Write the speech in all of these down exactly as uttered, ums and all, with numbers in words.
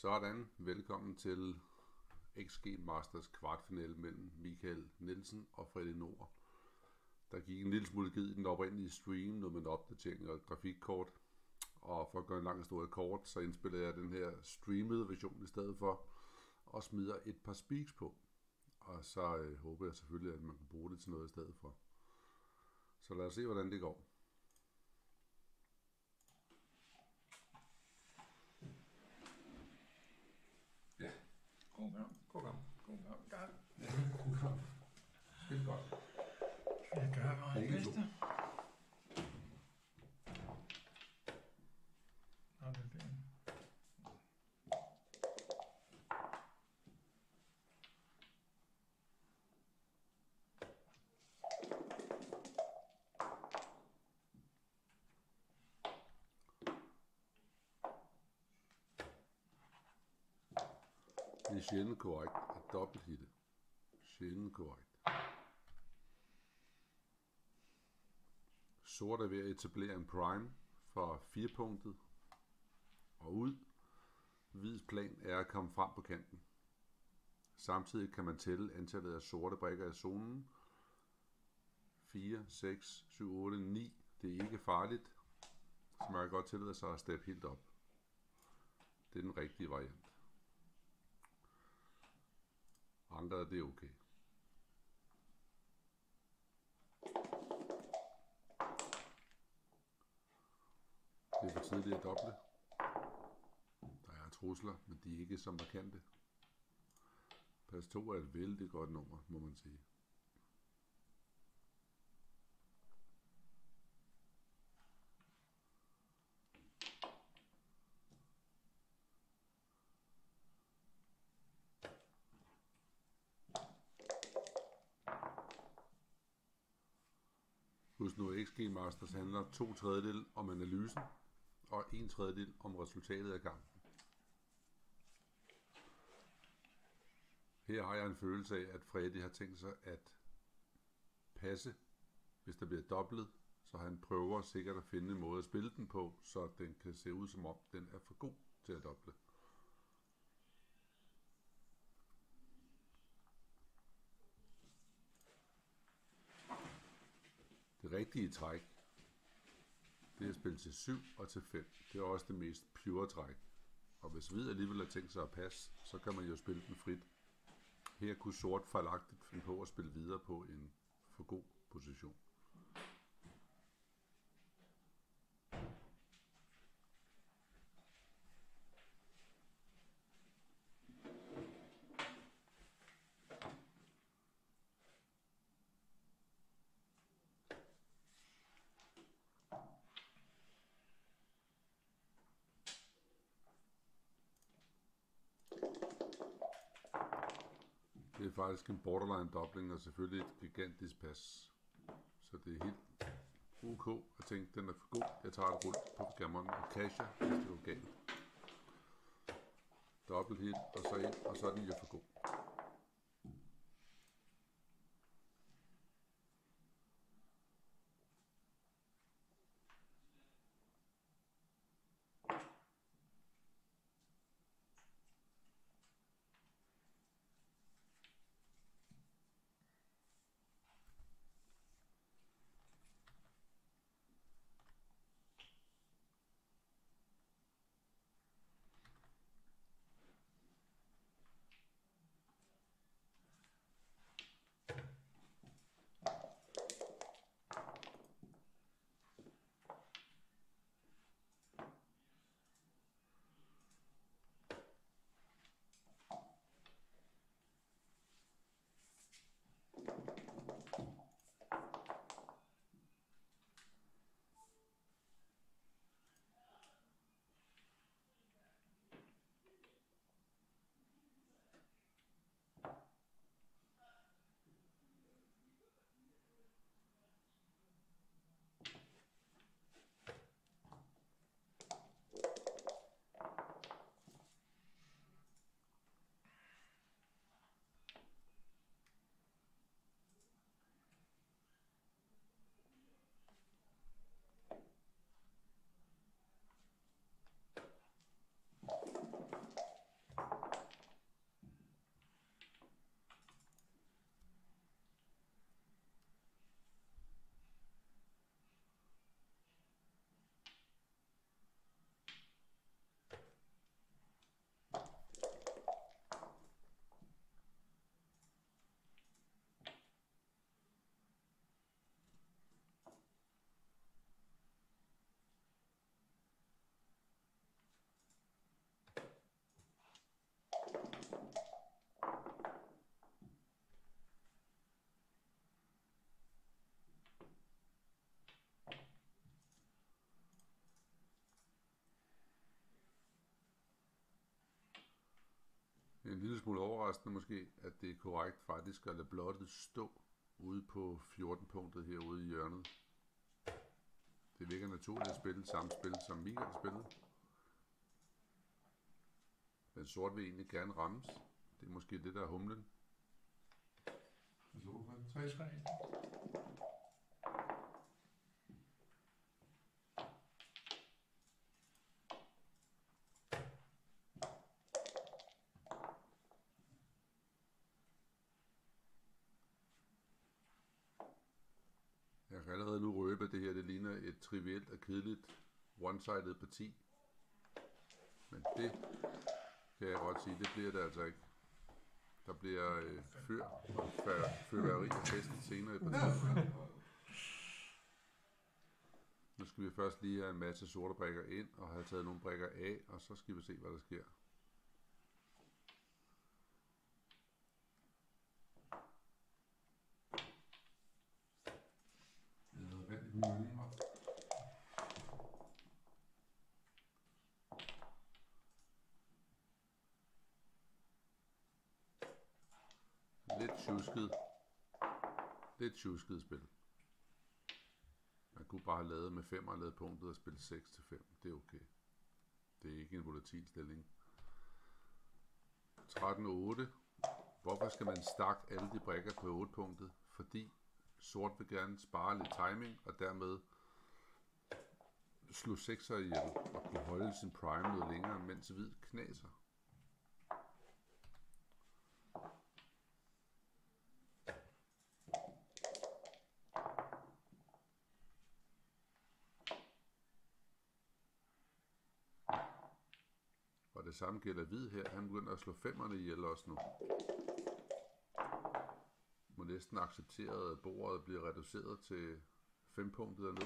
Sådan, velkommen til X G Masters kvartfinale mellem Michael Nielsen og Freddie Noer. Der gik en lille smule givet i den oprindelige stream, noget med en opdatering og et grafikkort. Og for at gøre en lang historie kort, så indspiller jeg den her streamede version i stedet for, og smider et par speaks på. Og så øh, håber jeg selvfølgelig, at man kan bruge det til noget i stedet for. Så lad os se, hvordan det går. Ja, god gang, god gang, god gang, gang. Ja, god gang. Spil godt. Jeg gør meget bedste. Nå, det er det. Det er sjældent korrekt at dobbelthitte. Sjældent korrekt. Sort er ved at etablere en prime for fire punktet og ud. Hvids plan er at komme frem på kanten. Samtidig kan man tælle antallet af sorte brikker i zonen. fire, seks, syv, otte, ni. Det er ikke farligt, så man kan godt tillade sig at steppe helt op. Det er den rigtige variant. Andre er det okay. Det er for tidligt at doble. Der er trusler, men de er ikke så markante. Pas to er et vældig godt nummer, må man sige. Husk nu, at X G Masters handler to tredjedel om analysen og en tredjedel om resultatet af kampen. Her har jeg en følelse af, at Freddie har tænkt sig at passe, hvis der bliver dobblet, så han prøver sikkert at finde en måde at spille den på, så den kan se ud som om den er for god til at doble. Det rigtige træk, det er at spille til syv og til fem. Det er også det mest pure træk. Og hvis hvid alligevel har tænkt sig at passe, så kan man jo spille den frit. Her kunne sort fejlagtigt finde på at spille videre på en for god position. Det er faktisk en borderline dobling og selvfølgelig et gigantisk pas. Så det er helt ok at tænke, den er for god. Jeg tager et rull på Backgammon og casher, hvis det går galt. Dobbelt hit og så ind, og så er den jo for god. En lille smule overraskende måske, at det er korrekt faktisk at lade blottet stå ude på fjorten punktet herude i hjørnet. Det virker naturligt at spille samme spil som Michael spillede. Men sort vil egentlig gerne rammes. Det er måske det, der er humlen. tre tre. Jeg kan allerede nu røbe, at det her det ligner et trivielt og kedeligt one-sided parti. Men det kan jeg godt sige, det bliver det altså ikke. Der bliver øh, fyr og fyrværkeri og fest senere i partiet. Nu skal vi først lige have en masse sorte brikker ind og have taget nogle brikker af, og så skal vi se, hvad der sker. Lidt tjusket. Lidt tjusket spil. Man kunne bare have lavet med fem og lavet punktet og spille seks til fem. Det er okay. Det er ikke en volatil stilling. tretten otte. Hvorfor skal man stakke alle de brikker på otte punktet? Fordi sort vil gerne spare lidt timing og dermed slå sekser ihjel og kunne holde sin prime noget længere, mens hvid knaser. Og det samme gælder hvid her. Han begynder at slå femmerne ihjel også nu. Må næsten acceptere, at bordet bliver reduceret til fem punktet og ned.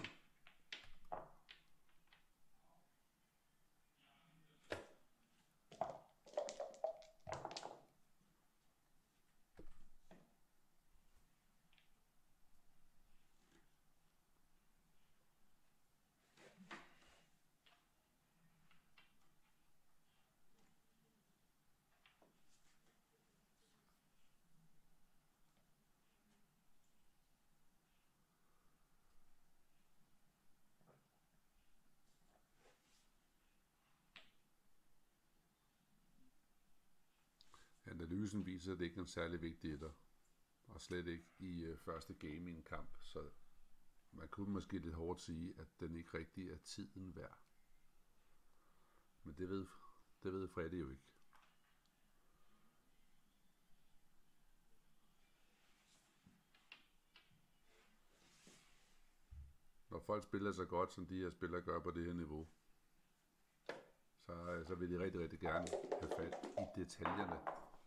Analysen viser, at det ikke er en særlig vigtig etter, og slet ikke i øh, første game i en kamp, så man kunne måske lidt hårdt sige, at den ikke rigtig er tiden værd. Men det ved, det ved Freddie jo ikke. Når folk spiller så godt, som de her spillere gør på det her niveau, så, så vil de rigtig, rigtig gerne have fat i detaljerne.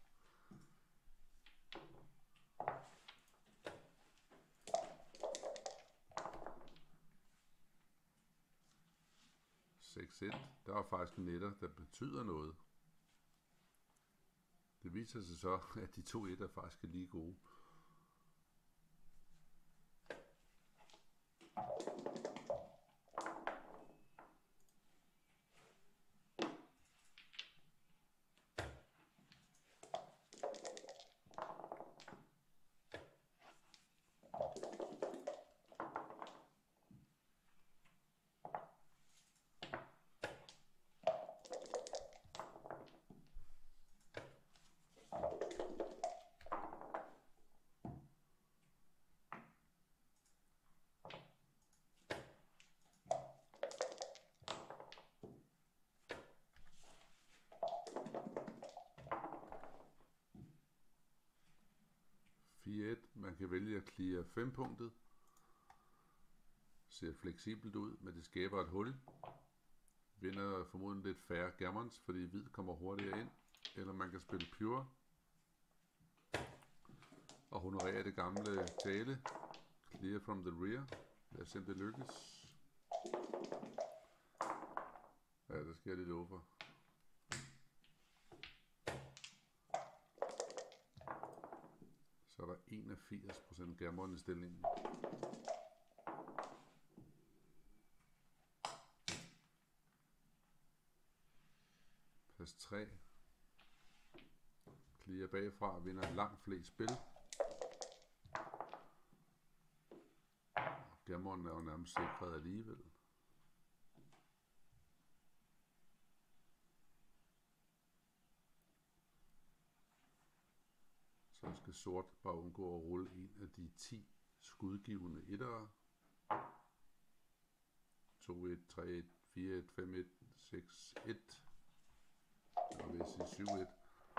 seks et. Der er faktisk en etter, der betyder noget. Det viser sig så, at de to etter faktisk er lige gode. fire et. Man kan vælge at clear fem punktet. Ser fleksibelt ud, men det skaber et hul. Vinder formodentlig lidt færre gammons, fordi hvid kommer hurtigere ind. Eller man kan spille pure. Og honorere det gamle tale. Clear from the rear. Lad os se, om det lykkes. Ja, der sker lidt over. Så er der enogfirs procent gammon i stillingen. Pas tre. Clear bagfra vinder langt flest spil. Backgammon er jo nærmest sikret alligevel. Så skal sort bare undgå at rulle en af de ti skudgivende ettere. to et, tre et, fire et, fem et, seks et. Jeg vil sige syv et.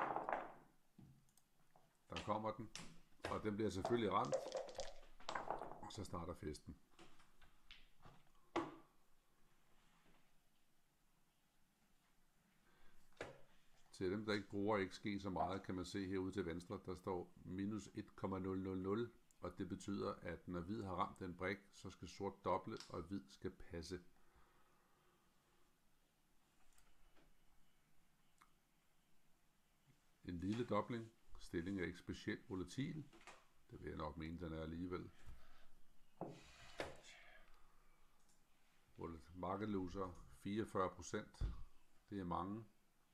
Der kommer den. Og den bliver selvfølgelig ramt. Og så starter festen. Til dem, der ikke bruger X G så meget, kan man se herude til venstre, der står minus et komma nul nul nul. Og det betyder, at når hvid har ramt en brik, så skal sort doble, og hvid skal passe. En lille dobling. Stillingen er ikke specielt volatil. Det vil jeg nok mene, den er alligevel. Market loser fireogfyrre procent. Det er mange.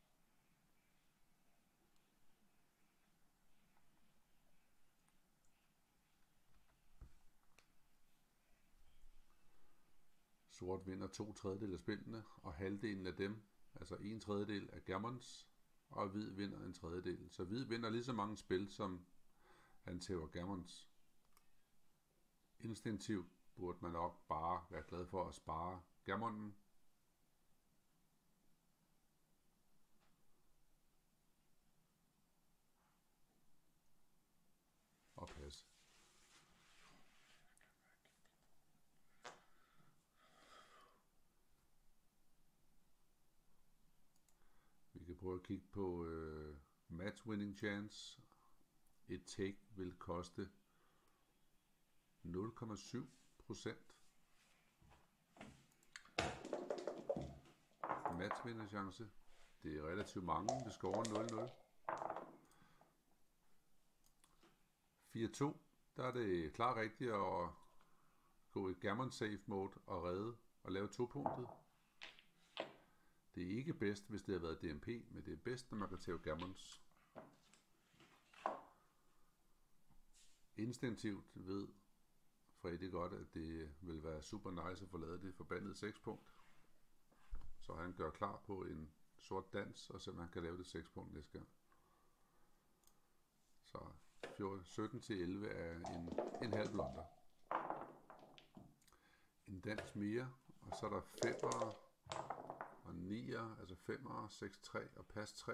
Sort vinder to tredjedel af spillene, og halvdelen af dem, altså en tredjedel af gammons, og hvid vinder en tredjedel. Så hvid vinder lige så mange spil, som han tæver gammons. Instinktivt burde man nok bare være glad for at spare gammonen. Og passe. Vi kan prøve at kigge på øh, match winning chance. Et take vil koste nul komma syv procent. Match winner chance. Det er relativt mange. Det scorer nul nul. fire to. Der er det klart rigtigt at gå i gammon safe mode og redde og lave to punktet. Det er ikke bedst, hvis det har været D M P, men det er bedst, når man kan tæve gammons. Instinktivt ved Freddie godt, at det vil være super nice at få lavet det forbandede seks punkt. Så han gør klar på en sort dans, og så man kan lave det seks punkt næste gang. Så sytten til elleve er en, en halv blunder. En dans mere, og så er der femmer og nier, altså femmer, seks tre og pas tre.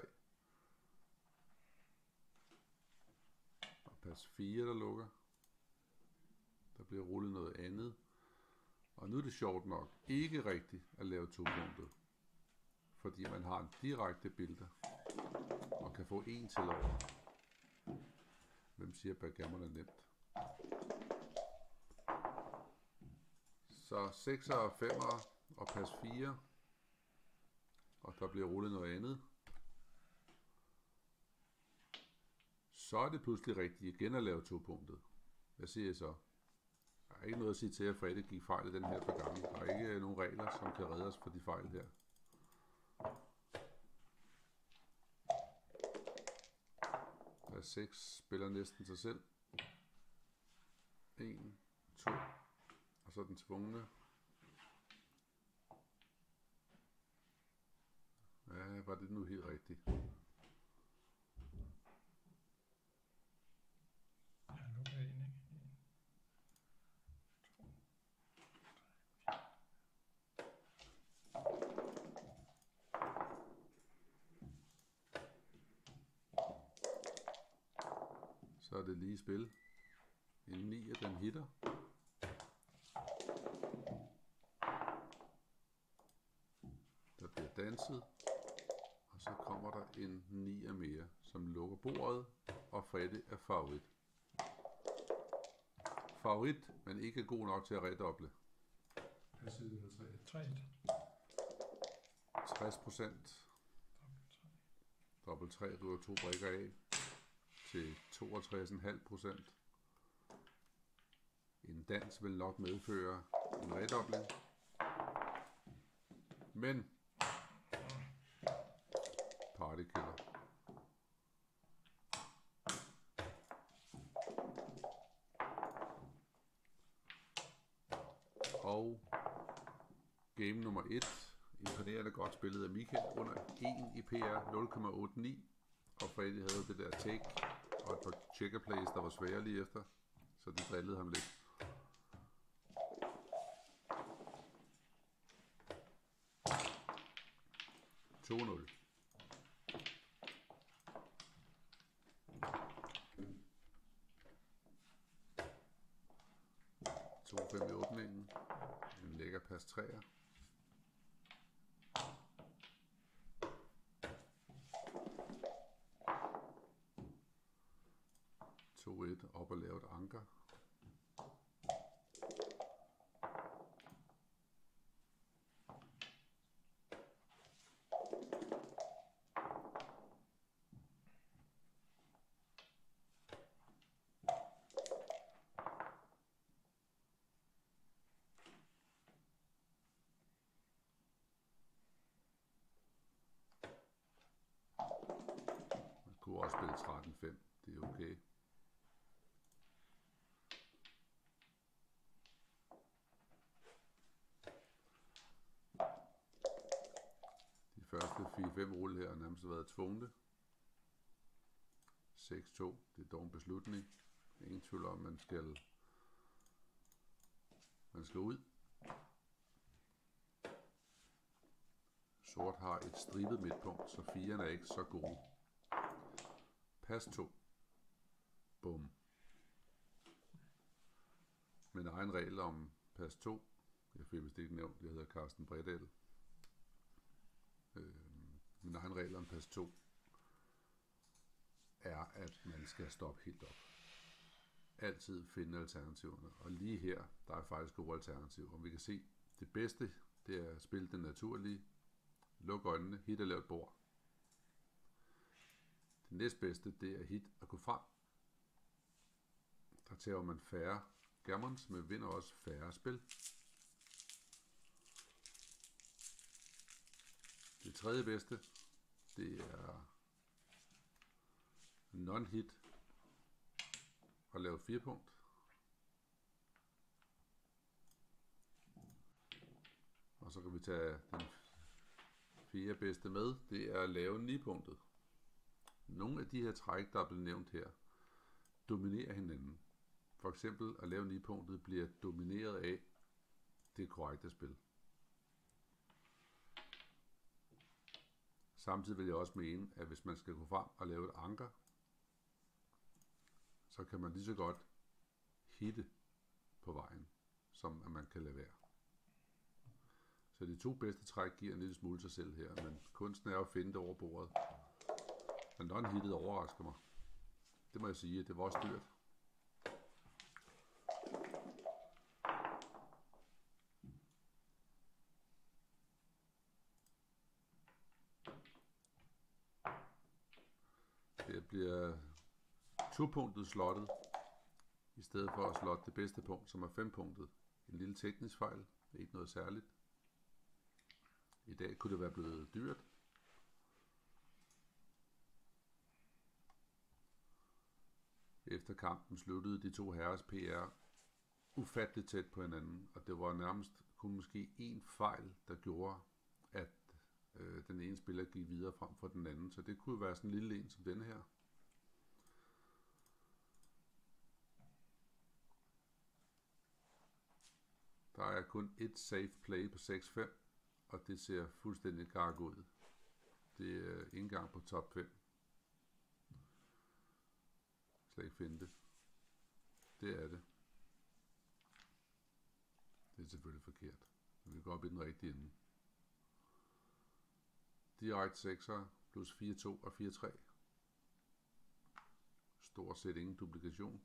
Og pas fire, der lukker. Der bliver rullet noget andet. Og nu er det sjovt nok ikke rigtigt at lave to punktet. Fordi man har en direkte billeder og kan få en til over. Hvem siger, at Backgammon er nemt? Så sekser og femmer og pas fire. Og der bliver rullet noget andet. Så er det pludselig rigtigt igen at lave to punktet. Hvad siger jeg så? Der er ikke noget at sige til, at Freddie gik fejl i den her par gange. Der er ikke nogen regler, som kan redde os for de fejl her. Der er seks spiller næsten sig selv. en, to, og så den tvungne. Ja, var det nu helt rigtigt? Ja, nu er jeg inde, ikke? Så er det lige spil. En nier, den hitter. Der bliver danset. Og så kommer der en nier mere, som lukker bordet, og Freddie er favorit. Favorit, men ikke god nok til at redoble. tre et. tres procent. Dobbelt tre ryger to brikker af til toogtres komma fem procent. En dans vil nok medføre en redobling. Men partykiller. game nummer et. Imponerende godt spillet af Michael under en i P R, nul komma otte ni. Og Freddie havde det der take og et par checker plays, der var svære lige efter. Så det drillede ham lidt. to nul. to fem i åbningen. En lækker pas træer. to et op og lave et anker. Man kunne også spille tretten fem. Det er okay. Første fire fem rulle her har nærmest været tvungne. seks to, det er dog en beslutning. Ingen tvivl om, man skal man skal ud. Sort har et stribet midtpunkt, så firen er ikke så gode. Pas to. Bum. Min egen regel om pas to, jeg fik vist ikke nævnt, jeg hedder Carsten Bredal. Øh, min egen regel om pas to er, at man skal stoppe helt op. Altid finde alternativerne. Og lige her, der er faktisk gode alternativer. Og vi kan se, det bedste, det er at spille den naturlige. Luk øjnene, hit og lave et bord. Det næstbedste, det er hit og gå frem. Der tager man færre gammons, men vinder også færre spil. Det tredje bedste, det er non-hit og lave fire punkt. Og så kan vi tage den fjerde bedste med, det er at lave ni punktet. Nogle af de her træk, der er blevet nævnt her, dominerer hinanden. For eksempel at lave ni punktet bliver domineret af det korrekte spil. Samtidig vil jeg også mene, at hvis man skal gå frem og lave et anker, så kan man lige så godt hitte på vejen, som at man kan lade være. Så de to bedste træk giver en lille smule sig selv her, men kunsten er at finde det over bordet. Men non-hittet overrasker mig. Det må jeg sige, det var også dyrt. Det bliver to-punktet slottet, i stedet for at slotte det bedste punkt, som er fem-punktet. En lille teknisk fejl, ikke noget særligt. I dag kunne det være blevet dyrt. Efter kampen sluttede de to herres P R ufatteligt tæt på hinanden, og det var nærmest kun måske én fejl, der gjorde, at øh, den ene spiller gik videre frem for den anden. Så det kunne være sådan en lille en som denne her. Der er kun et safe play på seks fem, og det ser fuldstændig garg ud. Det er ikke engang på top fem. Slet ikke finde det. Det er det. Det er selvfølgelig forkert. Vi går op i den rigtige ende. Direkte sekser plus fire to og fire tre. Stort set ingen duplikation.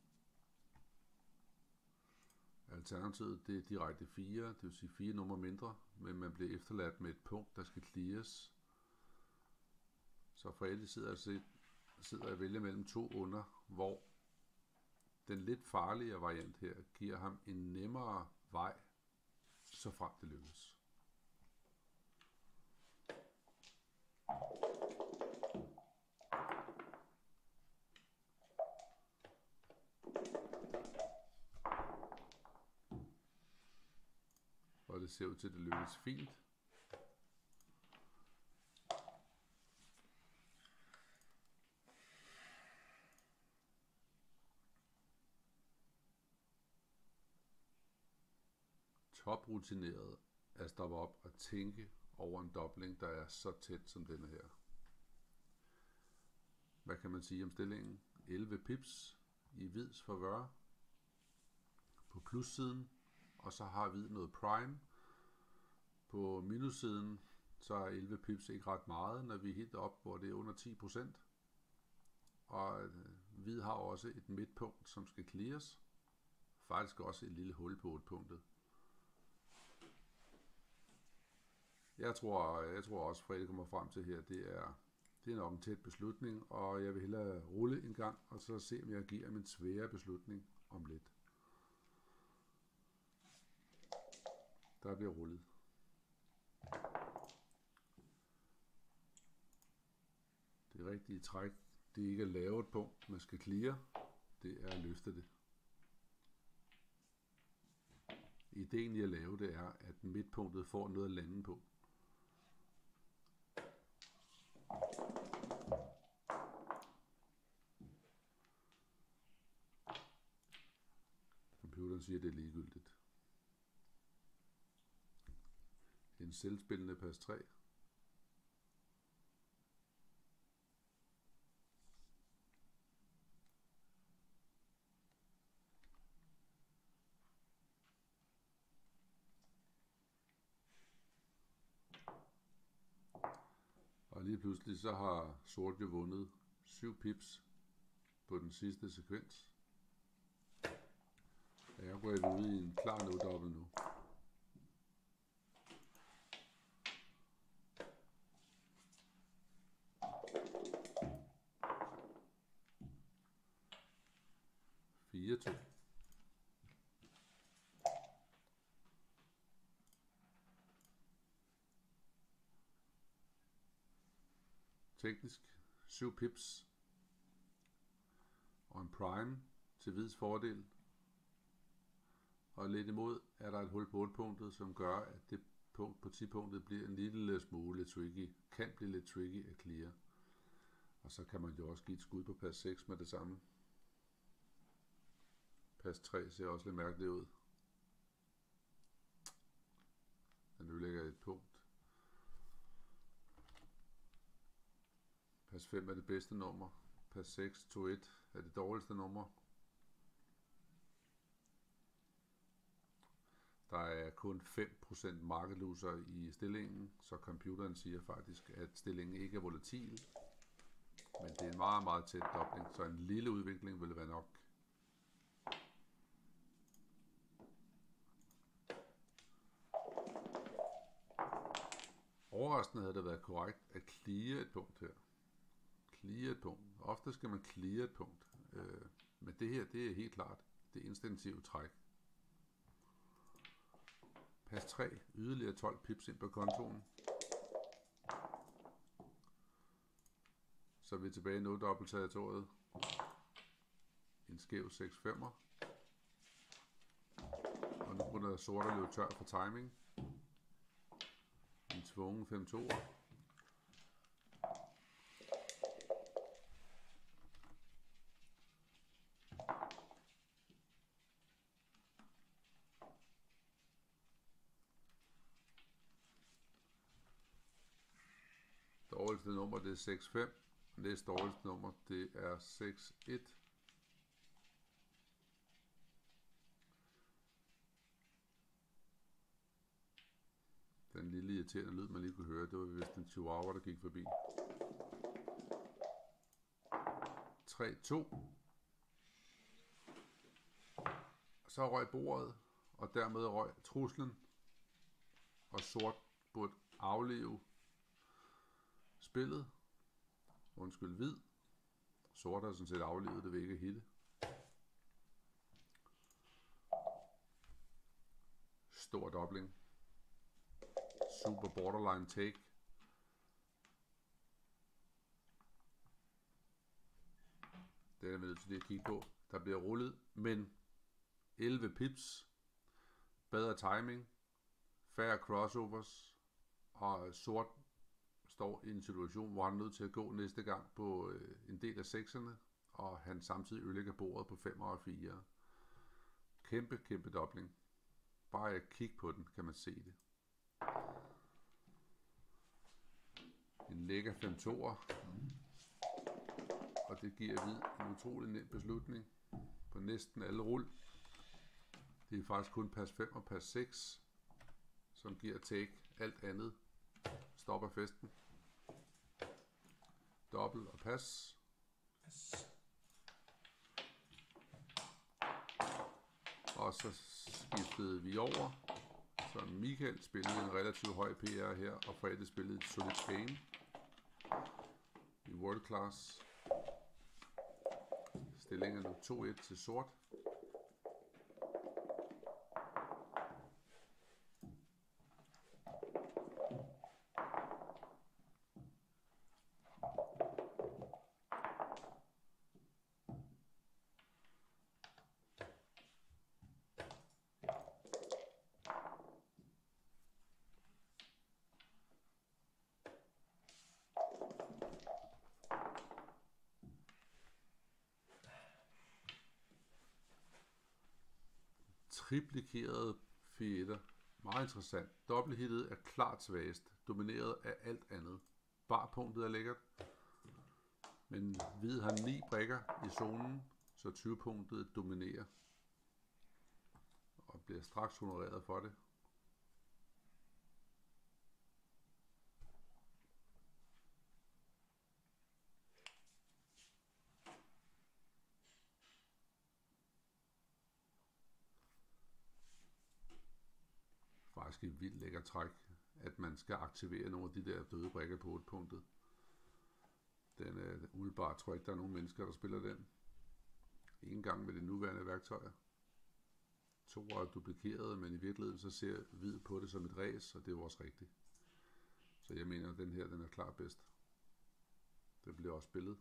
Alternativet, det er direkte fire, det vil sige fire numre mindre, men man bliver efterladt med et punkt, der skal clears. Så Freddie sidder, altså, sidder og vælger mellem to under, hvor den lidt farlige variant her giver ham en nemmere vej, så frem det lykkes. Og det det ser ud til, at det lykkes fint. Toprutineret at stoppe op og tænke over en dobling, der er så tæt som denne her. Hvad kan man sige om stillingen? elleve pips i hvids favør på plussiden, og så har hvid noget prime. På minussiden, så er elleve pips ikke ret meget, når vi er helt op, hvor det er under ti procent. Og hvid har også et midtpunkt, som skal clears. Faktisk også et lille hul på otte punktet. Jeg tror, jeg tror også, Freddie kommer frem til her, det er, det er nok en tæt beslutning, og jeg vil hellere rulle en gang, og så se, om jeg giver min svære beslutning om lidt. Der bliver rullet. Det rigtige træk, det er ikke at lave et punkt, man skal clear, det er at løfte det. Ideen i at lave det er, at midtpunktet får noget at lande på. Computeren siger, at det er ligegyldigt. En selvspillende pas tre. Og lige pludselig så har sort jo vundet syv pips på den sidste sekvens. Jeg går ude i en klar no-dobbelt nu. fire to. Teknisk syv pips og en prime til hvids fordel. Og lidt imod er der et hul på otte punktet, som gør, at det punkt på ti punktet bliver en lille smule tricky. Kan blive lidt tricky at clear. Og så kan man jo også give et skud på pas seks med det samme. Pas tre ser også lidt mærkeligt ud. Den ødelægger et punkt. Pas fem er det bedste nummer. Pas seks, to et er det dårligste nummer. Der er kun fem procent market loser i stillingen, så computeren siger faktisk, at stillingen ikke er volatil. Men det er en meget, meget tæt dobling, så en lille udvikling vil være nok. Overraskende havde det været korrekt at clear et punkt her. Clear et punkt. Ofte skal man clear et punkt. Øh, men det her, det er helt klart det instinktive træk. Pas tre, yderligere tolv pips ind på kontoen. Så er vi tilbage i no-dobbelt territoriet. En skæv seks femmer. Og nu begynder sort at løbe tør for timing. En tvungen fem toer. Dårligste nummer det er seks fem. Næste dårligste nummer det er seks et. Den lille irriterende lyd man lige kunne høre, det var vist en chihuahua der gik forbi. tre to. Så røg bordet, og dermed røg truslen, og sort burde afleve spillet. Undskyld, hvid. Sort har sådan set aflevet, det vil ikke hitte. Stor dobling. Super borderline take. Det er vi nødt til at kigge på. Der bliver rullet, men elleve pips. Bedre timing. færre crossovers, og sort står i en situation, hvor han er nødt til at gå næste gang på øh, en del af sekserne, og han samtidig ødelægger bordet på fem og fire. Kæmpe, kæmpe dobling. Bare at kigge på den, kan man se det. En lækker fem toer, og det giver hvid en utrolig nem beslutning på næsten alle rull. Det er faktisk kun pas fem og pas seks, som giver take. Alt andet stopper festen. Dobbelt og pas. Og så skiftede vi over, så Michael spillede en relativt høj P R her, og Freddie spillede et solidt game i world class. Stillingen er nu to et til sort. Triplikeret fire. Meget interessant. Dobbelthittet er klart svagest, domineret af alt andet. Barpunktet er lækkert, men hvid har ni brikker i zonen, så tyve punktet dominerer og bliver straks honoreret for det. Faktisk et vildt lækkert træk, at man skal aktivere nogle af de der døde brikker på otte punktet. Den er umiddelbart, tror jeg ikke, der er nogen mennesker, der spiller den. En gang med de nuværende værktøjer. To er duplikeret, men i virkeligheden så ser hvid på det som et ræs, og det er jo også rigtigt. Så jeg mener, at den her, den er klart bedst. Den bliver også spillet.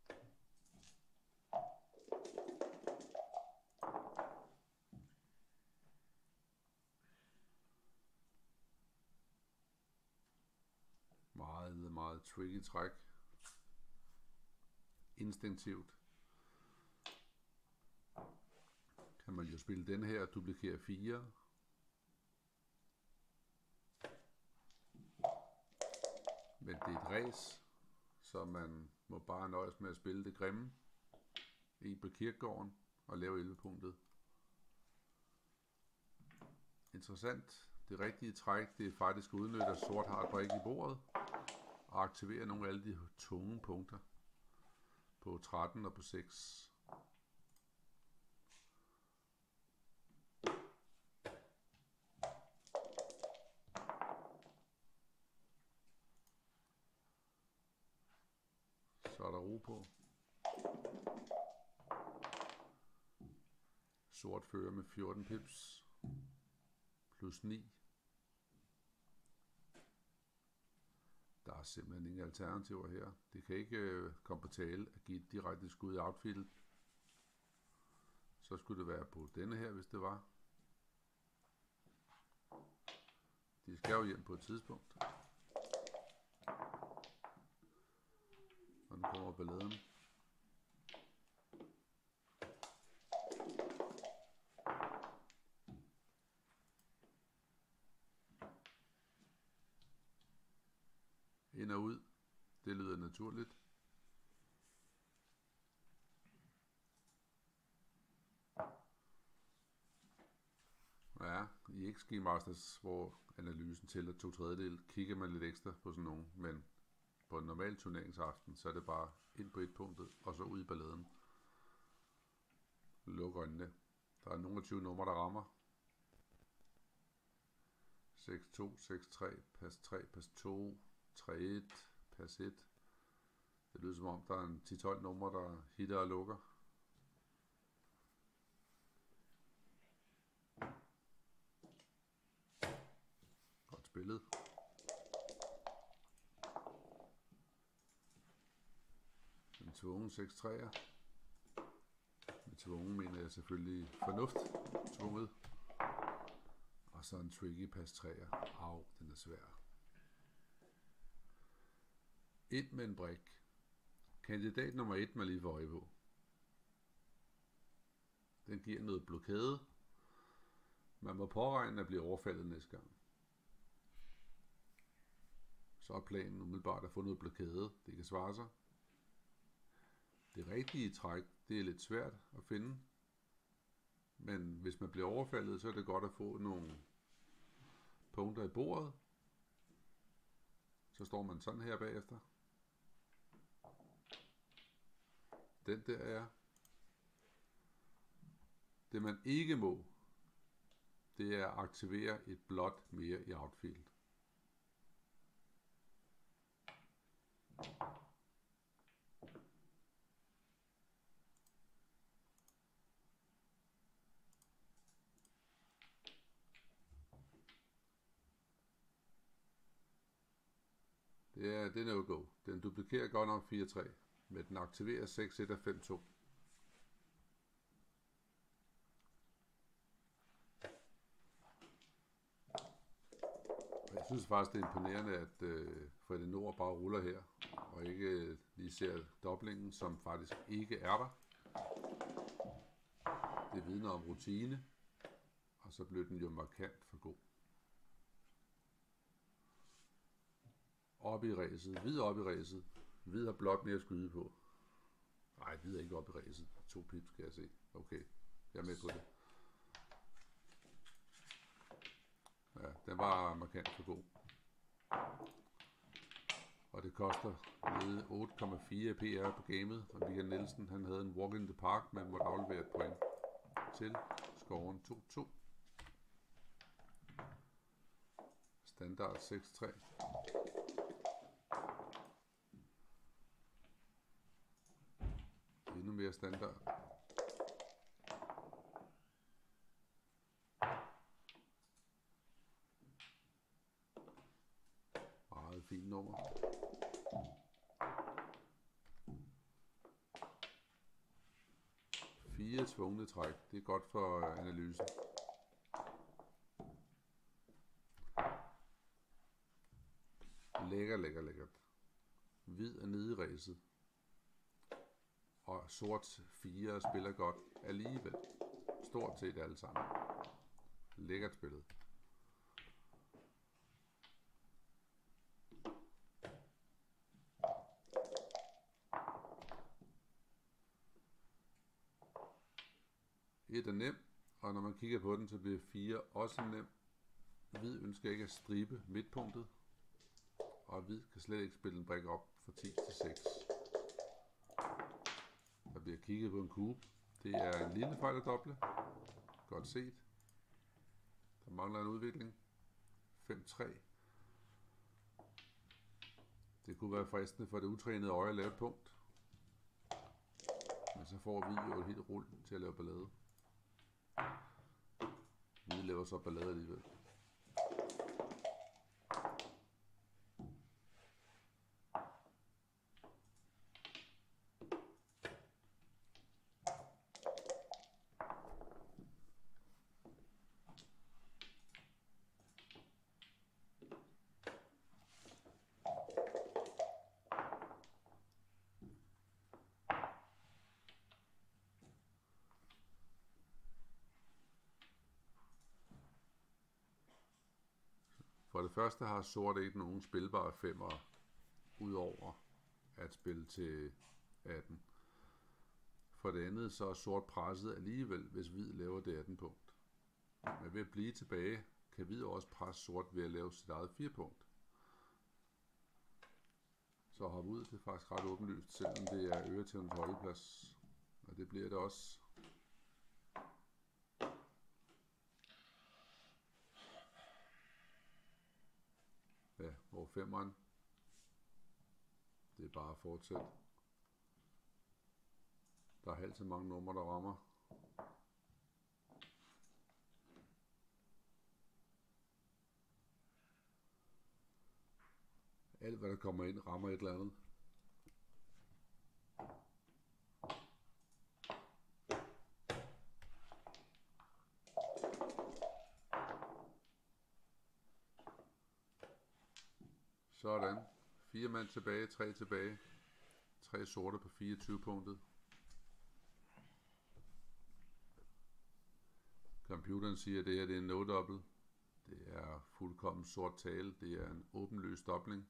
Meget, meget tricky træk. Instinktivt kan man jo spille den her og duplikere fire. Men det er et ræs, så man må bare nøjes med at spille det grimme. En på kirkegården og lave elleve punktet. Interessant. Det rigtige træk, det er faktisk at udnytte, at sort har et brik i bordet og aktivere nogle af alle de tunge punkter på tretten og på seks. Så er der ro på. Sort fører med fjorten pips plus ni. Der er simpelthen ingen alternativer her. Det kan ikke øh, komme på tale at give et direkte skud i outfieldet. Så skulle det være på denne her, hvis det var. De skal jo hjem på et tidspunkt. Og nu kommer balladen. Ind og ud. Det lyder naturligt. Ja, i X G Masters, hvor analysen tæller to tredjedel, kigger man lidt ekstra på sådan nogle, men på en normal turneringsaften, så er det bare ind på et punktet, og så ud i balladen. Luk øjnene. Der er nogle af tyve numre, der rammer. seks to, seks tre, pas tre, pas to, tre et, pas et. Det lyder som om, der er en ti tolv numre, der hitter og lukker. Godt spillet. En tvungen seks treer. Med tvungen mener jeg selvfølgelig fornuft. Tvunget. Og Og så en tricky pas treer. Au, den er svær. Ind med en brik. Kandidat nummer et, man lige får øje på. Den giver noget blokade. Man må påregne at blive overfaldet næste gang. Så er planen umiddelbart at få noget blokade. Det kan svare sig. Det rigtige træk, det er lidt svært at finde. Men hvis man bliver overfaldet, så er det godt at få nogle punkter i bordet. Så står man sådan her bagefter. Den der er. Det man ikke må, det er at aktivere et blot mere i outfield. Det er, det er no-go. Den duplikerer godt nok fire tre, men den aktiverer seks et og fem to. Jeg synes faktisk, det er imponerende, at øh, Freddie Noer bare ruller her, og ikke øh, lige ser doblingen, som faktisk ikke er der. Det vidner om rutine, og så blev den jo markant for god. Op i ræset, hvid op i ræset. Hvid har blot mere at skyde på. Nej, hvid er ikke op i ræset. To pips skal jeg se. Okay, jeg er med på det. Ja, den var markant for god. Og det koster nede otte komma fire P R på gamet. Og Michael Nielsen, han havde en walk in the park, man måtte aflevere et point til. Scoren to to. Standard seks tre. Endnu mere standard. Meget fint nummer. Fire tvungne træk. Det er godt for analysen. Lækker, lækker, lækkert. Hvid er nede i ræset. Og sort fire spiller godt alligevel. Stort set alle sammen. Lækkert spillet. Et er nem, og når man kigger på den, så bliver fire også nem. Hvid ønsker ikke at stribe midtpunktet, og hvid kan slet ikke spille en brik op fra ti til seks. Der bliver kigget på en kube. Det er en lille fejl at doble. Godt set. Der mangler en udvikling. fem tre. Det kunne være fristende for det utrænede øje at lave et punkt. Men så får vi jo et helt rul til at lave ballade. Vi laver så ballade alligevel. For det første har sort ikke nogen spilbare femmer, udover at spille til atten. For det andet så er sort presset alligevel, hvis hvid laver det atten punkt. Men ved at blive tilbage, kan hvid også presse sort ved at lave sit eget fire punkt. Så at hoppe ud, det er faktisk ret åbenlyst, selvom det er øretævnens holdeplads. Og det bliver det også. Ja, over femmeren. Det er bare at fortsætte. Der er halvt så mange numre, der rammer. Alt hvad der kommer ind, rammer et eller andet. Sådan. Fire mand tilbage, tre tilbage. Tre sorte på fireogtyve punktet. Computeren siger, at det her det er en no-double. Det er fuldkommen sort tale. Det er en åbenløs dobling.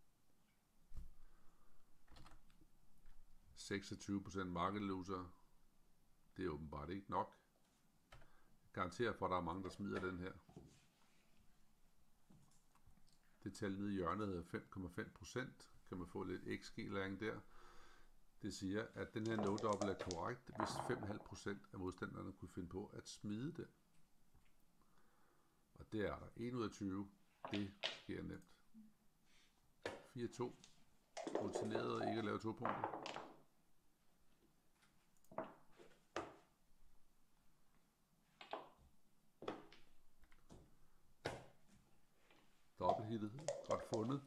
seksogtyve procent market loser. Det er åbenbart ikke nok. Jeg garanterer for, at der er mange, der smider den her. Det tal nede i hjørnet hedder fem komma fem procent. Kan man få lidt X G-læring der. Det siger, at den her no-double er korrekt, hvis fem komma fem procent af modstanderne kunne finde på at smide den. Og det er der. en ud af tyve. Det sker nemt. fire to. Rutineret og ikke at lave to punkter. Dobbelthittet. Godt fundet.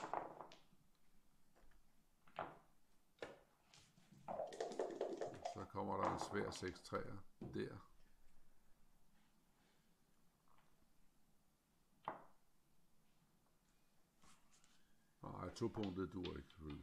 Så kommer der en svær seks treer der. Nej, to punktet duer ikke selvfølgelig.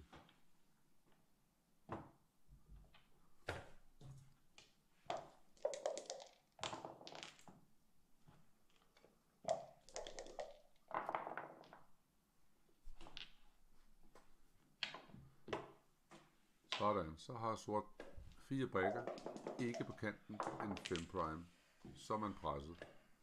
Sådan, så har sort fire brikker, ikke på kanten, en fem prime. Så er man presset.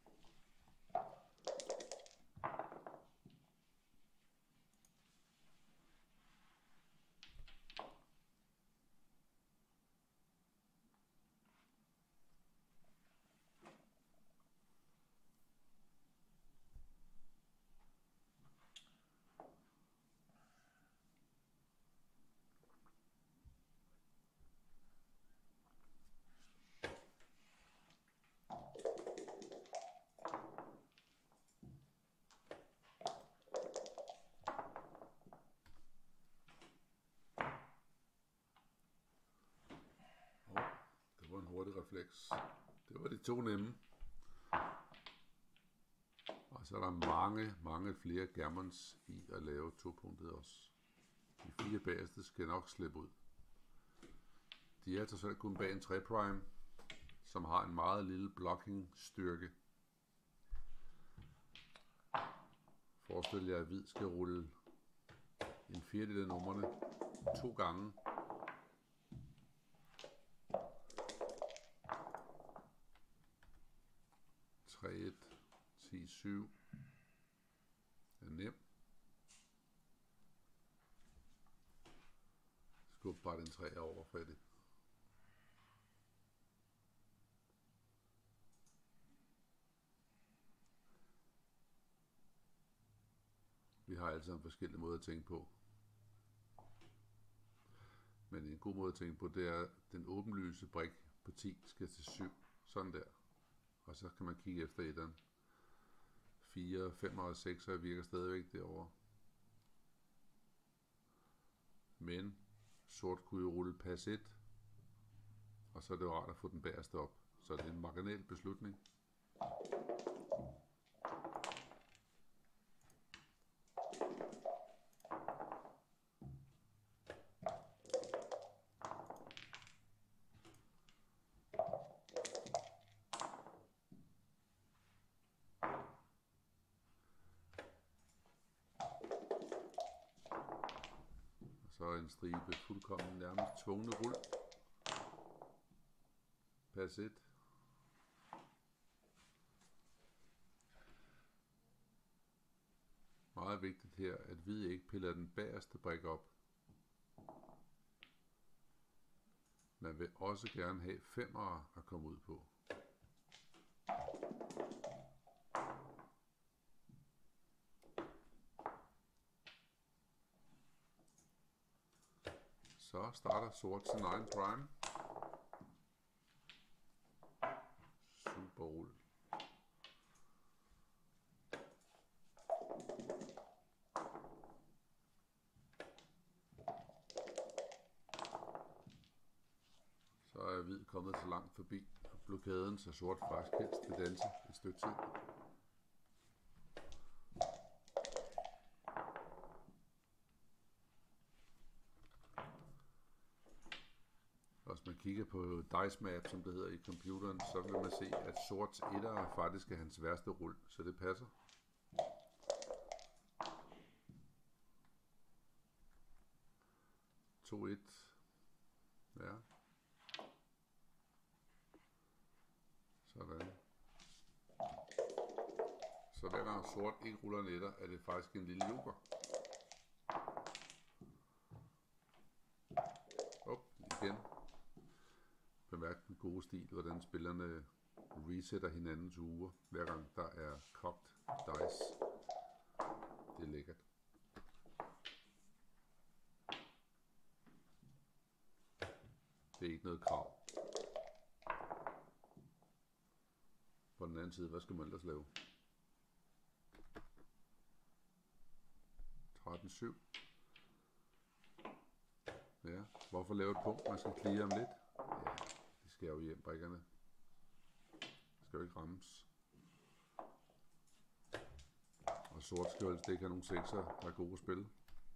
Hurtig refleks. Det var de to nemme. Og så er der mange, mange flere gammons i at lave to punktet også. De fire bagerste skal nok slippe ud. De er så kun bag en tre prime, som har en meget lille blocking styrke. Forestil jer, at hvid skal rulle en fjerdedel af numrene to gange. tre et, ti syv er nem. Skub bare den tre over, Freddie. Vi har altså en forskellige måder at tænke på. Men en god måde at tænke på, det er, at den åbenlyse brik på ti skal til syv. Sådan der. Og så kan man kigge efter etteren. fire, fem og seks virker stadigvæk derovre. Men sort kunne jo rulle pas et. Og så er det jo rart at få den bagerste op. Så det er en marginal beslutning. Så en stribe fuldkommen nærmest tvungne rul. Pas et. Meget vigtigt her, at hvid ikke piller den bagerste brik op. Man vil også gerne have femmer at komme ud på. Så starter sort sin egen prime. Super rull. Så er hvid kommet så langt forbi blokaden, så sort faktisk helst vil danse et stykke tid. hvis man kigger på dice map, som det hedder i computeren, så vil man se, at sorts etter faktisk er hans værste rul, så det passer. to et. Ja. Sådan. Så hver gang sort ikke ruller en etter, er det faktisk en lille joker. Op, igen. Bemærk den gode stil, hvordan spillerne resetter hinandens uger, hver gang der er kogt dice. Det er lækkert. Det er ikke noget krav. På den anden side, hvad skal man ellers lave? tretten syv. Ja, hvorfor lave et punkt, man skal clear om lidt? Ja, de skal jo hjem, brikkerne. Det skal jo ikke rammes. Og sort skal jo helst ikke have nogle sekser, der er gode at spille.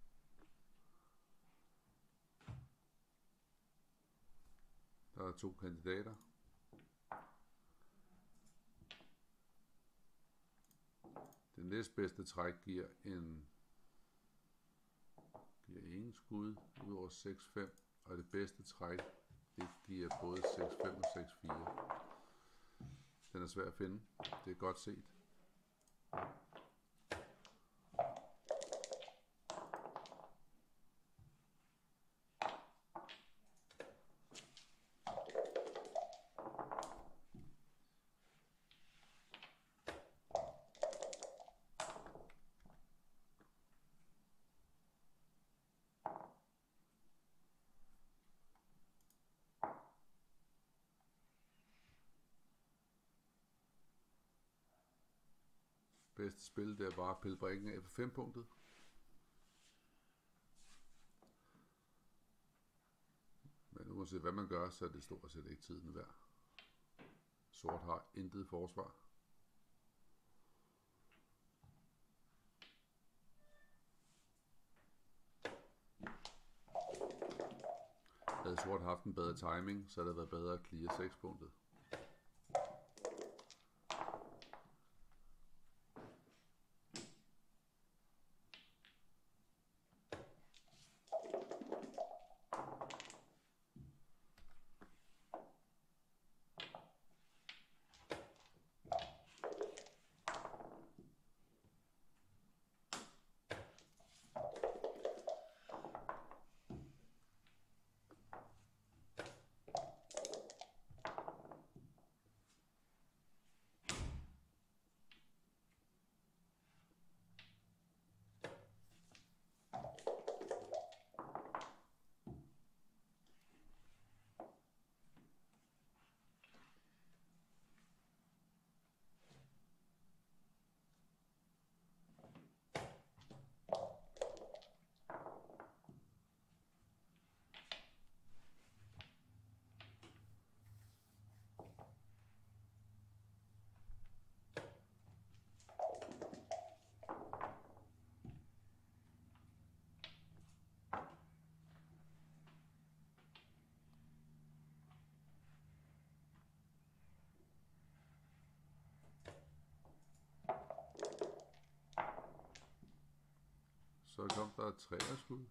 Der er to kandidater. Det næstbedste træk giver en giver ingen skud ud over seks fem, og det bedste træk det giver både seks fem og seks fire. Den er svær at finde. Det er godt set. Bedste spil, det er bare at pille brikken af på fem punktet. Men uanset hvad man gør, så er det stort set ikke tiden værd. Sort har intet forsvar. Havde sort haft en bedre timing, så havde det været bedre at clear seks punktet. Så kom der et treerskud.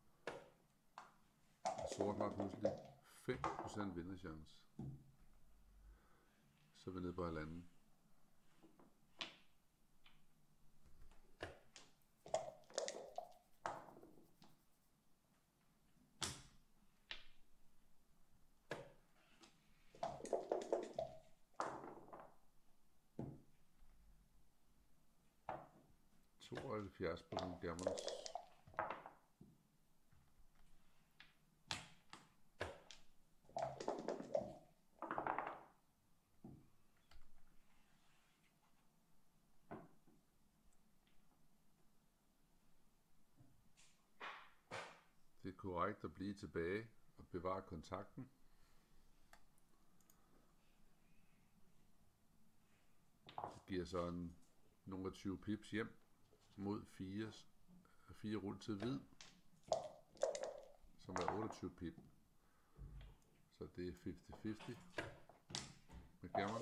Og sort har pludselig fem procent vinderchance. Så er vi nede på halvanden. tooghalvfjerds på Backgammons. Det er korrekt at blive tilbage og bevare kontakten. Det giver så en nogle af tyve pips hjem mod fire, fire rull til hvid, som er otteogtyve pip. Så det er halvtreds halvtreds. Backgammons.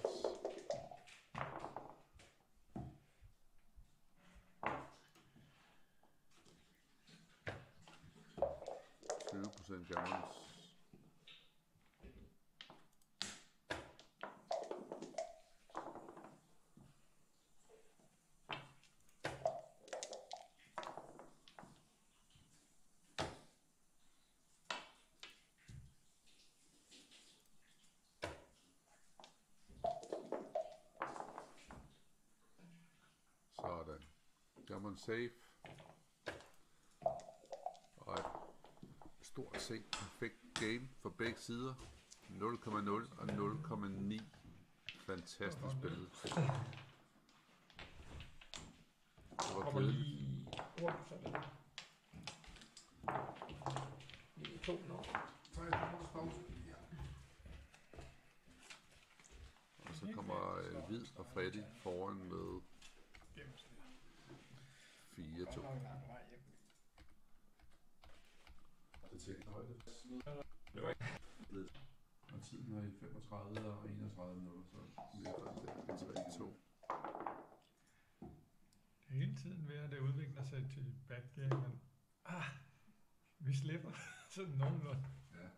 tyve procent gammons. Sådan. Gammon safe. Og et stort set perfekt game for begge sider. nul komma nul og nul komma ni. Fantastisk spillet. Det var Kommer kedeligt. lige ord, så er det. Lige to nå. Og så kommer øh, Hvid og Freddie foran med fire to. Det tænker højde. Og tiden er i femogtredive og enogtredive minutter, så det er tre to. Det er hele tiden ved, at det udvikler sig til backgammon. Ah, vi slipper sådan nogenlunde. Ja.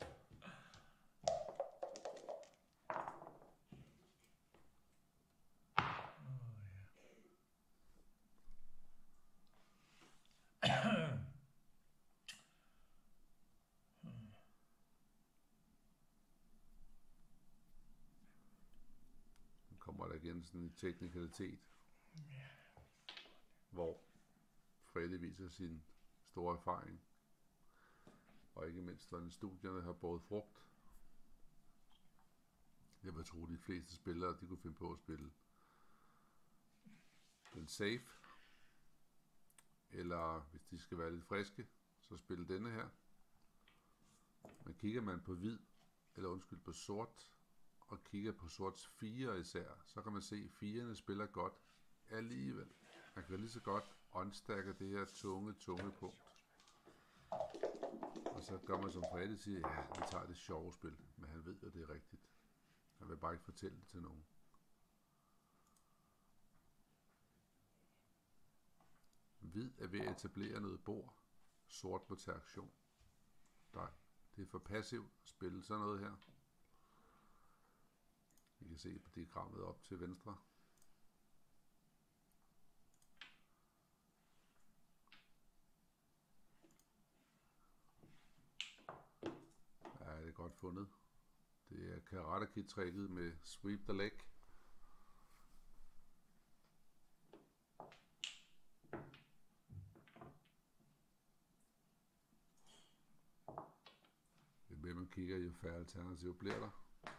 Nu kommer der igen sådan en teknikalitet, hvor Freddie viser sin store erfaring, og ikke mindst hvordan studierne har båret frugt. Jeg vil tro, at de fleste spillere de kunne finde på at spille den safe, eller hvis de skal være lidt friske, så spille denne her. Men kigger man på hvid, eller undskyld på sort, og kigger på sorts fire især, så kan man se, at firerne spiller godt alligevel. Man kan lige så godt unstacke det her tunge, tunge punkt. Og så gør man som Freddie siger, ja, vi tager det sjove spil, men han ved jo, det er rigtigt. Han vil bare ikke fortælle det til nogen. Hvid er ved at etablere noget bord. Sort må tage aktion. Nej, det er for passivt at spille sådan noget her. I kan se på diagrammet op til venstre. Ja, det er godt fundet. Det er Karate Kid-tricket med sweep the leg. Jo mere man kigger, jo færre alternativer bliver der.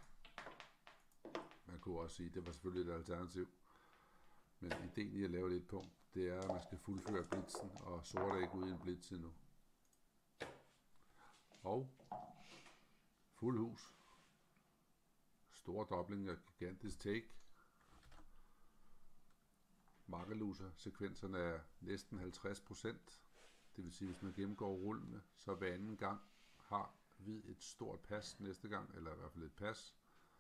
Man kunne også sige, at det var selvfølgelig et alternativ. Men ideen i at lave det et punkt, det er, at man skal fuldføre blitzen, og sort er ikke ude i en blitz endnu. Og fuld hus. Stor dobling og gigantisk take. Markeloser sekvenserne er næsten halvtreds procent. Det vil sige, hvis man gennemgår rullene, så hver anden gang har hvid et stort pas næste gang, eller i hvert fald et pas.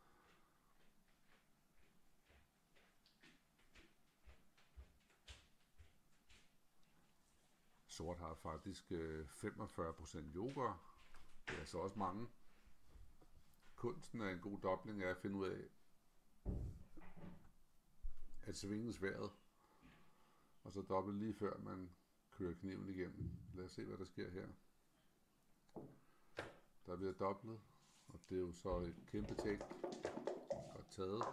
Sort har faktisk femogfyrre procent joker. Det er altså også mange. Kunsten af en god dobling er at finde ud af at svinge sværet, og så dobbelt lige før man kører kniven igennem. Lad os se, hvad der sker her. Der bliver dobblet, og det er jo så et kæmpe take. Godt taget.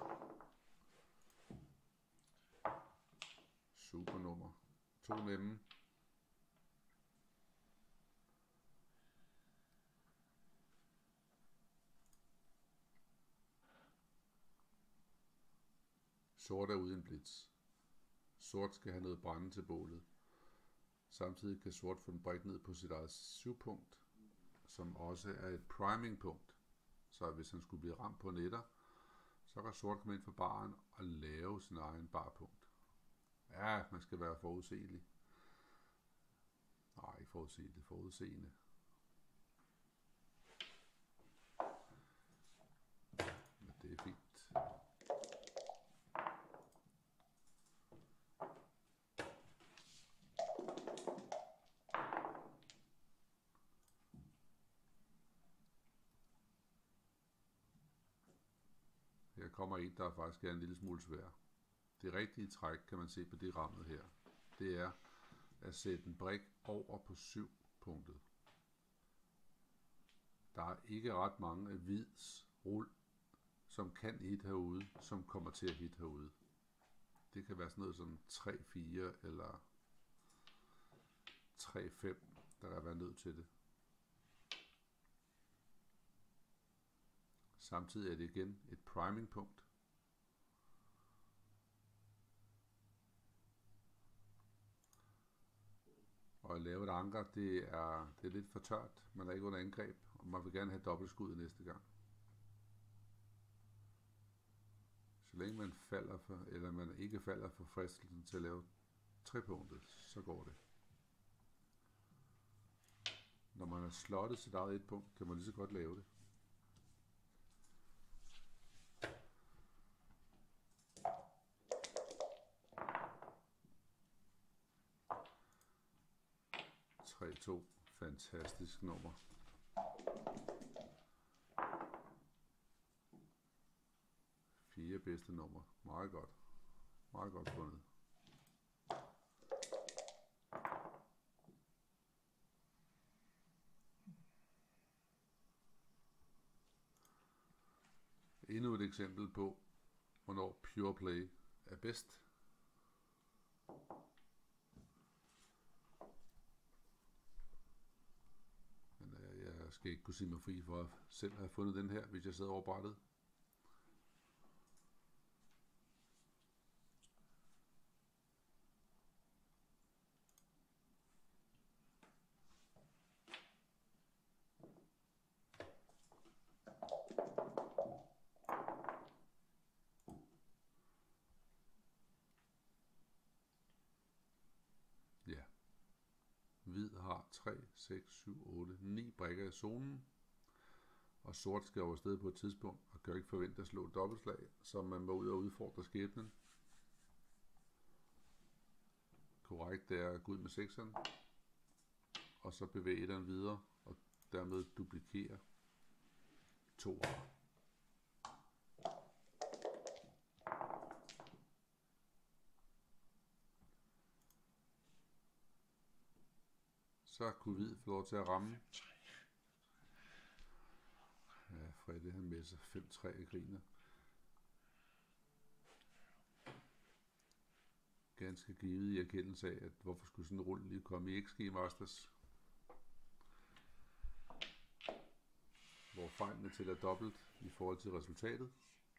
Super nummer. To nemme. Sort er ude i en blitz. Sort skal have noget brænde til bålet. Samtidig kan sort få en brik ned på sit eget syvpunkt, som også er et priming punkt. Så hvis han skulle blive ramt på netter, så kan sort komme ind for baren og lave sin egen barpunkt. Ja, man skal være forudsigelig. Nej, ikke forudsigelig, forudseende. der kommer en, der faktisk er en lille smule svær. Det rigtige træk, kan man se på det rammet her, det er at sætte en brik over på syv punktet. Der er ikke ret mange af hvids rul, som kan hit herude, som kommer til at hit herude. Det kan være sådan noget som tre fire eller tre fem, der kan være nødt til det. Samtidig er det igen et priming punkt. Og at lave et anker, det er, det er lidt for tørt. Man er ikke under angreb, og man vil gerne have dobbeltskud næste gang. Så længe man falder for, eller man ikke falder for fristelsen til at lave trepunktet, så går det. Når man har slottet sit eget et punkt, kan man lige så godt lave det. tre to, fantastisk nummer. Fire bedste nummer, meget godt, meget godt fundet. Endnu et eksempel på, hvornår pure play er bedst. Men øh, jeg skal ikke kunne sige mig fri for at selv have fundet den her, hvis jeg sidder over brættet. Hvid har tre, seks, syv, otte, ni brikker i zonen, og sort skal over sted på et tidspunkt, og kan ikke forvente at slå et dobbeltslag, så man må ud og udfordre skæbnen. Korrekt, det er at gå ud med sekseren, og så bevæge den videre, og dermed duplikere toer. Så kunne hvid få lov til at ramme. Ja, Freddie han med sig fem tre og griner. Ganske givet i erkendelse af, at hvorfor skulle sådan en rulle lige komme i X G Masters, hvor fejlene tæller dobbelt i forhold til resultatet.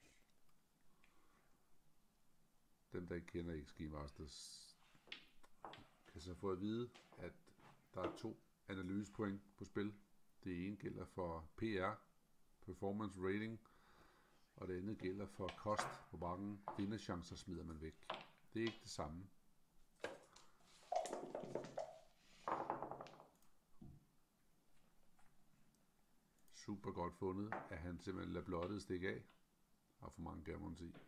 Dem der ikke kender X G Masters kan så få at vide, at der er to analysepoint på spil. Det ene gælder for P R, Performance Rating, og det andet gælder for kost, hvor mange vindechancer smider man væk. Det er ikke det samme. Super godt fundet, at han simpelthen lader blottet stikke af, og for mange gammons i.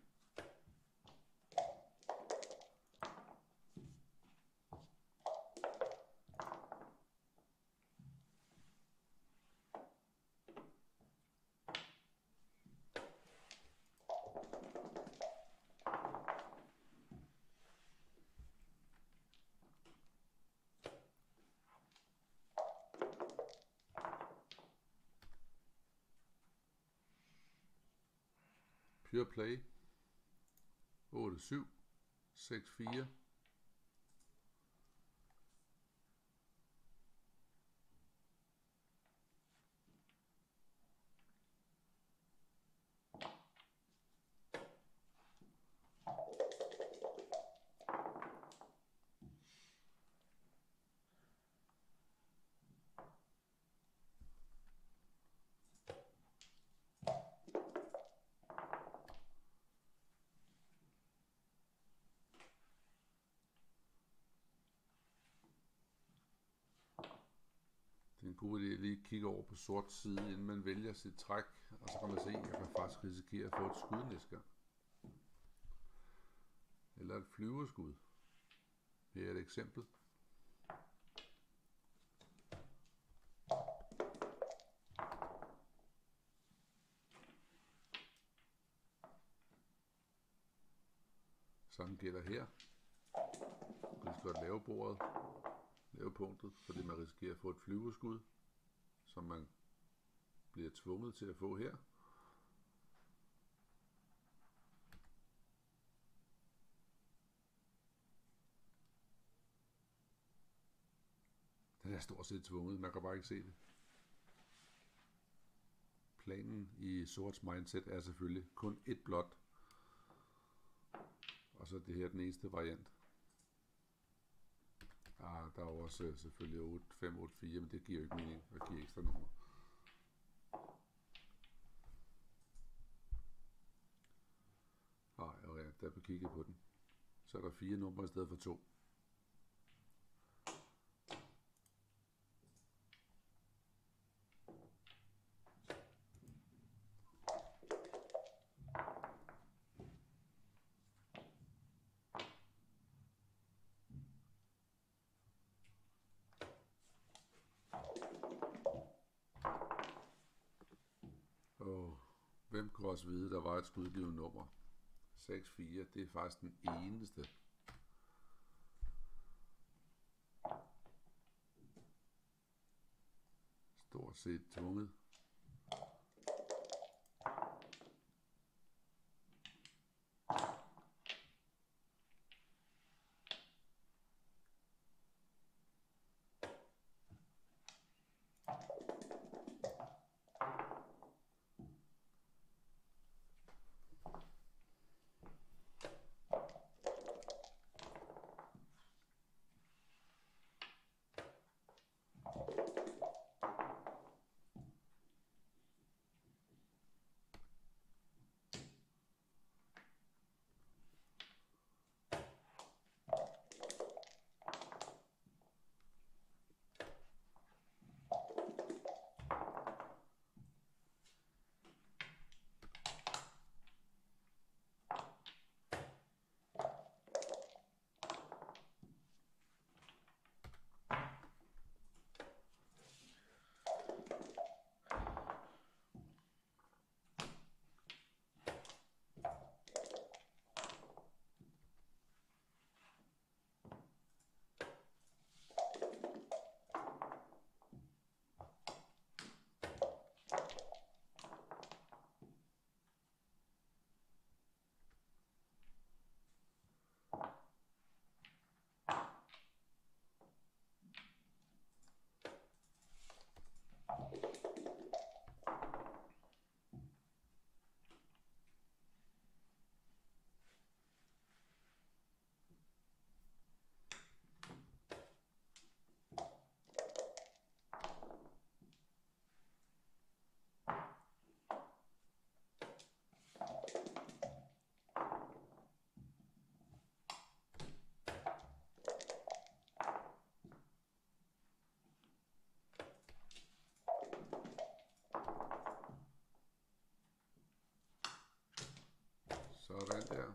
Pure play. otte syv. seks fire. Det er en god idé at lige kigge over på sort side, inden man vælger sit træk, og så kan man se, at jeg kan faktisk risikere at få et skud næste gang. Eller et flyverskud. Her er et eksempel. Samme gælder her. Vi skal godt lave bordet, lave punktet, fordi man risikerer at få et flyverskud, som man bliver tvunget til at få her. Den er stort set tvunget, man kan bare ikke se det. Planen i sorts mindset er selvfølgelig kun et blot, og så er det her den eneste variant. Ah, der er også selvfølgelig otte fem otte fire, men det giver jo ikke mening at give ekstra nummer. Nej, og ja, der er kigget på den. Så er der fire numre i stedet for to. Og hvem kunne også vide, der var et skudgivende nummer? seks fire, det er faktisk den eneste. Stort set tvunget. Sådan der.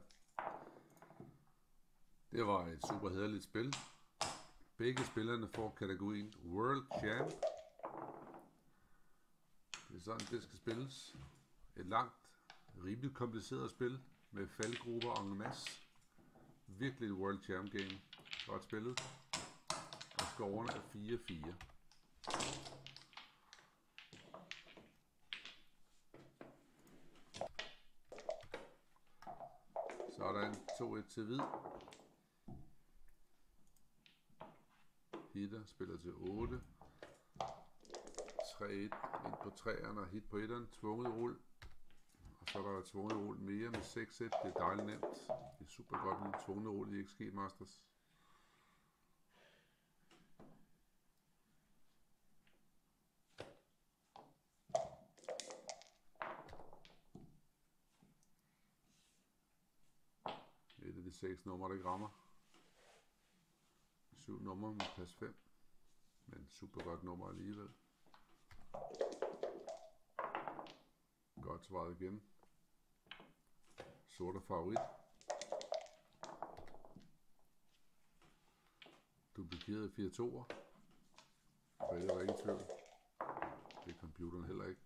Det var et super hæderligt spil. Begge spillerne får kategorien World Champ. Det er sådan, det skal spilles. Et langt, rimelig kompliceret spil med faldgrupper og en masse. Virkelig et World Champ game. Godt spillet. Og scorene er fire fire. Sådan, to et til hvid. Hitter spiller til otte. tre et ind på træerne og hit på etteren. Tvunget rull. Og så er der tvunget rull mere med seks et. Det er dejligt nemt. Det er super godt med tvunget rull i X G Masters. Et af de seks numre, der ikke rammer. Syv numre med plads fem. Men super godt nummer alligevel. Godt svaret igen. Sort er favorit. Duplikeret fire toer. For det er der ingen tvivl. Det er computeren heller ikke.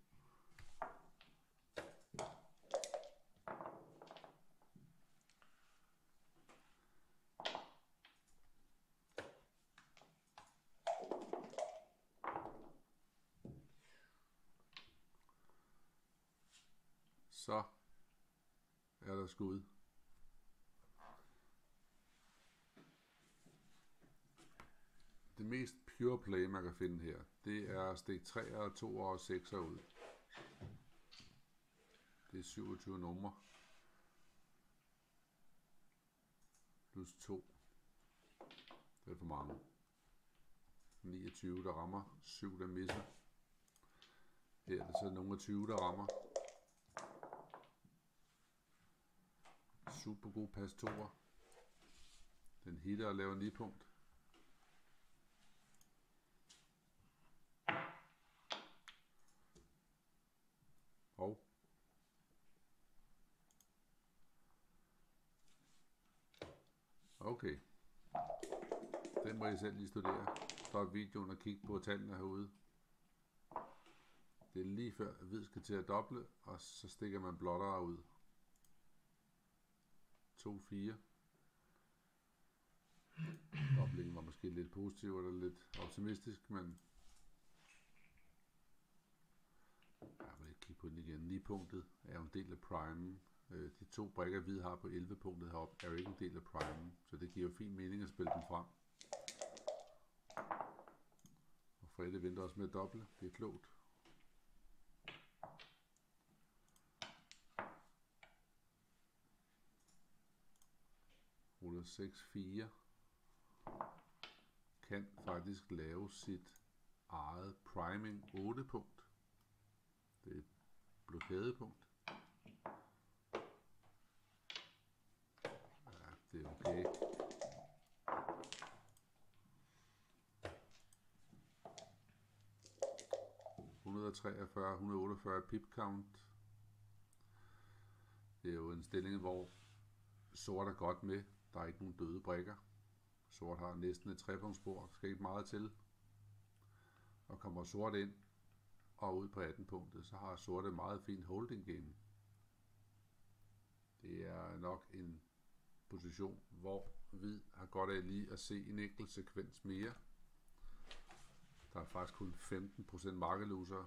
så er der skud. Det mest pure play, man kan finde her, det er stik tre og to og seks ud. Det er syvogtyve numre. Plus to. Det er for mange. niogtyve, der rammer. syv, der misser. Her er det så nogle af tyve, der rammer. Super god pas toer. Den hitter og laver ni punkt. Og okay. Den må I selv lige studere. Stop videoen og kigge på tallene herude. Det er lige før hvid skal til at doble, og så stikker man blottere ud. to fire. Doblingen var måske lidt positiv eller lidt optimistisk, men jeg vil ikke kigge på den igen. ni punktet er jo en del af primen. De to brikker hvid har på elleve punktet heroppe er jo ikke en del af primen, så det giver jo fin mening at spille dem frem. Og Freddie venter også med at doble. Det er klogt. Ruller seks fire. Kan faktisk lave sit eget priming otte punkt. Det er et blokadepunkt. Ja, det er okay. et hundrede treogfyrre, et hundrede otteogfyrre pip count. Det er jo en stilling, hvor sort er godt med. Der er ikke nogen døde brikker. Sort har næsten et trepunktsbord. Skal ikke meget til. Og kommer sort ind og ud på atten punktet, så har sort et meget fint holding game. Det er nok en position, hvor hvid har godt af lige at se en enkelt sekvens mere. Der er faktisk kun femten procent markeloser.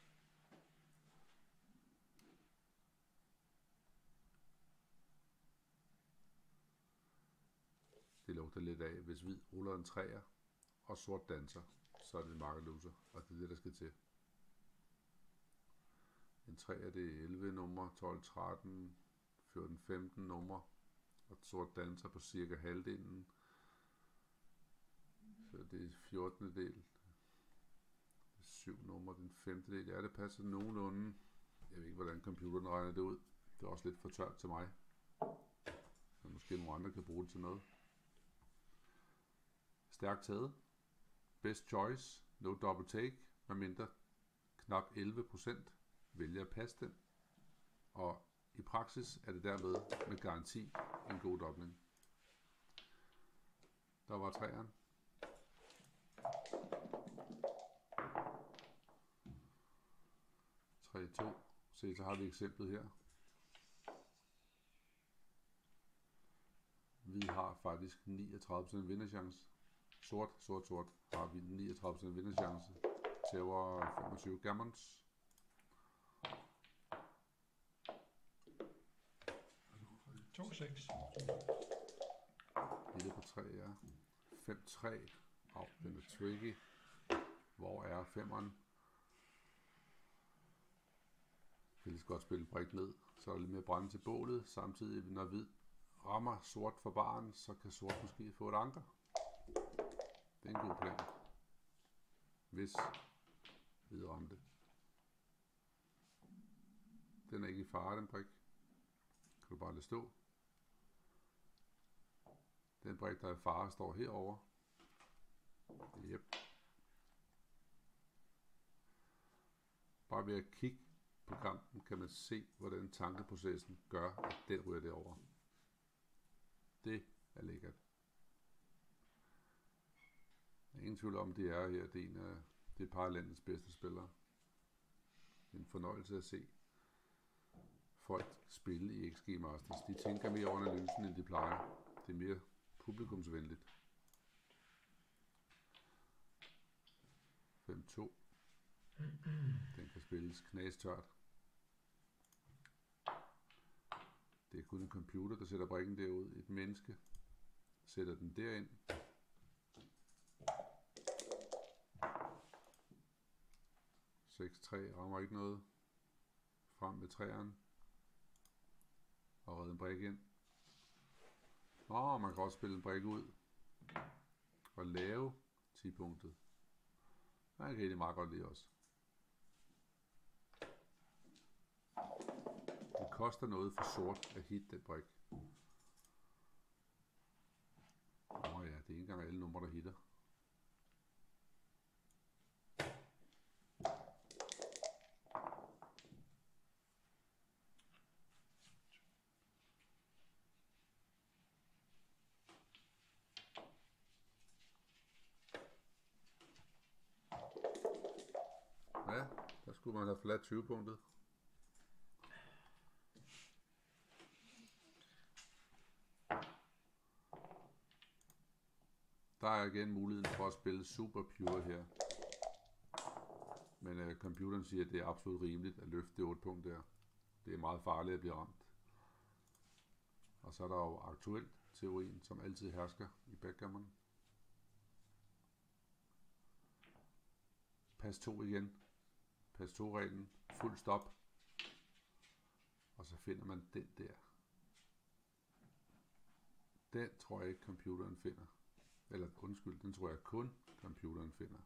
Det lugter lidt af, hvis hvid ruller en træer, og sort danser, så er det en markeloser, og det er det, der skal til. En træer, det er elleve numre, tolv, tretten, fjorten, femten numre, og sort danser på cirka halvdelen. Så det er fjorten del. syv numre, den femte del. Ja, det passer nogenlunde. Jeg ved ikke, hvordan computeren regner det ud. Det er også lidt for tørt til mig. Så måske nogle andre kan bruge det til noget. Stærkt taget. Best choice. No double take. Medmindre knap elleve procent vælger at passe den. Og i praksis er det dermed med garanti en god dobling. Der var træeren. tre to. Se, så har vi eksemplet her. Vi har faktisk niogtredive procent vinderchance. Sort, sort, sort har vi niogtredive procent vinderchance. Tæver femogtyve gammons. to seks. Lille på tre, ja. fem tre. Au, den er tricky. Hvor er femmeren? Jeg kan lige så godt spille brik ned, så er der lidt mere brænde til bålet. Samtidig, når hvid rammer sort for baren, så kan sort måske få et anker. Det er en god plan. Hvis hvid ramte. Den er ikke i fare, den brik. Kan du bare lade stå. Den brik, der er i fare, står herovre. Yep. Bare ved at kigge på kampen, kan man se, hvordan tankeprocessen gør, at den ryger derover. Det er lækkert. Der er ingen tvivl om, det er her. Det er en af det er par af landets bedste spillere. Det er en fornøjelse at se folk spille i X G Masters. De tænker mere over analysen, end de plejer. Det er mere publikumsvenligt. fem to. Den kan spilles knastørt. Det er kun en computer, der sætter brikken derud. Et menneske sætter den derind. seks tre rammer ikke noget. Frem med træeren. Og redde en brik ind. Åh, man kan også spille en brik ud. Og lave ti punktet. Man kan rigtig meget godt lide også. Det koster noget for sort at hit den brik. Åh ja, det er ikke engang alle numre, der hitter. Ja, der skulle man have flat tyve punktet. Der er igen muligheden for at spille super pure her. Men øh, computeren siger, at det er absolut rimeligt at løfte det otte punkt der. Det er meget farligt at blive ramt. Og så er der jo aktuelt teorien, som altid hersker i Backgammon. Pas to igen. Pas to reglen. Fuld stop. Og så finder man den der. Den tror jeg ikke computeren finder. Eller undskyld, den tror jeg kun computeren finder.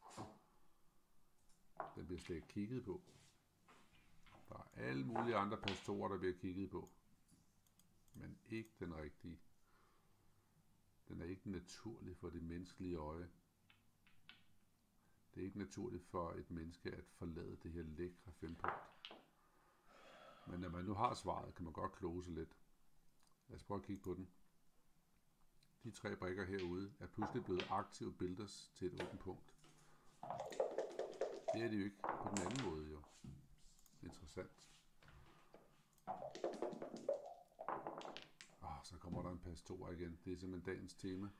Den bliver slet ikke kigget på. Der er alle mulige andre pas toer, der bliver kigget på. Men ikke den rigtige. Den er ikke naturlig for det menneskelige øje. Det er ikke naturligt for et menneske at forlade det her lækre fempunkt. Men når man nu har svaret, kan man godt kloge sig lidt. Lad os prøve at kigge på den. De tre brikker herude er pludselig blevet aktive builders til et åbent punkt. Det er det jo ikke på den anden måde jo. Interessant. Ah, så kommer der en pas toer igen. Det er simpelthen dagens tema.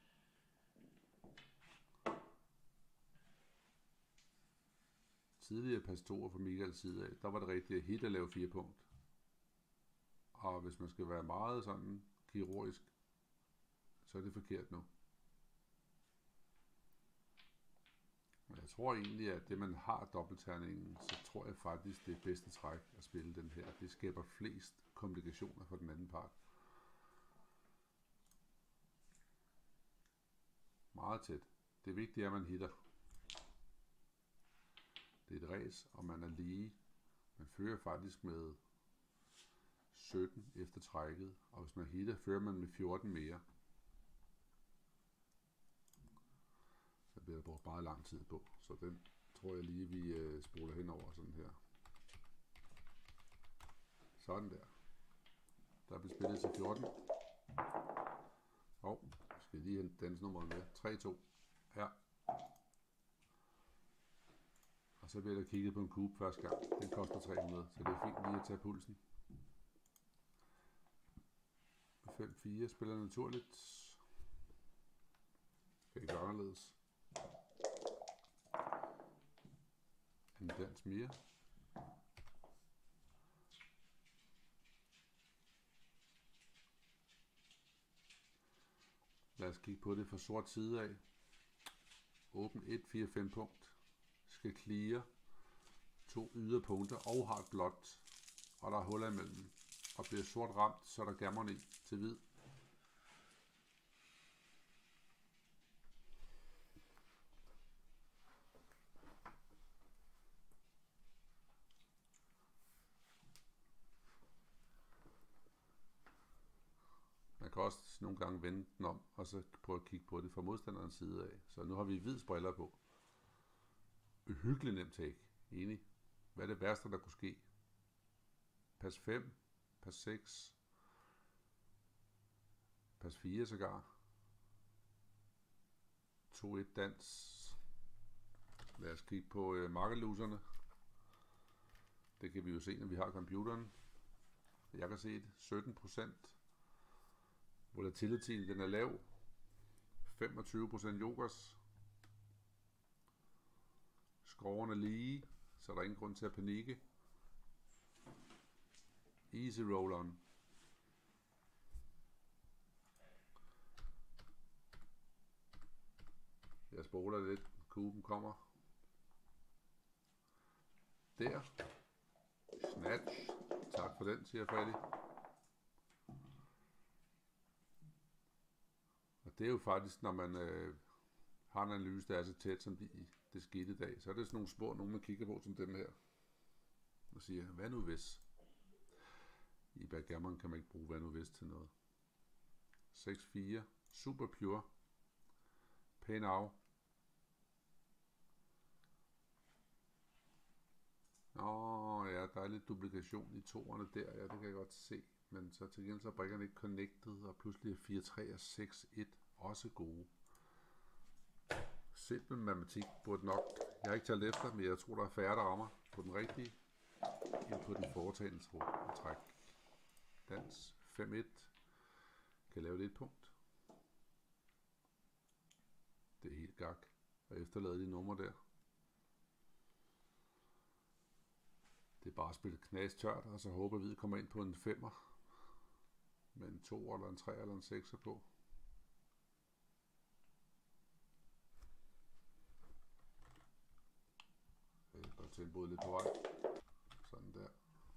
Tidligere pas toer fra Michaels side af, der var det rigtigt at hit at lave fire punkt. Og hvis man skal være meget sådan kirurgisk, så er det forkert nu. Men jeg tror egentlig, at det man har dobbeltterningen, så tror jeg faktisk, det er bedste træk at spille den her. Det skaber flest komplikationer for den anden part. Meget tæt. Det vigtige er, at man hitter. Det er et ræs, og man er lige. Man fører faktisk med sytten efter trækket, og hvis man hitter, fører man med fjorten mere. Så bliver der brugt meget lang tid på, så den tror jeg lige, vi øh, spoler hen over sådan her. Sådan der. Der bliver spillet til fjorten. Og skal lige hente dansnummeret med. tre to. Her. Og så bliver der kigget på en kube første gang. Den koster tre hundrede, så det er fint lige at tage pulsen. fem fire spiller naturligt. Kan ikke gøre anderledes. En dans mere. Lad os kigge på det fra sort side af. Åbn et fire fem punkt. Skal clear to yderpunkter og har et blåt. Og der er huller imellem. Og bliver sort ramt, så er der gammon i til hvid. Man kan også nogle gange vende den om, og så prøve at kigge på det fra modstanderens side af. Så nu har vi hvids briller på. Uhyggeligt nemt take. Enig. Hvad er det værste, der kunne ske? Pas fem. Pas seks. Pas fire sågar. to et dans. Lad os kigge på øh, marketloserne. Det kan vi jo se, når vi har computeren. Jeg kan se det. sytten procent. Volatilityen den er lav. femogtyve procent jokers. Skroverne er lige, så er der ingen grund til at panikke. Easy roll on. Jeg spoler lidt. Kuben kommer. Der. Snatch. Tak for den, siger Freddie. Og det er jo faktisk, når man øh, har en analyse, der er så tæt som de, det skete i dag, så er det sådan nogle spor, nogen man kigger på som dem her. Og siger, hvad nu hvis? I Backgammon kan man ikke bruge hvad nu hvis til noget. seks fire. Super pure. Pay now. Åh ja, der er lidt duplikation i toerne der, ja, det kan jeg godt se. Men så til gengæld så er brikkerne ikke connected, og pludselig er fire tre og seks et også gode. Simpel matematik burde nok, jeg har ikke talt efter, men jeg tror der er færre, der rammer på den rigtige, end på den foretagende træk. Dans fem et. Kan lave det et punkt. Det er helt gak. Og efterlade de numre der. Det er bare at spille knas tørt, og så håber vi, at vi kommer ind på en femmer. Med en to eller en tre eller en sekser på. Jeg går tempoet lidt på vej. Sådan der.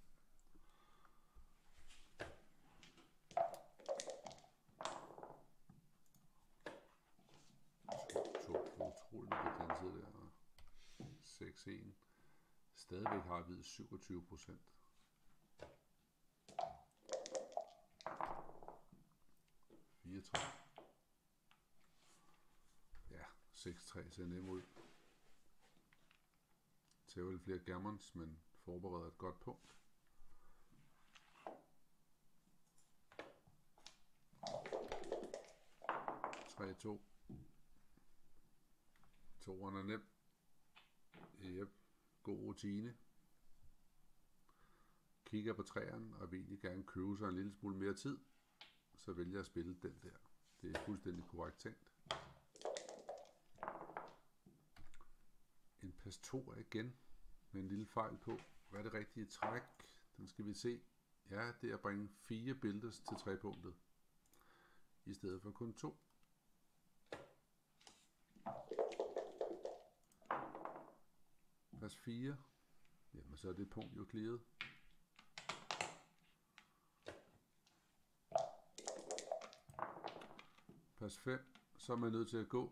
Utroligt med danset der. seks en. Stadigvæk har hvid syvogtyve procent. fire tre. Ja, seks tre ser nem ud. Tæver lidt flere gammons, men forbereder et godt punkt. tre to. Toeren er nem. Yep. God rutine. Kigger på træerne og vil egentlig gerne købe sig en lille smule mere tid, så vælger jeg at spille den der. Det er fuldstændig korrekt tænkt. En pas to er igen med en lille fejl på. Hvad er det rigtige træk? Den skal vi se. Ja, det er at bringe fire builders til trepunktet i stedet for kun to. Pas fire. Jamen så er det punkt jo clearet. Pas fem. Så er man nødt til at gå.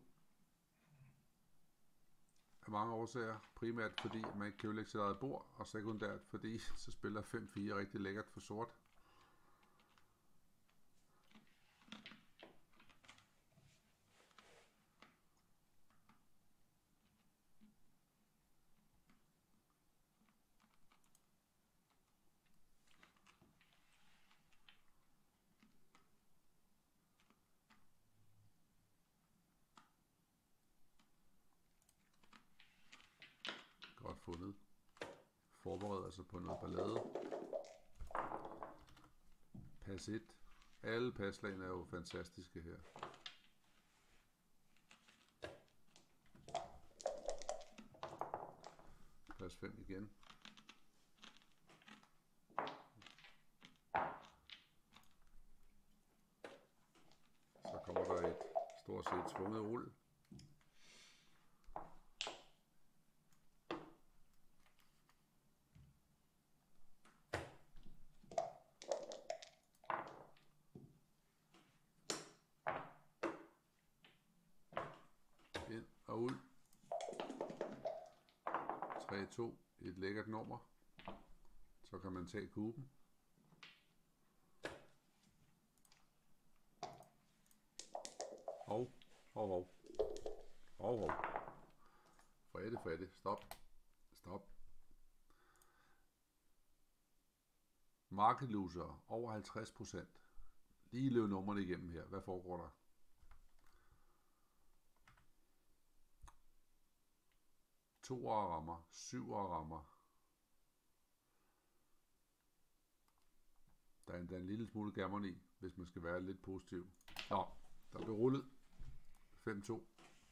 Af mange årsager. Primært fordi man ikke kan ødelægge sit eget bord. Og sekundært fordi så spiller fem fire rigtig lækkert for sort. Godt fundet. Forbereder sig på noget ballade. Pas et. Alle paslagene er jo fantastiske her. Pas fem igen. Så kommer der et stort set tvunget rull. Ind og ud. tre to. Et lækkert nummer. Så kan man tage kuben. Hov, hov, hov. Hov, hov. Fredde, Fredde. Stop. Stop. Market loser over halvtreds procent. Lige løb nummerne igennem her. Hvad foregår der? Toer rammer, syver rammer. Der er endda en lille smule gammon i, hvis man skal være lidt positiv. Nå, der blev rullet. fem to.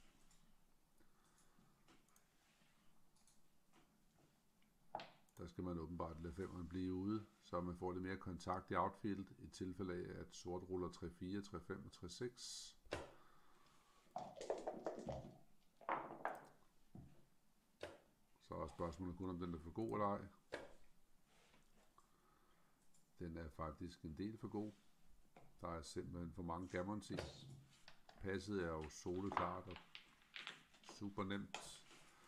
Der skal man åbenbart lade femeren blive ude, så man får lidt mere kontakt i outfield, i tilfælde af, at sort ruller tre fire, tre fem og tre seks. spørgsmålet kun, om den er for god eller ej. Den er faktisk en del for god. Der er simpelthen for mange gammons i. Passet er jo soleklart og super nemt.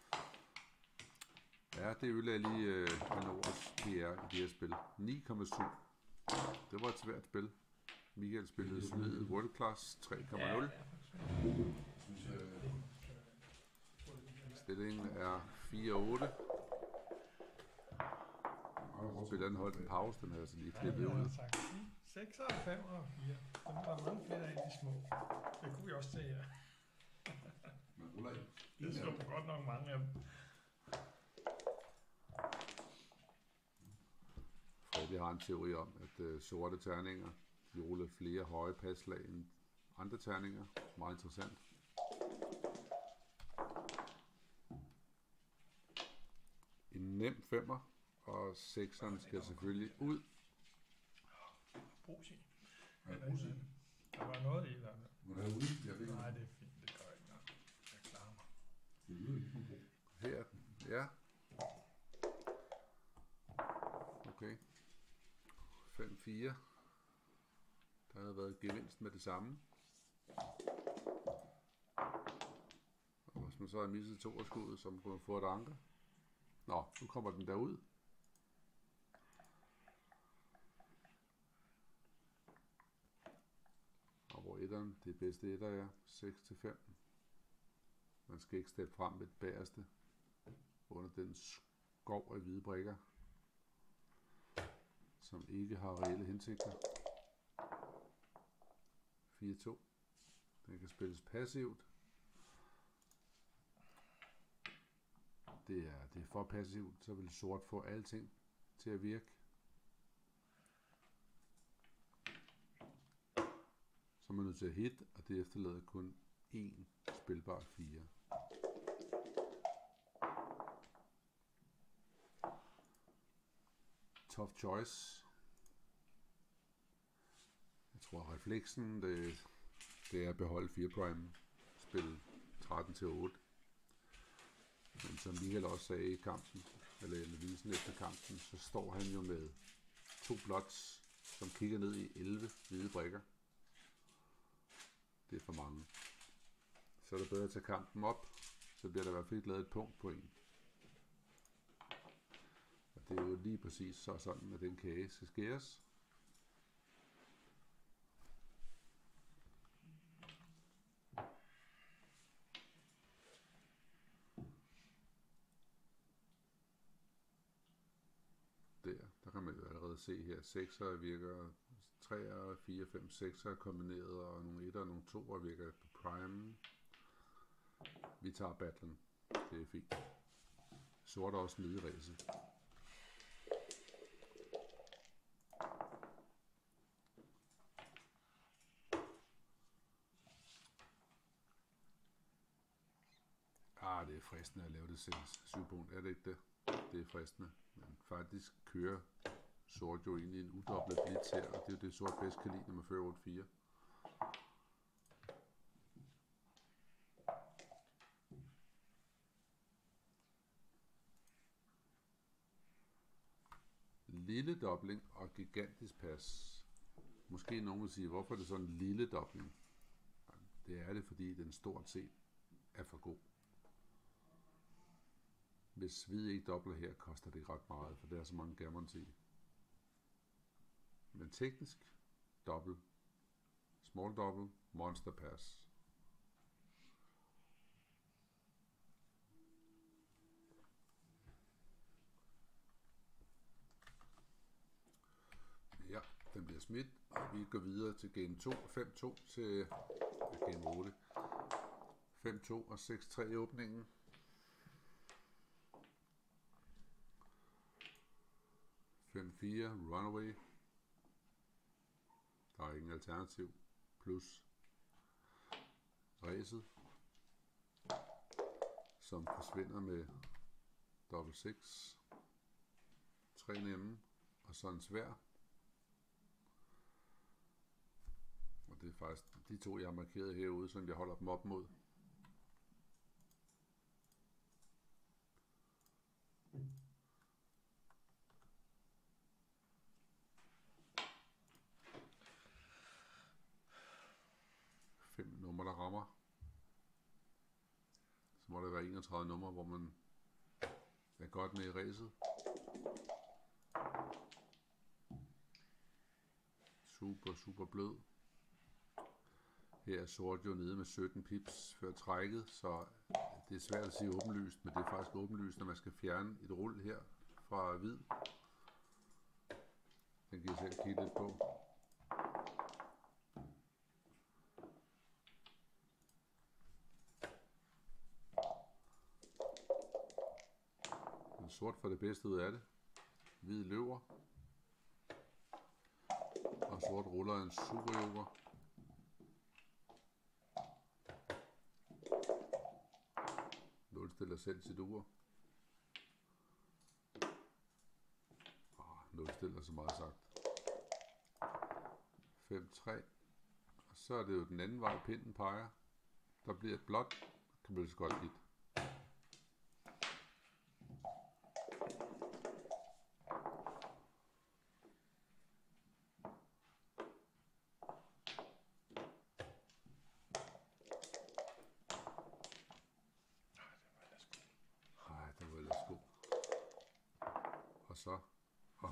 Ja, det ødelagde lige øh, Noers P R i det her spil. ni komma syv. Det var et svært spil. Michael spillede solid World Class tre komma nul. Stillingen er fire otte. Spilleren holdt en pause, den havde så lige flippet ud. seks og fem og fire. Der var mange flere af de små. Det kunne vi også se her. Det så godt nok mange af dem. Freddie har en teori om, at øh, sorte terninger de ruller flere høje passlag end andre terninger. Meget interessant. En nem femmer, og sekseren skal selvfølgelig ud. Brus i. Der var noget i der. Nej, det er fint. Det gør ikke noget. Jeg klarer mig. Her, ja. Okay. fem fire. Der havde været gevinst med det samme. Og hvis man så har misset to af skuddet, så kunne man få et anker. Nå, nu kommer den derud. Og hvor etteren, det bedste etter er, seks til fem. Man skal ikke steppe frem med det bagerste under den skov af hvide brikker, som ikke har reelle hensigter. fire to. Den kan spilles passivt. Det er, det er for passivt, så vil sort få alting til at virke. Så er man nødt til at hit, og det efterlader kun én spilbar fire. Tough choice. Jeg tror refleksen, det, det er at beholde fire prime. Spil tretten til otte. Men som Michael også sagde i kampen, eller i analysen efter kampen, så står han jo med to blots, som kigger ned i elleve hvide brikker. Det er for mange. Så er det bedre at tage kampen op, så bliver der i hvert fald ikke lavet et punkt på en. Og det er jo lige præcis så sådan, at den kage skal skæres. Der, der kan man jo allerede se her, sekser virker, treer, fire, fem, sekser kombineret, og nogle etter og nogle toer virker på prime. Vi tager battlen. Det er fint. Sort er også nede i ræset. Ah, det er fristende at lave det syv punkt, er det ikke det? Det er fristende. Men faktisk kører sort jo ind i en udoblet blitz her, og det er jo det sort bedst kan lide, når man fører otte fire. Lille dobling og gigantisk pas. Måske nogen vil sige, hvorfor er det sådan en lille dobling? Det er det, fordi den stort set er for god. Hvis hvid ikke dobler her, koster det ikke ret meget, for der er så mange gammons i. Men teknisk, dobbelt, small double, monster pass. Ja, den bliver smidt, og vi går videre til game to, fem to til game otte. fem to og seks tre i åbningen. fem fire, runaway. Der er ingen alternativ. Plus ræset, som forsvinder med dobbelt seks. Tre nemme, og så en svær. Og det er faktisk de to, jeg har markeret herude, som jeg holder dem op mod. enogtredive numre, hvor man er godt med i ræset. Super, super blød. Her er sort jo nede med sytten pips før trækket, så det er svært at sige åbenlyst, men det er faktisk åbenlyst, når man skal fjerne et rul her fra hvid. Den kan jeg selv kigge lidt på. Den sort får det bedste ud af det. Hvid løber. Og sort ruller en super joker. Nulstiller selv sit ur. Oh, nulstiller så meget sagt. fem tre. Og så er det jo den anden vej, pinden peger. Der bliver et blot. Kan blive så godt hit. Og så oh.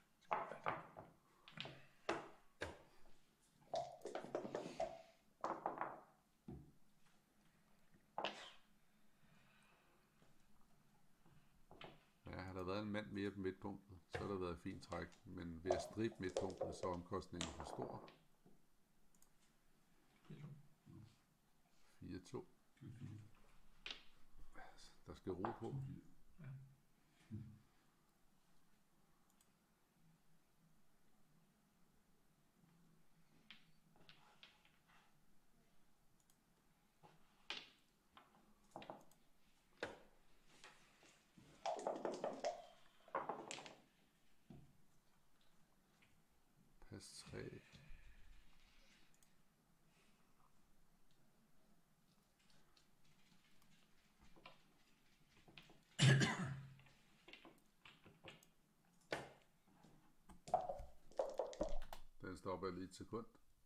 Ja, har der været en mand mere på midtpunktet, så har der været et fint træk, men ved at stribe midtpunktet, så er omkostningen for stor. fire to. Der skal ro på. Pas tre. Den stopper lige et sekund.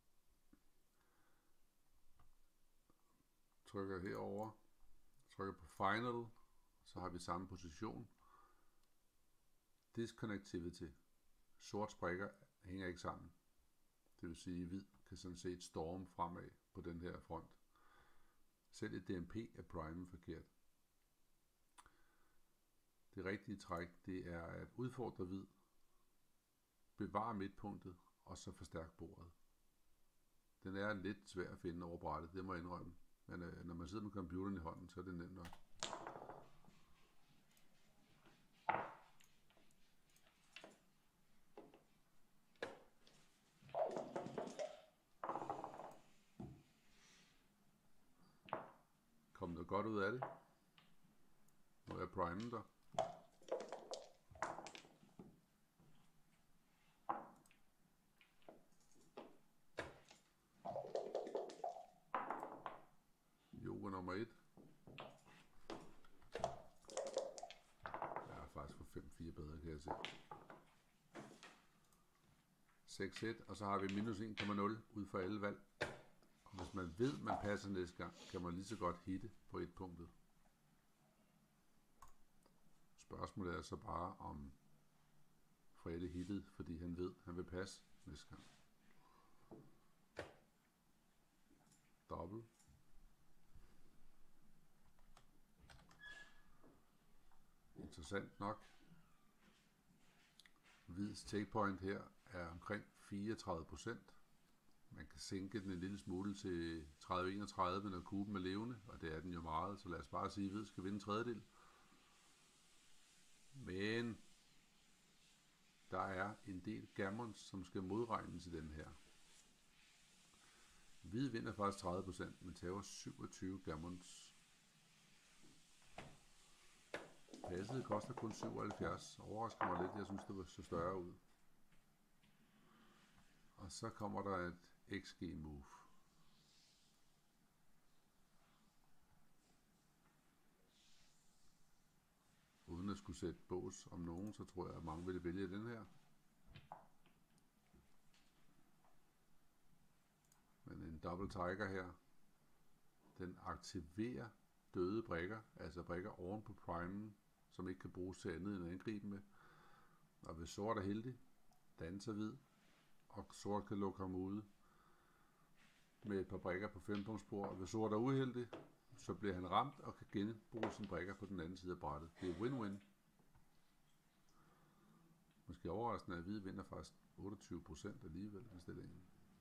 Trykker herover. Trykker på final. Så har vi samme position. Disconnectivity. Sort sprækker hænger ikke sammen. Det vil sige, at hvid kan sådan set storme fremad på den her front. Selv et D M P er prime forkert. Det rigtige træk, det er at udfordre hvid, bevare midtpunktet, og så forstærke bordet. Den er lidt svær at finde over brættet, det må jeg indrømme. Men øh, når man sidder med computeren i hånden, så er det nemt nok. Kom noget godt ud af det. Nu er jeg primen der. Joker nummer et. Jeg er faktisk for fem fire bedre, kan jeg se. seks et, og så har vi minus en komma nul ud for alle valg. Og hvis man ved, man passer næste gang, kan man lige så godt hitte på et punktet. Spørgsmålet er så bare, om Freddie hittede, fordi han ved, han vil passe næste gang. Dobbelt. Interessant nok. Hvids takepoint her er omkring fireogtredive procent. Man kan sænke den en lille smule til tredive enogtredive, når kuben er levende, og det er den jo meget, så lad os bare sige, at hvid skal vinde en tredjedel. Men der er en del gammons, som skal modregnes i den her. Hvid vinder faktisk tredive procent, men tager syvogtyve gammons. Passet koster kun syvoghalvfjerds. Overrasker mig lidt, jeg synes det så større ud. Og så kommer der et X G move. Uden at skulle sætte bås om nogen, så tror jeg, at mange vil vælge den her. Men en double tiger her, den aktiverer døde brikker, altså brikker oven på primen, som ikke kan bruges til andet end at angribe med. Og hvis sort er heldig, danser hvid, og sort kan lukke ham ude med et par brikker på fempunktsbord. Og hvis sort er uheldig, så bliver han ramt og kan genbruge sine brikker på den anden side af brættet. Det er win-win. Måske overraskende, at hvid vinder faktisk otteogtyve procent alligevel af stillingen.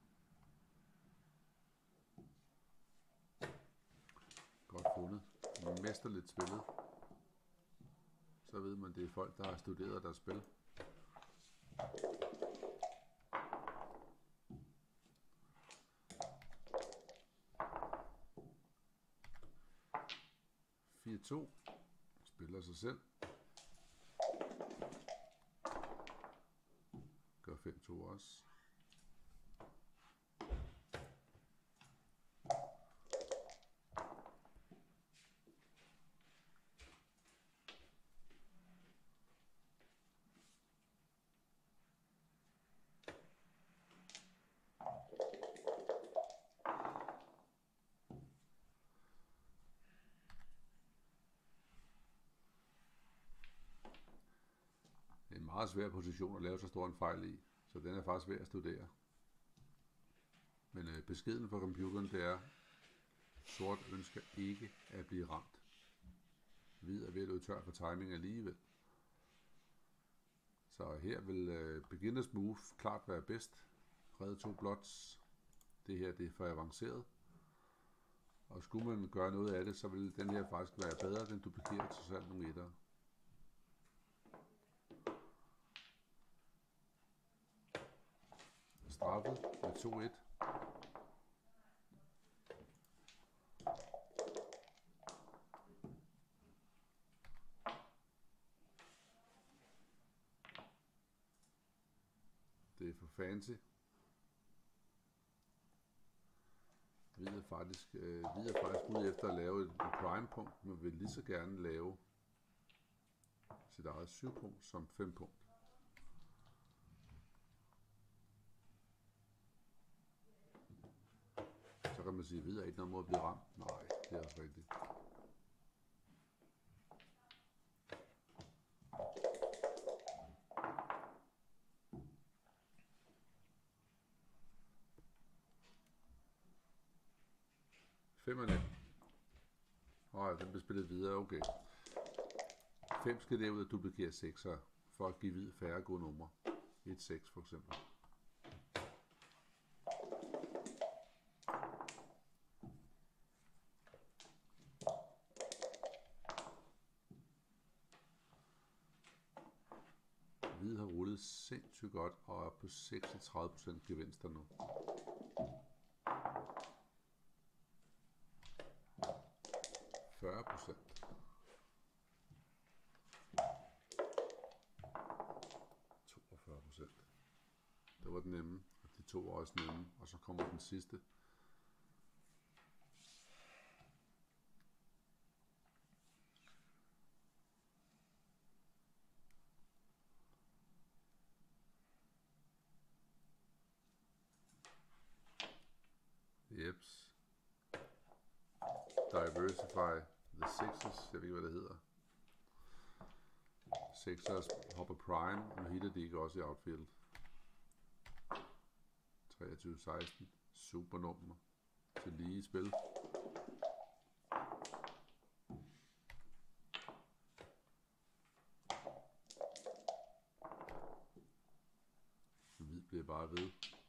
Godt fundet. Mesterligt spillet. Så ved man, det er folk, der har studeret deres spil. fire to. Spiller sig selv. Gør fem to også. Meget svær position at lave så stor en fejl i, så den er faktisk værd at studere. Men øh, beskeden fra computeren, det er, sort ønsker ikke at blive ramt. Hvid er ved at løbe tør for timing alligevel. Så her vil øh, beginners move klart være bedst. Redde to blots. Det her det er for avanceret. Og skulle man gøre noget af det, så vil den her faktisk være bedre, den duplikerer til selv nogle etter. Straffet med to et. Det er for fancy. Vi er faktisk, øh, vi er faktisk ude efter at lave et prime punkt, men vil lige så gerne lave sit eget syv punkt som fem punkt. Så kan man sige, at videre ikke noget måde at blive ramt. Nej, det er også rigtigt. Femmerne. Åh, den bliver spillet videre, okay. fem skal derud og duplikere sekser, for at give hvid færre gode numre. et seks for eksempel. Hvid har rullet sindssygt godt og er på seksogtredive procent gevinster nu. fyrre procent. toogfyrre procent. Det var den nemme, og de to var også nemme, og så kommer den sidste. Jeps. Diversify the sixes, jeg ved ikke hvad det hedder. Sixers hopper prime, og hitter de ikke også i outfield. treogtyve seksten, super nummer til lige spil. Hvid bliver bare ved.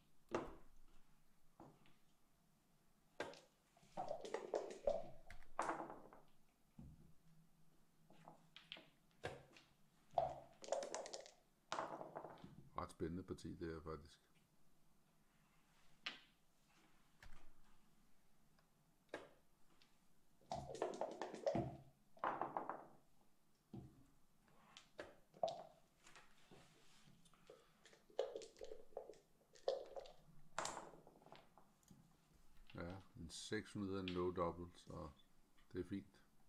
Ret spændende parti det er faktisk. Ja, en seks hundrede no double, så det er fint.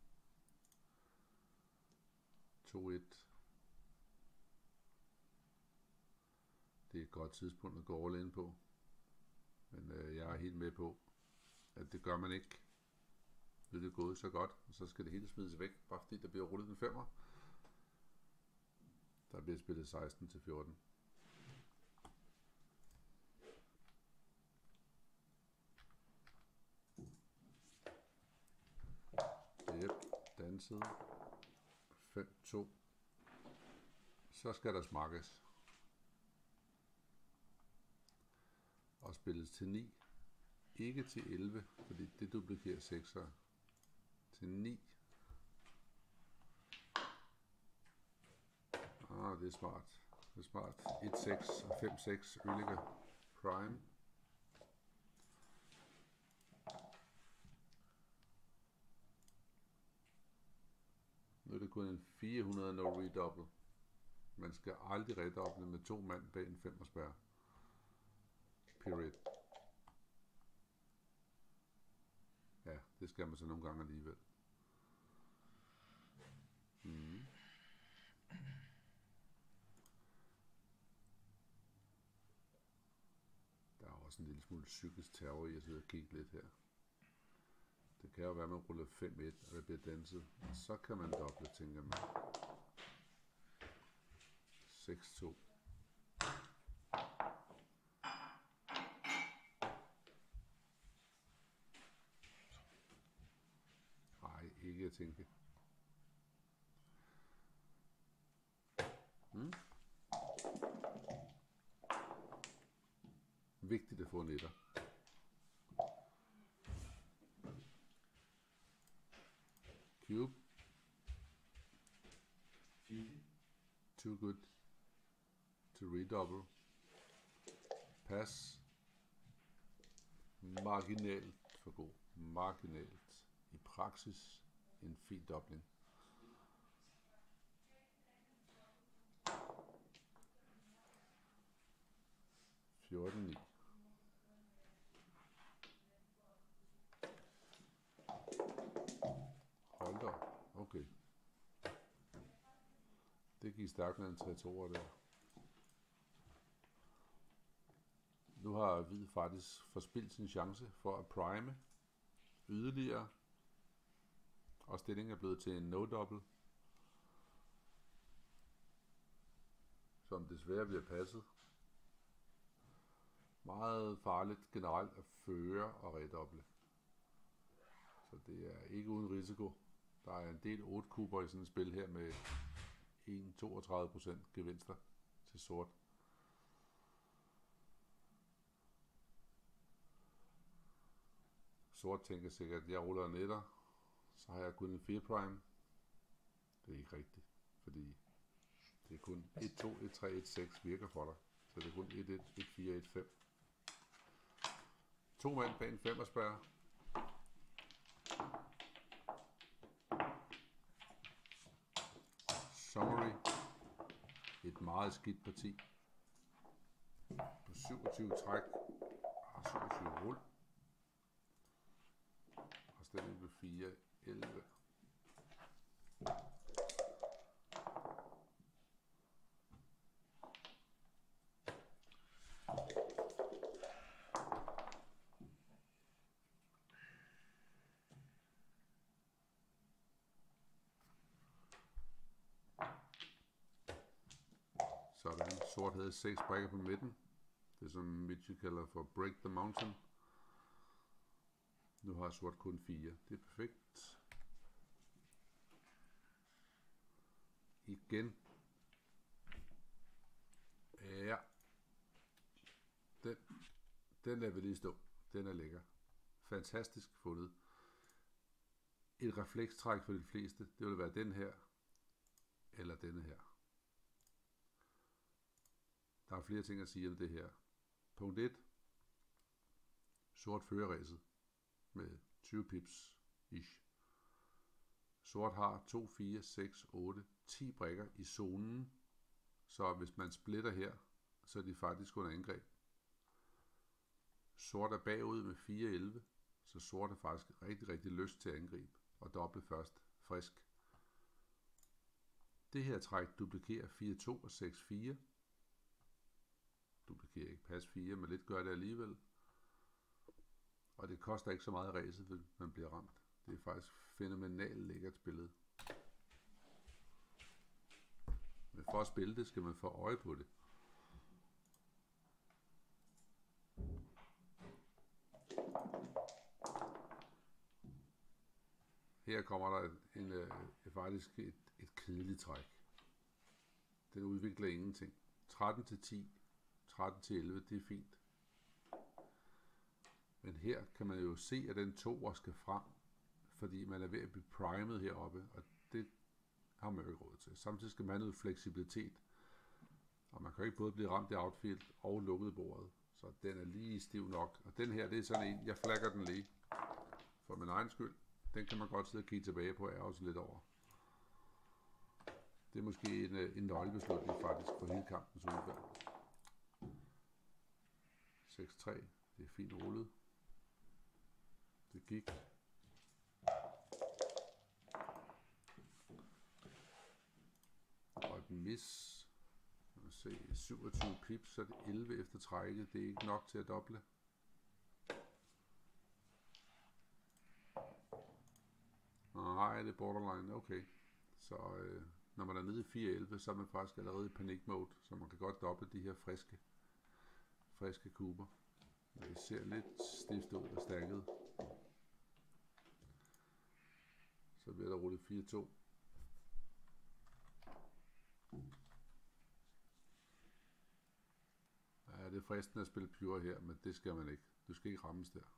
to et. Det er et godt tidspunkt at gå all in på. Men øh, jeg er helt med på, at det gør man ikke. vil det gået så godt, og så skal det hele smides væk, bare fordi der bliver rullet en femmer. Der bliver spillet seksten til fjorten. Yep, danset. fem to. Så skal der smakkes. Og spilles til ni. Ikke til elleve, fordi det duplikerer sekser. Til ni. Ah, det er smart. Det er smart. et seks og fem seks yderligere prime. Nu er det kun en fire hundrede no redouble. Man skal aldrig redouble med to mand bag en femmerspærre. Period. Ja, det skal man så nogle gange alligevel. Mm. Der er også en lille smule psykisk terror i at sidde og kigge lidt her. Det kan jo være, at man ruller fem et, og det bliver danset. Så kan man doble, tænker man. seks to. Nej, ikke at tænke. Hmm. Vigtigt at få en etter. Cube. Too good to redouble. Pass. Marginalt for god. Marginalt. I praksis en fin dobling. fjorten ni. Hold da. Okay. Det gik stærkt med en tre toer der. Nu har hvid faktisk forspildt sin chance for at prime yderligere. Og stillingen er blevet til en no-double. Som desværre bliver passet. Meget farligt generelt at føre og redouble. Så det er ikke uden risiko. Der er en del otte kuber i sådan et spil her med en komma toogtredive procent gevinster til sort. Sort tænker sikkert, at jeg ruller en etter, så har jeg kun en fire prime. Det er ikke rigtigt, fordi det er kun et to, et tre, et seks virker for dig. Så det er kun et et, et fire, et fem. To mand bag en femmerspærre. Summary. Et meget skidt parti. På syvogtyve træk. Og syvogtyve rull. Og stilling på fire, elleve. Sådan. Sort havde seks brækker på midten. Det som Mitchell kalder for break the mountain. Nu har sort kun fire. Det er perfekt. Igen. Ja. Den, den lader vi lige stå. Den er lækker. Fantastisk fundet. Et reflekstræk for de fleste. Det vil være den her. Eller denne her. Der er flere ting at sige om det her. Punkt et. Sort fører ræset med tyve pips ish. Sort har to, fire, seks, otte, ti brikker i zonen. Så hvis man splitter her, så er de faktisk under angreb. Sort er bagud med fire, elleve. Så sort er faktisk rigtig, rigtig lyst til at angribe. Og doble først frisk. Det her træk duplikerer fire, to og seks, fire. Duplikerer ikke pas fire, men lidt gør det alligevel. Og det koster ikke så meget ræset, hvis man bliver ramt. Det er faktisk fænomenalt lækkert spillet. Men for at spille det, skal man få øje på det. Her kommer der en, en, faktisk et, et kedeligt træk. Den udvikler ingenting. tretten til ti, tretten til elleve, det er fint. Men her kan man jo se, at den toer skal frem, fordi man er ved at blive primet heroppe, og det har man jo ikke råd til. Samtidig skal man have noget fleksibilitet, og man kan ikke både blive ramt i outfield og lukket bordet, så den er lige stiv nok. Og den her, det er sådan en, jeg flagger den lige for min egen skyld. Den kan man godt sidde og kigge tilbage på, og ærge sig lidt over. Det er måske en, en nøglebeslutning faktisk for hele kampens udfald. seks tre, det er fint rullet. Det gik. Og den mis. Lad os se, syvogtyve pips, så er det elleve efter trækket. Det er ikke nok til at doble. Nej, det er borderline, okay. Så øh, når man er nede i fire elleve, så er man faktisk allerede i panikmode, så man kan godt doble de her friske, friske kuber. Det ser lidt stift ud og stærket. Så bliver der rullet fire to. Ja, det er fristende at spille pure her, men det skal man ikke. Du skal ikke rammes der.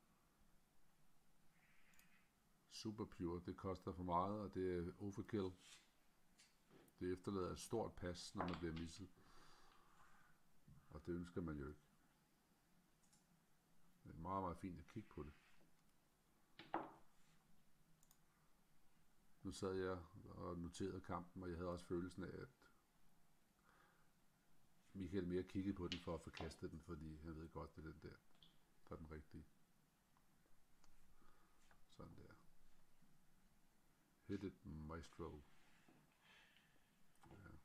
Super pure, det koster for meget, og det er overkill. Det efterlader et stort pas, når man bliver misset. Og det ønsker man jo ikke. Det er meget, meget fint at kigge på det. Nu sad jeg og noterede kampen, og jeg havde også følelsen af, at Michael mere kiggede på den for at forkaste den, fordi han ved godt, det er den der, der er den rigtige. Sådan der. Hit it, maestro. Ja.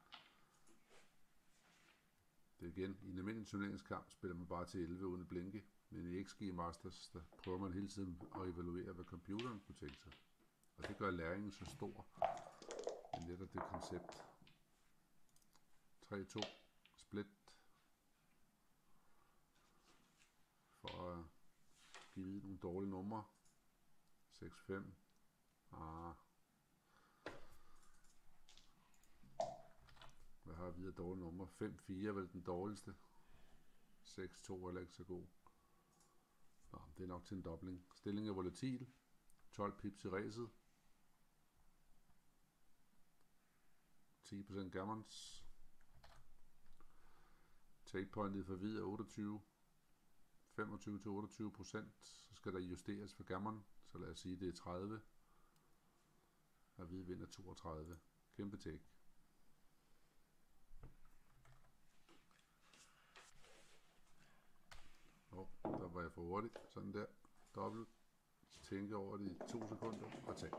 Det er igen, i en almindelig turneringskamp spiller man bare til elleve uden at blinke, men i X G Masters, der prøver man hele tiden at evaluere, hvad computeren kunne tænke sig. Og det gør læringen så stor, i netop det koncept. tre to, split, for at give nogle dårlige numre. seks fem. Ah. Hvad har vi af dårlige numre? fem fire er vel den dårligste. seks to er ikke så god. Nå, det er nok til en dobling. Stilling er volatil. tolv pips i ræset. ti procent gammons. Take pointet for hvid er otteogtyve. femogtyve til otteogtyve procent. Så skal der justeres for gammon. Så lad os sige, det er tredive. Og hvid vinder toogtredive. Kæmpe take. Åh, oh, der var jeg for hurtig. Sådan der. Dobbelt. Tænke over det i to sekunder og tag.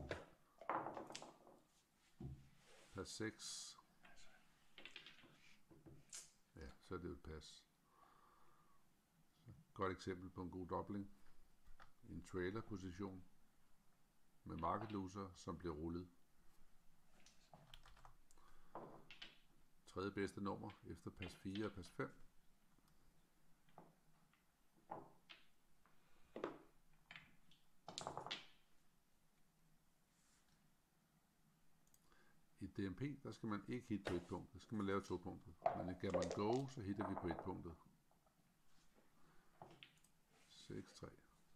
Pas seks. Ja, så er det jo et pas. Godt eksempel på en god dobling. En trailer position med market loser, som bliver rullet. Tredje bedste nummer efter pas fire og pas fem. I D M P, der skal man ikke hitte på et punkt. Der skal man lave to punkter. Men i Gammon Go, så hitter vi på et punktet. seks tre.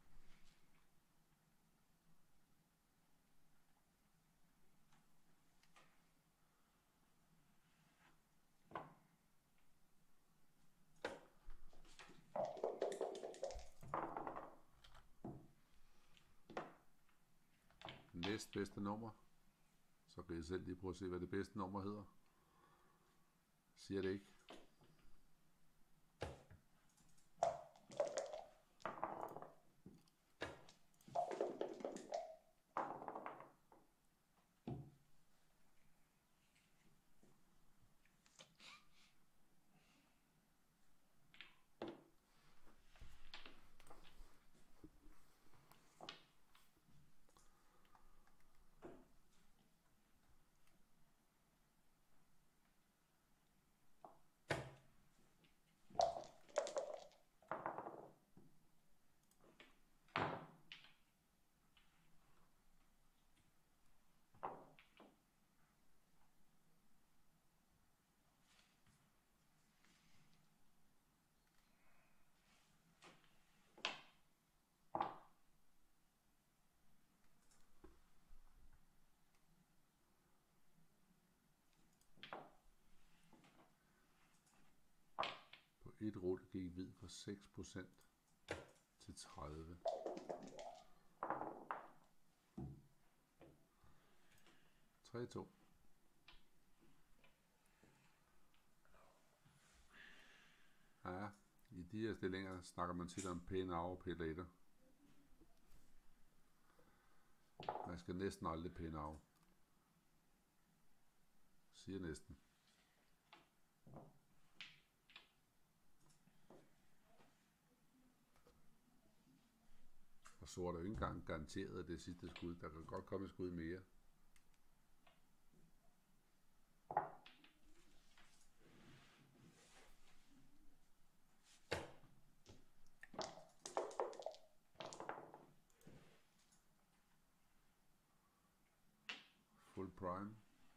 Næst bedste nummer. Så kan I selv lige prøve at se, hvad det bedste nummer hedder. Siger det ikke. et rull gik hvid fra seks procent til tredive. tre to. Ja, i de her stillinger snakker man tit om pay now og pay later. Man skal næsten aldrig pay now. Siger næsten. Og sort er jo ikke engang garanteret det sidste skud. Der kan godt komme et skud mere. Full prime.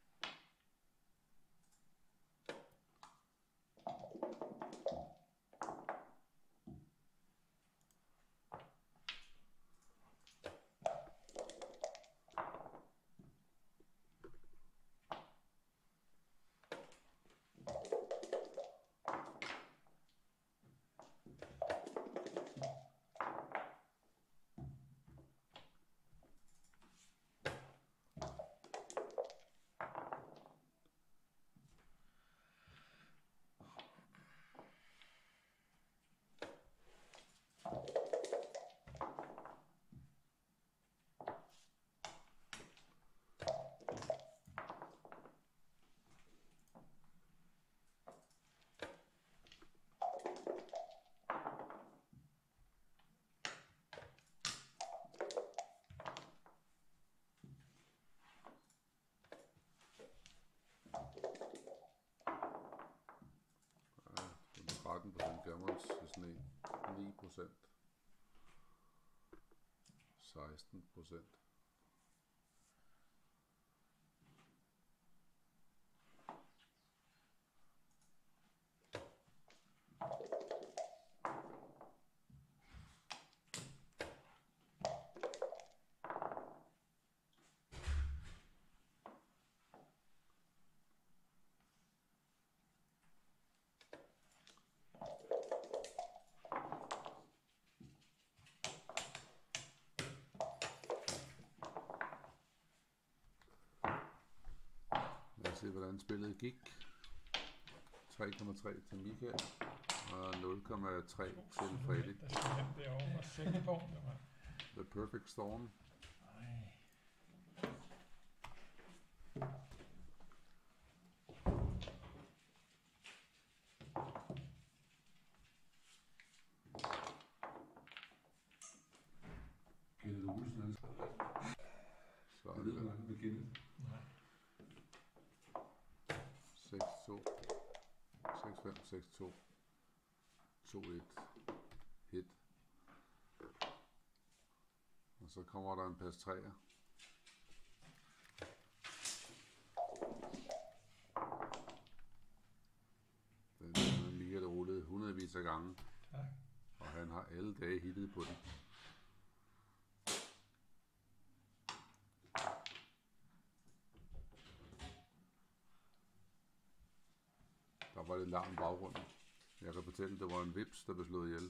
tretten procent gammels til sådan en. ni procent. seksten procent. Se hvordan spillet gik. tre komma tre til Michael og nul komma tre til Freddie. Der skal hen derovre og sætte på. The perfect storm. Så er det seks to, seks fem, seks to, to et, hit. Og så kommer der en pas træer. Den er Michael rullet hundredvis af gange. Tak. Og han har alle dage hittet på den. Der var lidt larm i baggrunden. Jeg kan fortælle, at det var en vips, der blev slået ihjel.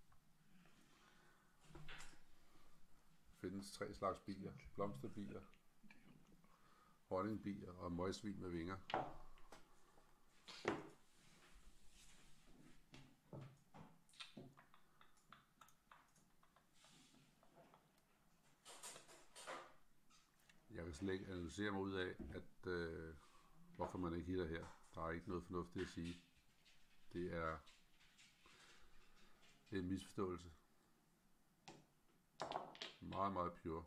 Der findes tre slags bier. Blomsterbier, honningbier og møgsvin med vinger. Jeg kan slet ikke analysere mig ud af, at øh, hvorfor man ikke hitter her. Der er ikke noget fornuftigt at sige. Det er, det er en misforståelse. Meget, meget pure.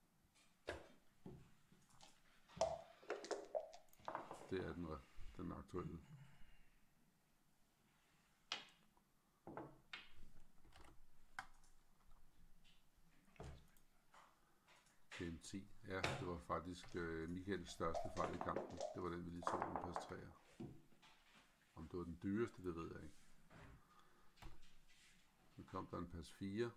Det er den, den aktuelle. Game ti. Ja, det var faktisk øh, Michaels største fejl i kampen. Det var den, vi lige så en pas træer. Om det var den dyreste, det ved jeg ikke. Så kom der en pas fire.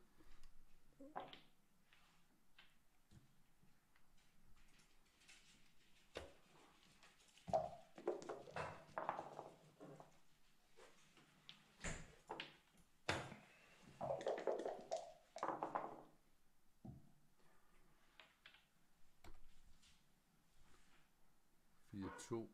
to.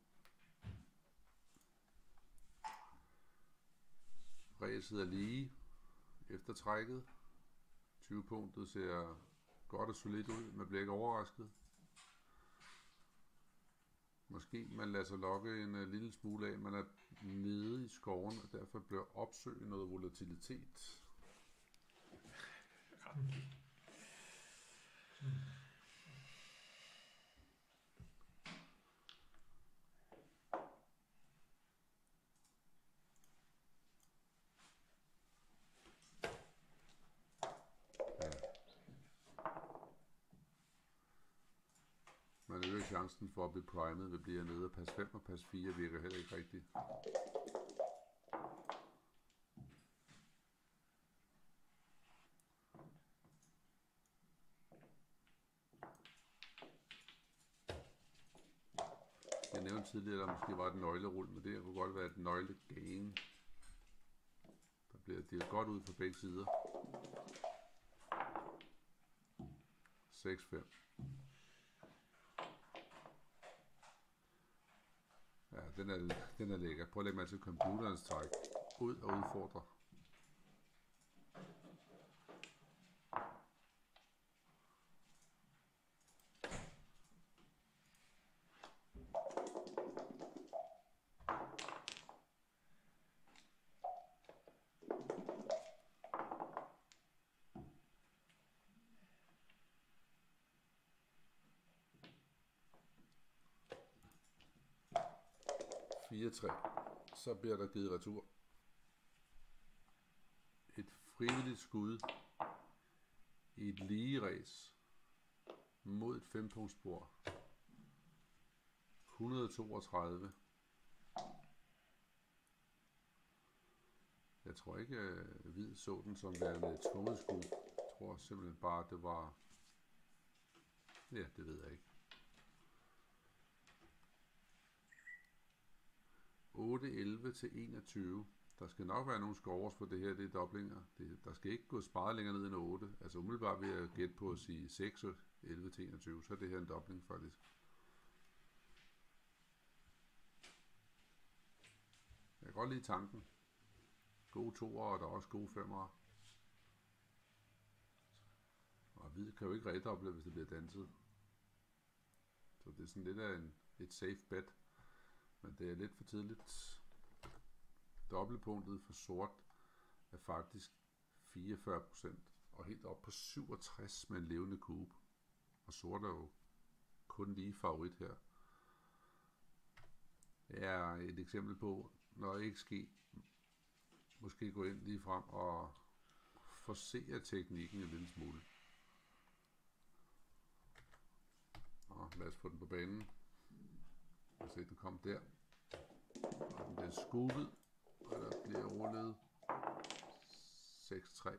Ræset er lige efter trækket. tyve punktet ser godt og solidt ud. Man bliver ikke overrasket. Måske man lader sig lokke en uh, lille smule af. Man er nede i skoven, og derfor bliver opsøge noget volatilitet. Man øger chancen for at blive primet ved at blive nede. Pas fem og pas fire virker heller ikke rigtigt. Jeg nævnte tidligere, at der måske var et nøglerul, men det kunne godt være et nøglegain. Der bliver delt godt ud fra begge sider. seks fem. Ja, den er, den er lækker. Prøv at lægge mig til computerens træk. Ud og udfordre. fire tre. Så bliver der givet retur. Et frivilligt skud i et lige ræs mod et fempunktsspor. et hundrede og toogtredive. Jeg tror ikke, at Hvid så den som værende et tvunget skud. Jeg tror simpelthen bare, at det var... Ja, det ved jeg ikke. otte elleve til enogtyve. Der skal nok være nogle scores på det her, det er doblinger. Det, der skal ikke gå sparet længere ned end otte. Altså umiddelbart vil jeg gætte på at sige seks elleve til enogtyve, så er det her en dobling faktisk. Jeg kan godt lide tanken. Gode toer, og der er også gode femere. Og Hvid kan jo ikke redoble, hvis det bliver danset. Så det er sådan lidt af en, et safe bet. Men det er lidt for tidligt. Dobbeltpunktet for sort er faktisk fireogfyrre procent. Og helt op på syvogtres med en levende kube. Og sort er jo kun lige favorit her. Det er et eksempel på, når X G måske går ind lige frem og forser teknikken en lille smule. Og lad os få den på banen. Og se, den kom der. Og den bliver skubbet, og der bliver rullet seks tre.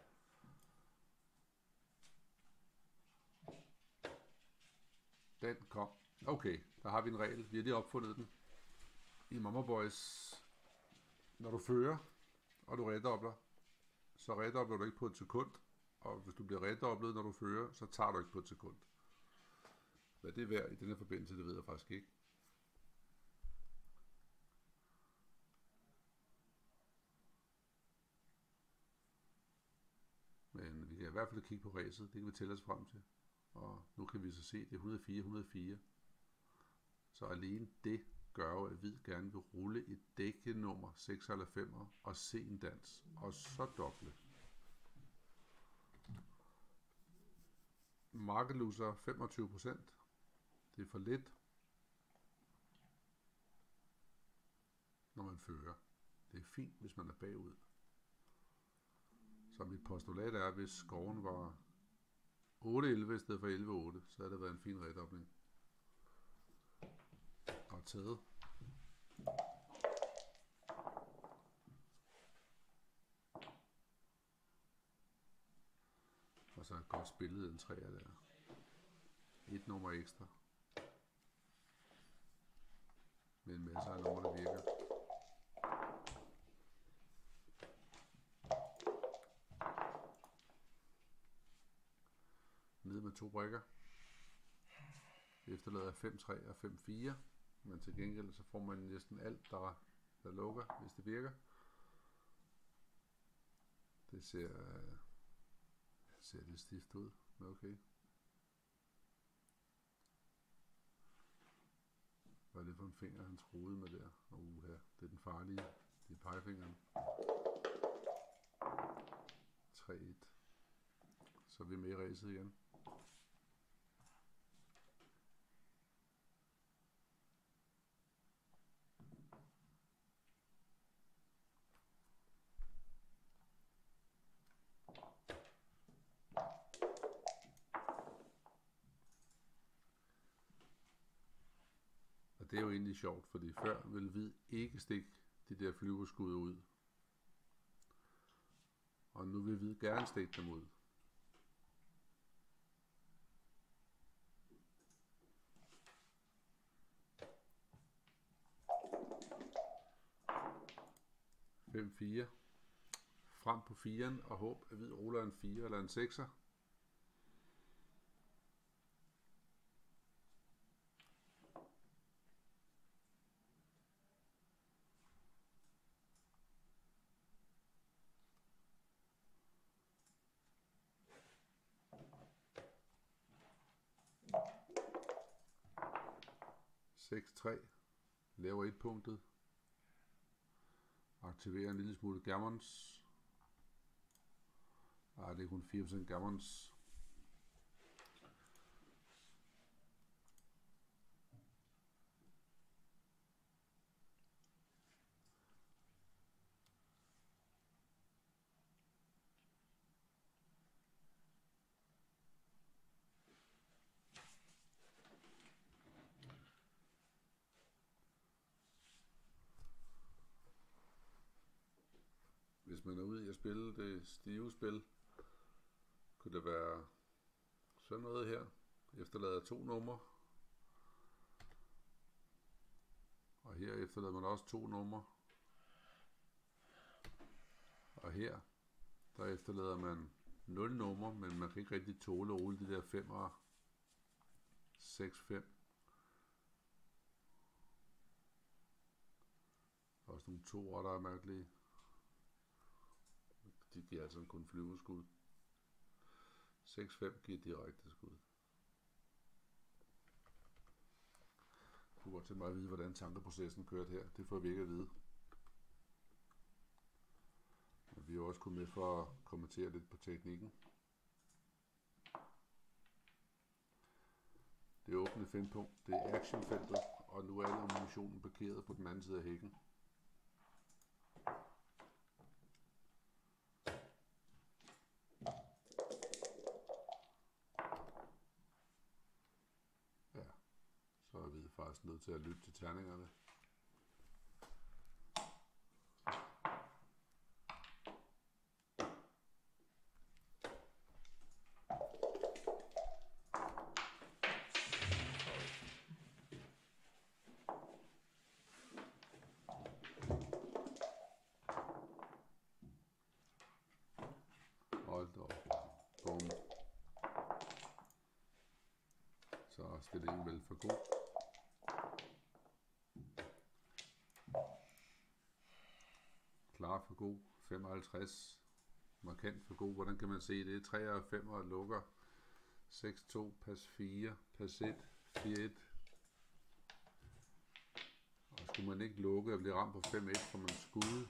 Den kom. Okay, der har vi en regel. Vi har lige opfundet den. I Mama Boys, når du fører, og du redobler, så redobler du ikke på et sekund. Og hvis du bliver redoblet, når du fører, så tager du ikke på et sekund. Hvad det er værd i denne forbindelse, det ved jeg faktisk ikke. Men vi kan i hvert fald kigge på ræset. Det kan vi tælle os frem til. Og nu kan vi så se, det er et hundrede og fire et hundrede og fire. Så alene det gør jo, at Hvid gerne vil rulle et dækkenummer seksoghalvfems og se en dans. Og så doble. Market loser femogtyve procent. Det er for lidt, når man fører. Det er fint, hvis man er bagud. Så mit postulat er, at hvis scoren var otte elleve i stedet for elleve otte, så havde det været en fin redobling. Og taget. Og så et godt spillet en træer der. Et nummer ekstra. Med en masse af numre, der virker. Nede med to brikker. Efterlader fem tre og fem fire. men til gengæld så får man næsten alt, der, der lukker, hvis det virker. Det ser, øh, ser lidt stift ud, men okay. Hvad er det for en finger, han troede med der? Uh, her. Det er den farlige. Det er pegefingeren. tre et. Så er vi med i ræset igen. Det er jo egentlig sjovt, fordi før ville hvid ikke stikke de der flyverskud ud. Og nu vil hvid gerne stikke dem ud. fem fire. Frem på firen og håb, at hvid ruller en fire eller en sekser. seks tre. Laver et punktet. Aktiverer en lille smule gammons. Ah, det er kun fire procent gammons. Hvis man er ude i at spille det stive spil, kunne det være sådan noget her. Efterlader to numre. Og her efterlader man også to numre. Og her, der efterlader man nul numre, men man kan ikke rigtig tåle at rulle de der fem og seks fem. Også nogle toer, der er mærkelige. De giver altså kun flyveskud. seks fem giver direkte skud. Du kunne godt tænke mig at vide, hvordan tankeprocessen kørte her. Det får vi ikke at vide. Men vi er også kommet med for at kommentere lidt på teknikken. Det åbne fempunkt, det er actionfeltet, og nu er al ammunitionen parkeret på den anden side af hækken. Så er vi faktisk nødt til at lytte til terningerne. Hold da op. Bum. Så er stillingen vel for god. Klar for god. femoghalvtreds. Markant for god. Hvordan kan man se det? tre og fem og lukker. seks to. Pas fire. Pas et. fire et. Og skulle man ikke lukke og blive ramt på fem et, for man skulle.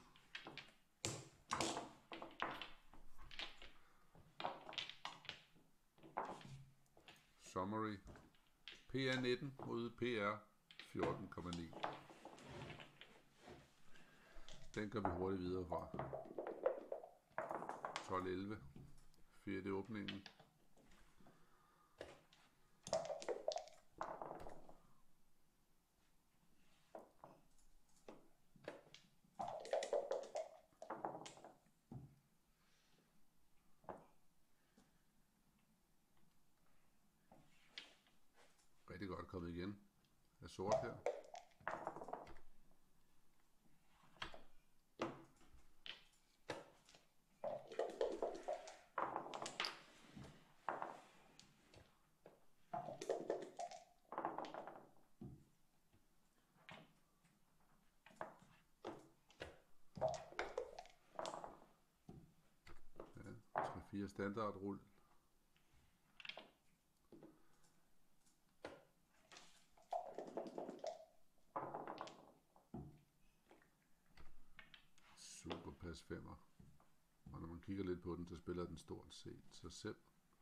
Summary. P R nitten mod P R fjorten komma ni. Den går vi hurtigt videre fra. tolv elleve. fire det åbningen. Rigtig godt kommet igen af sort her. fire standardrull. Super pas femmer. Og når man kigger lidt på den, så spiller den stort set sig selv.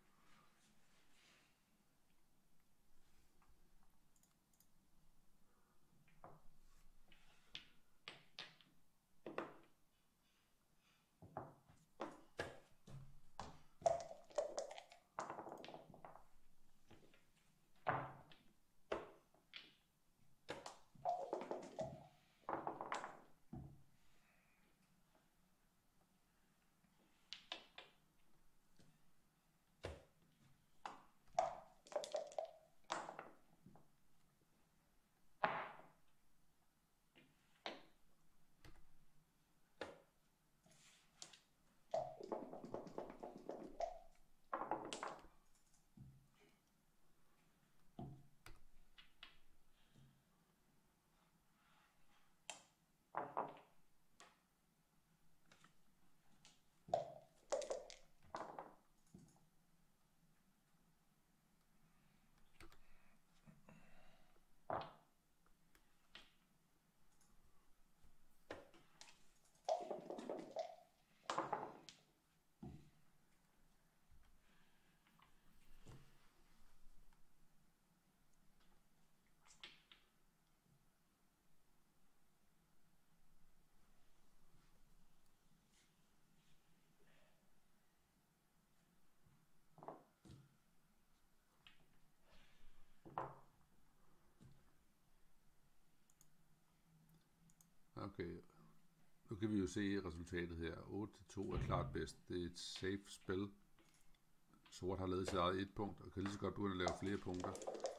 Okay, nu kan vi jo se resultatet her. otte til to er klart bedst. Det er et safe spil. Sort har lavet sit eget et punkt, og kan lige så godt begynde at lave flere punkter.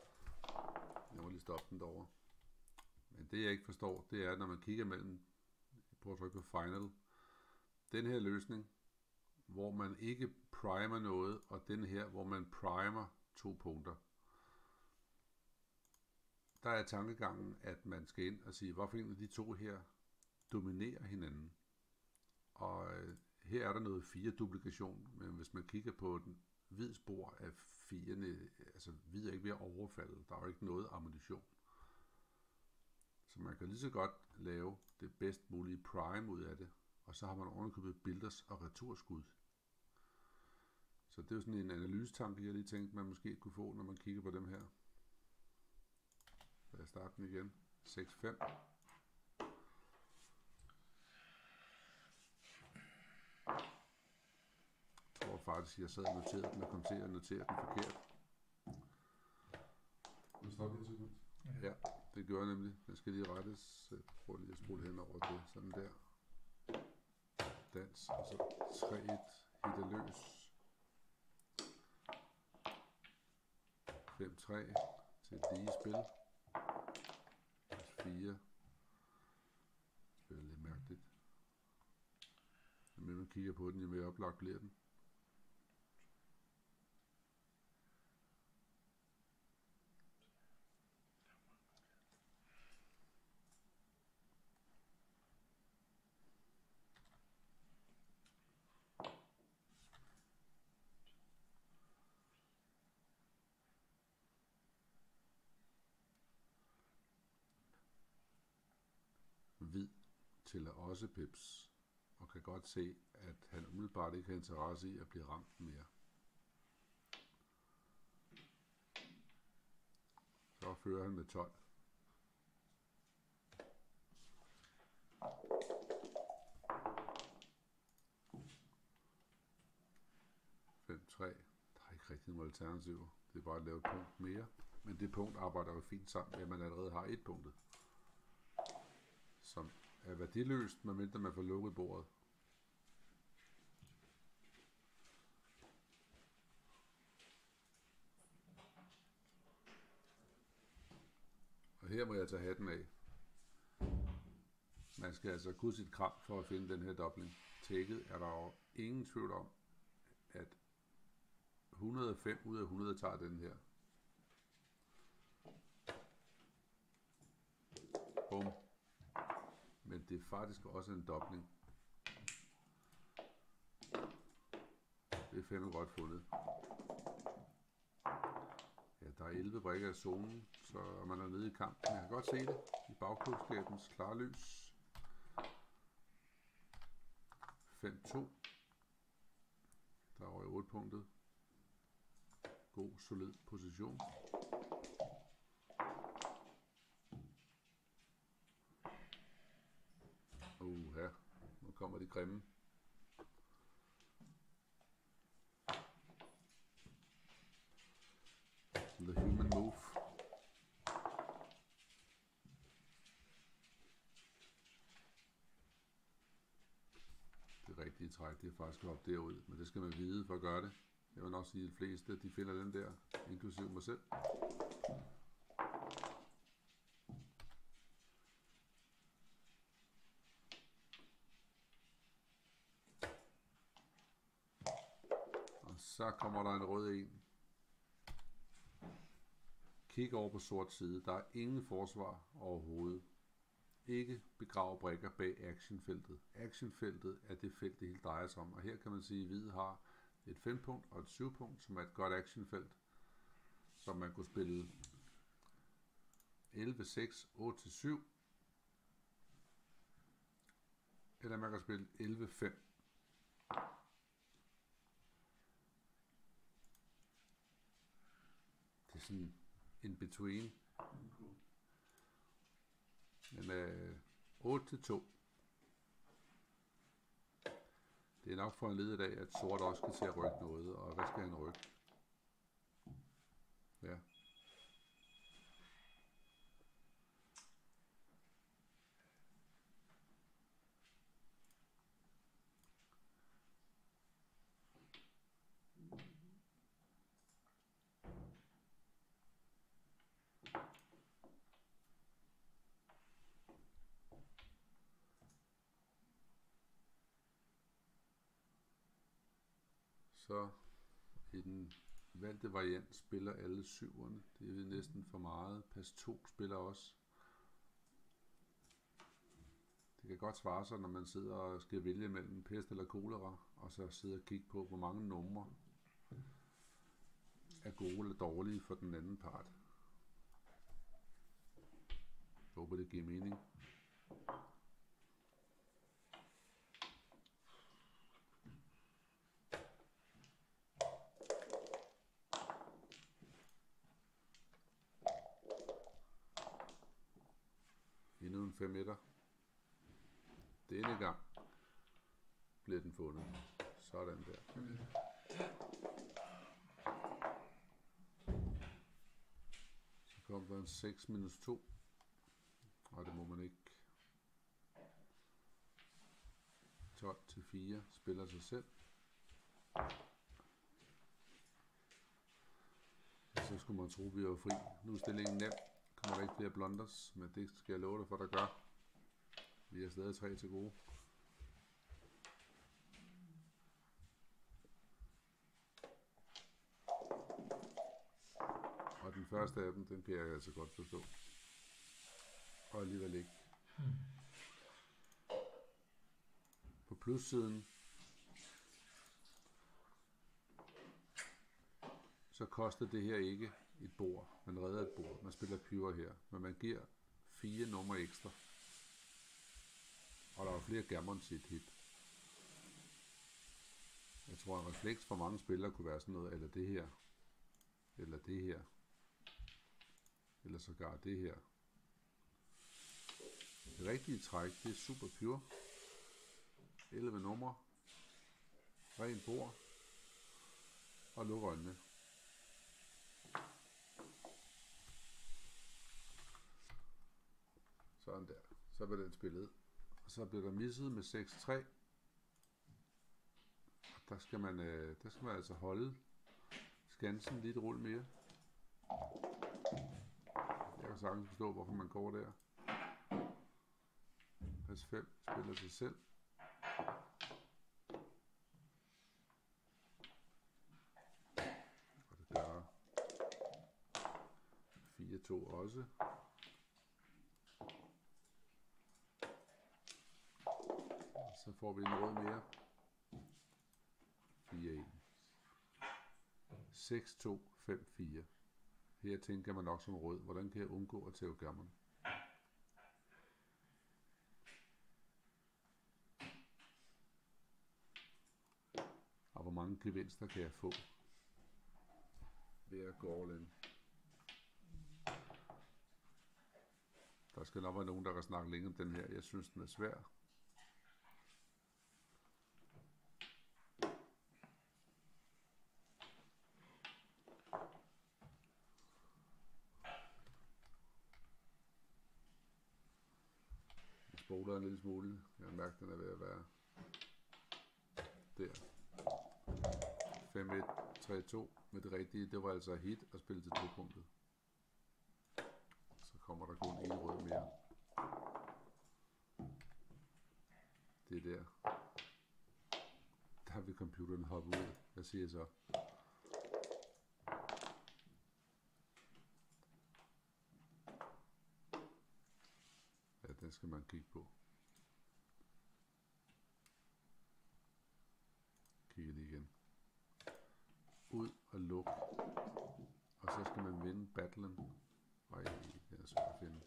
Jeg må lige stoppe den derovre. Men det jeg ikke forstår, det er, når man kigger mellem, prøv at trykke på final, den her løsning, hvor man ikke primer noget, og den her, hvor man primer to punkter. Der er tankegangen, at man skal ind og sige, hvorfor en af de to her dominerer hinanden. Og øh, her er der noget fire duplikation, men hvis man kigger på den hvide spor af firene, altså hvid er ikke ved at overfalde, der er jo ikke noget ammunition. Så man kan lige så godt lave det bedst mulige prime ud af det, og så har man ovenikøbet builders og returskud. Så det er jo sådan en analysetanke, jeg lige tænkte, man måske kunne få, når man kigger på dem her. Så jeg starter den igen. seks fem. Jeg tror faktisk, jeg sad og noterede den og kom til at notere den forkert. Nu stopper jeg sekund. Ja, det gør jeg nemlig. Den skal lige rettes. Prøv lige at spole hen over det. Sådan der. Dans. Og så tre et. Hitter løs. fem tre til et lige spil. fire. Det er lidt mærkeligt. Men man kigger på den, jo mere oplagt bliver den. Hvid tæller også pips, og kan godt se, at han umiddelbart ikke har interesse i at blive ramt mere. Så fører han med tolv. fem tre. Der er ikke rigtig nogen alternativer. Det er bare at lave et punkt mere. Men det punkt arbejder jo fint sammen med, at man allerede har et punktet, som er værdiløst, medmindre man får lukket bordet. Og her må jeg tage hatten af. Man skal altså kunne sit kram for at finde den her dobling. Tækket er der jo ingen tvivl om, at et hundrede og fem ud af hundrede tager den her. Bum. Men det er faktisk også en dobling. Det Det er fandme godt fundet. Ja, der er elleve brikker i zonen, så man er nede i kampen. Jeg kan godt se det i bagklubskabens klare lys. fem to. Der er over i otte punktet. God, solid position. Uh, her. Nu kommer de grimme. The human move. Det rigtige træk, det er faktisk op derud, men det skal man vide for at gøre det. Jeg vil nok sige, at de fleste, de finder den der, inklusive mig selv. Og så kommer der en rød en. Kig over på sort side. Der er ingen forsvar overhovedet. Ikke begrave brikker bag actionfeltet. Actionfeltet er det felt, det hele drejer sig om. Og her kan man sige, at hvid har et fem punkt og et syv punkt, som er et godt actionfelt, som man kunne spille elleve seks, otte syv, eller man kan spille elleve fem. Det er sådan in between. Men øh, otte to. Det er nok for en led af, at sort også skal til at rykke noget. Og hvad skal han rykke? Ja. Så i den valgte variant spiller alle syverne. Det er næsten for meget. Pas to spiller også. Det kan godt svare sig, når man sidder og skal vælge mellem pest eller kolera, og så sidder og kigge på, hvor mange numre er gode eller dårlige for den anden part. Jeg håber, det giver mening. Endnu en fem etter. Denne gang bliver den fundet. Sådan der. Så kom der en seks minus to. Og det må man ikke. tolv til fire spiller sig selv. Så skulle man tro, vi var fri. Nu er stillingen nem. Kommer der ikke flere blunders, men det skal jeg love dig for, der gør. Vi er stadig tre til gode. Og den første af dem, den kan jeg altså godt forstå. Og alligevel ikke. På plussiden, så koster det her ikke et bord. Man redder et bord. Man spiller pure her. Men man giver fire numre ekstra. Og der er flere gammons i et hit. Jeg tror, en refleks for mange spillere kunne være sådan noget, eller det her. Eller det her. Eller sågar det her. Det rigtige træk, det er super pure. elleve numre. Ren bord. Og luk øjnene. Sådan der. Så bliver den spillet. Og så bliver der misset med seks tre. Der skal man, øh, der skal man altså holde skansen lidt rulle mere. Jeg kan sagtens forstå, hvorfor man går der. Pas fem spiller sig selv. Og det gør fire to også. Så får vi en rød mere. fire en. seks to fem fire. Her tænker man nok som rød. Hvordan kan jeg undgå at tage gammon? Og hvor mange gevinster kan jeg få ved at gå all in? Der skal nok være nogen, der kan snakke længe om den her. Jeg synes, den er svær. Jeg spoler en lille smule. Jeg har mærket, den er ved at være der. fem et tre to med det rigtige. Det var altså hit at spille til to punktet. Så kommer der kun en rød mere. Det er der. Der vil computeren hoppe ud. Hvad siger jeg så? Ja, den skal man kigge på. Kigge lige igen. Ud og luk. Og så skal man vinde battlen. Ej, det er svært at finde.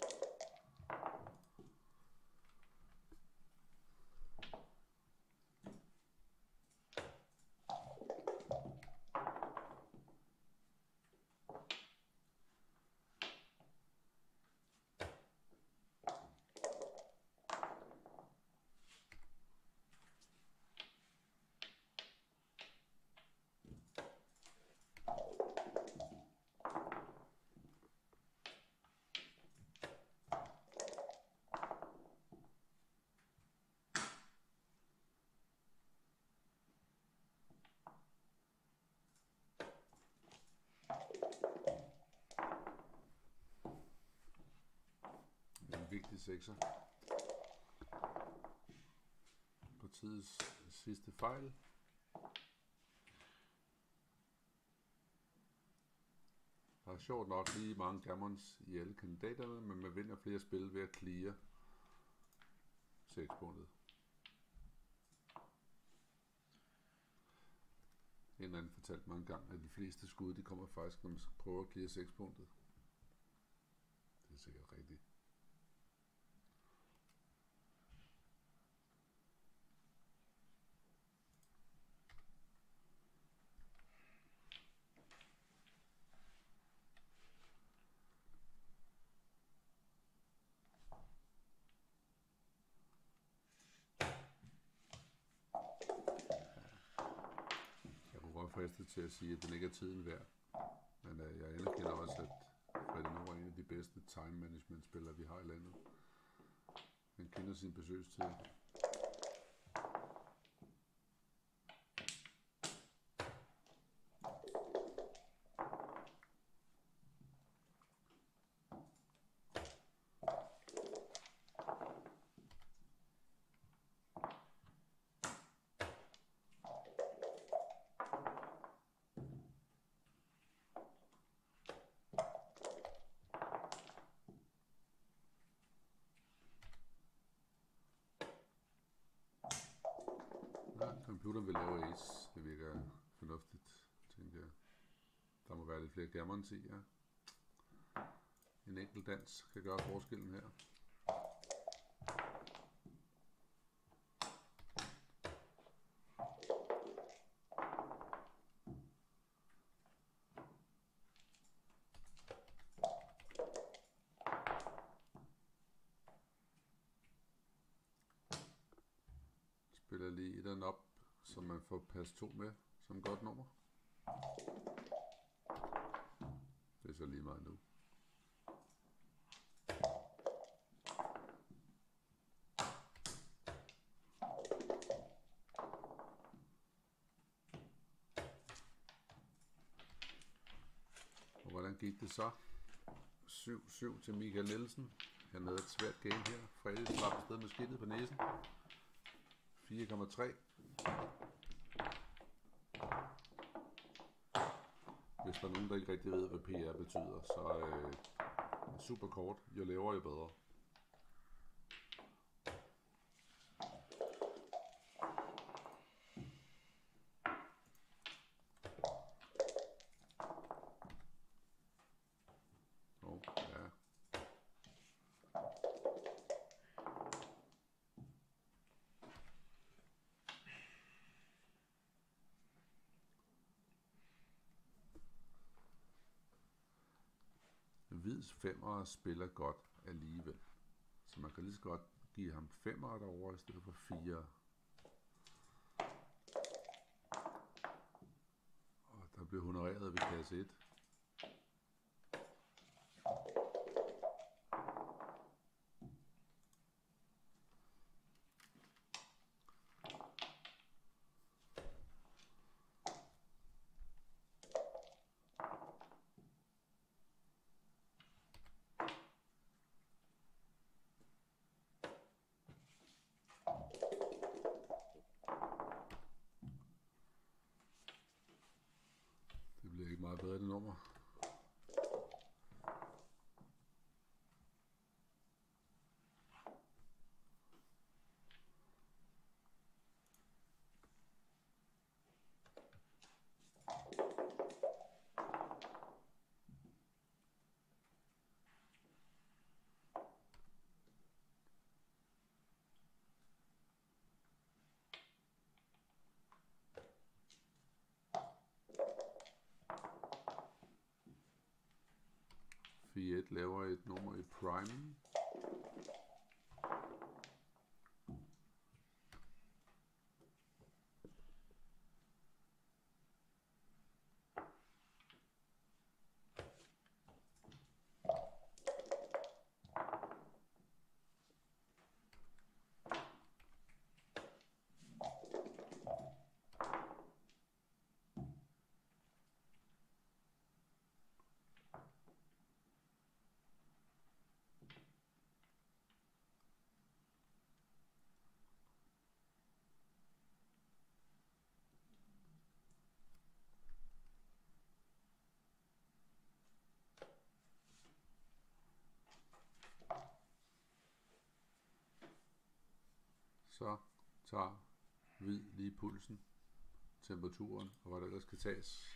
Vigtig sekser. Partiets sidste fejl. Der er sjovt nok lige mange gammons i alle kandidaterne, men man vinder flere spil ved at clear seks punktet. En anden fortalte mig engang, at de fleste skud, de kommer faktisk, når man prøver at clear seks punktet. Det er sikkert rigtigt. Fristet til at sige, at den ikke er tiden værd. Men uh, jeg anerkender også, at Freddie Noer er en af de bedste time management spillere, vi har i landet. Han kender sin besøgstid. Computeren vil lave ace. Det virker fornuftigt, tænker jeg. Der må være lidt flere gammons i, ja. En enkelt dans kan gøre forskellen her. Spiller lige etteren op, så man får pas to med som godt nummer. Det er så lige meget nu. Og hvordan gik det så? syv syv til Michael Nielsen. Han havde et svært game her. Freddie slap afsted med skidtet på næsen. fire komma tre. Hvis der er nogen, der ikke rigtig ved, hvad P R betyder, så øh, super kort. Jo lavere, jo bedre. hvids femmer spiller godt alligevel. Så man kan lige så godt give ham femmer derovre i stedet for fire. Og der bliver honoreret ved kasse et. Det bliver ikke meget bedre, det nummer. fire et laver et nummer i prime. Så tager hvid lige pulsen, temperaturen og hvad der ellers skal tages.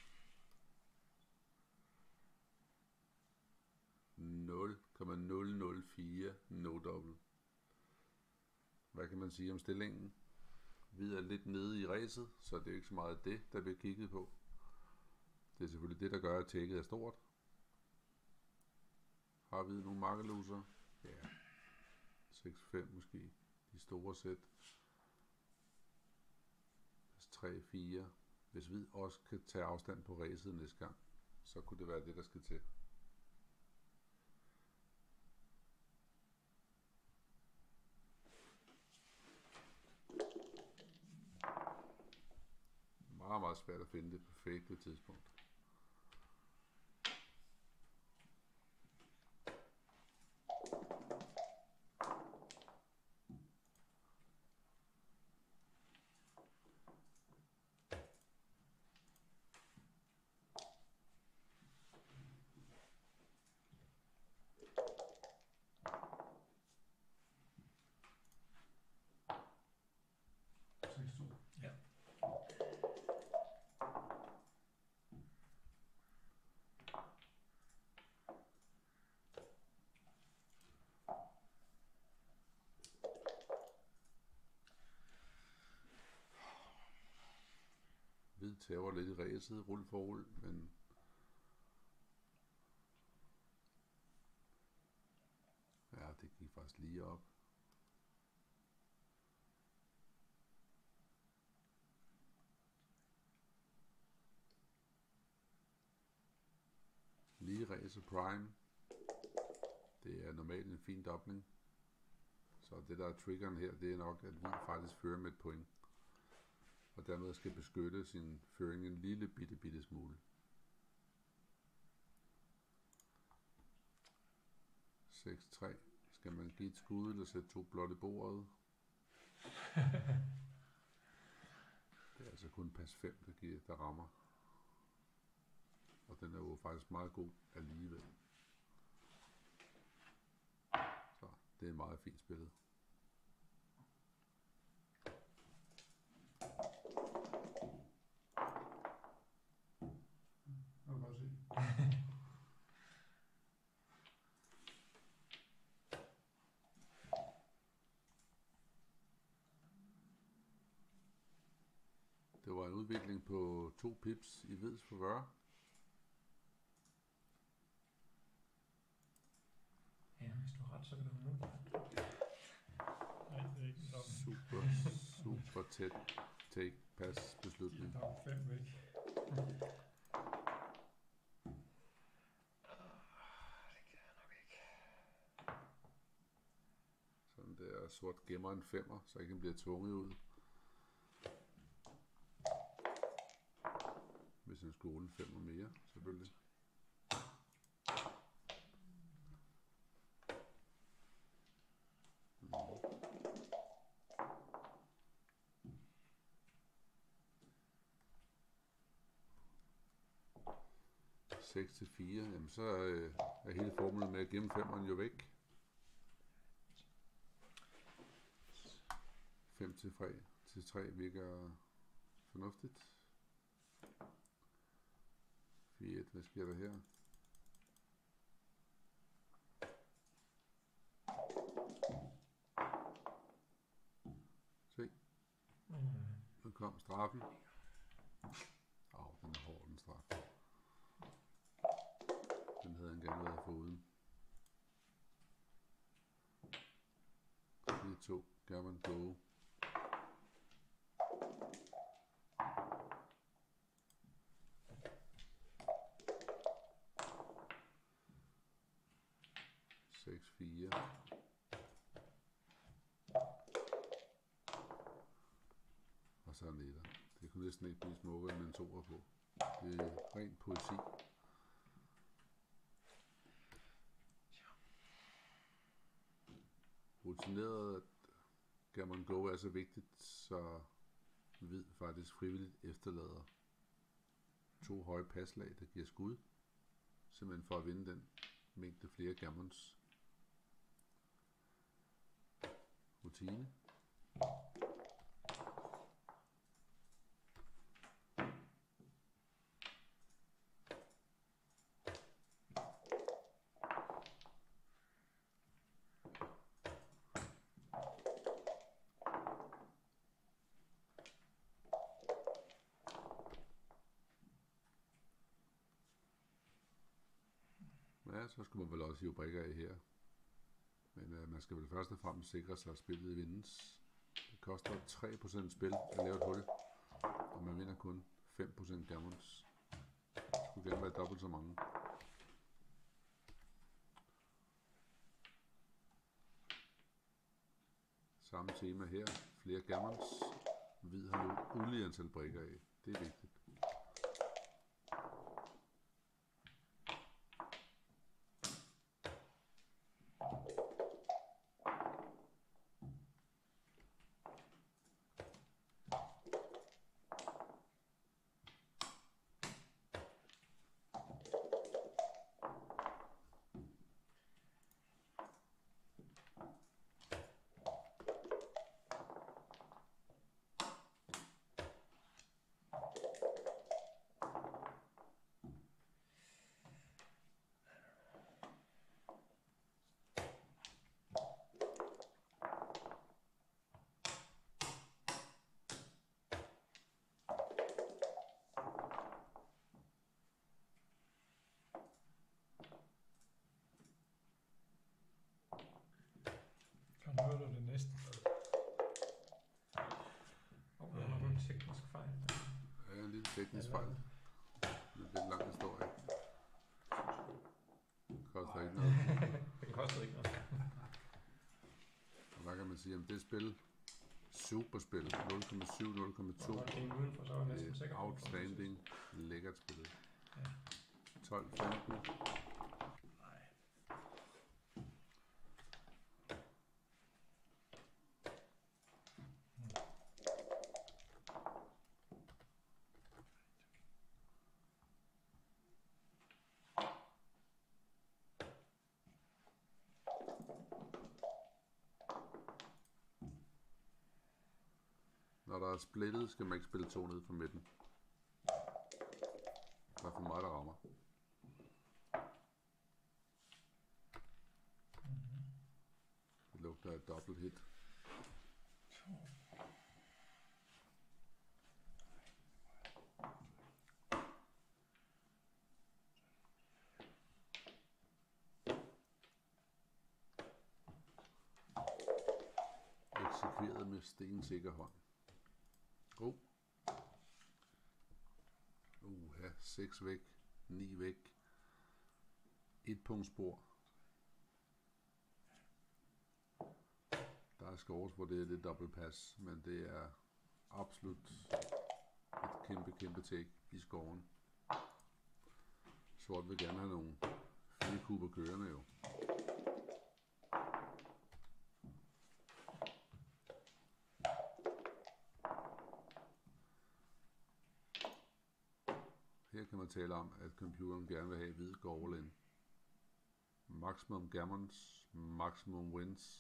nul komma nul nul fire no double. Hvad kan man sige om stillingen? Hvid er lidt nede i ræset, så det er ikke så meget det, der bliver kigget på. Det er selvfølgelig det, der gør, at tækket er stort. Har hvid nogle makkeloser? Ja. seks fem måske. De store sæt. tre fire. Hvis hvid også kan tage afstand på ræset næste gang, så kunne det være det, der skal til. Meget, meget svært at finde det perfekte tidspunkt. Ja. Hvid tæver lidt i ræset, rul for rul, men ja, det gik faktisk lige op. Lige ræset prime. Det er normalt en fin dobling. Så det der er triggeren her, det er nok, at hvid faktisk fører med et point. Og dermed skal beskytte sin føring en lille bitte bitte smule. seks tre. Skal man give et skud eller sætte to blot i bordet? Det er altså kun pas fem, der, giver, der rammer. Og den er jo faktisk meget god alligevel. Så det er meget fint spillet. Det var en udvikling på to pips i hvids favør. ret, så kan du have mulighed. Nej, det er ikke en dobbelt. Super, super tæt take, pass, beslutning. Der er fem væk. Sådan der sort gemmer en femmer, så ikke den bliver tvunget ud. Hvis han skulle rulle en femmer mere, selvfølgelig. seks til fire, jamen så øh, er hele formlen med at gemme femmeren jo væk. fem til tre, til tre virker fornuftigt. fire et, hvad sker der her? Se. Nu kom straffen. Åh, den er hård, den straf. Den havde han gerne været foruden. fire to, Backgammon go. seks fire. Og så en etter. Det kunne næsten ikke blive smukkere end en toer på. Det er ren poesi. Rutineret, at Backgammon go er så vigtigt, så hvid faktisk frivilligt efterlader to høje paslag, der giver skud. Simpelthen for at vinde den mængde flere gammons. Rutine. Ja, så skulle man vel også hive brikker af her. Men øh, man skal vel først og fremmest sikre sig, at spillet vindes. Det koster tre procent spil at lave et hul, og man vinder kun fem procent gammons. Det skulle gerne være dobbelt så mange. Samme tema her. Flere gammons. Hvid har nu ulige antal brikker af. Det er vigtigt. Nu er du det næste. Og der er nogle tekniske fejl. Ja, en lille teknisk fejl. Det er en lidt lang historie. Det koster ikke noget. Det koster ikke noget. Og hvad kan man sige om det spil? Superspil. nul komma syv, nul komma to. Udenfor, så er jeg næsten Det sikker er på, outstanding. Lækkert spil. Ja. tolv femten. Nej. Når der er splittet, skal man ikke spille to ned fra midten. Der er for meget, der rammer. Det lugter af et dobbelt hit. fotograferet med stensikker hånd. Oh. Uha, seks væk, ni væk. Et punktspor. Der er scores, hvor det er lidt dobbeltpas, men det er absolut et kæmpe, kæmpe take i scoren. Sort vil gerne have nogle fire kuber kørende jo. Her kan man tale om, at computeren gerne vil have hvid går all in. Maximum gammons, maximum wins.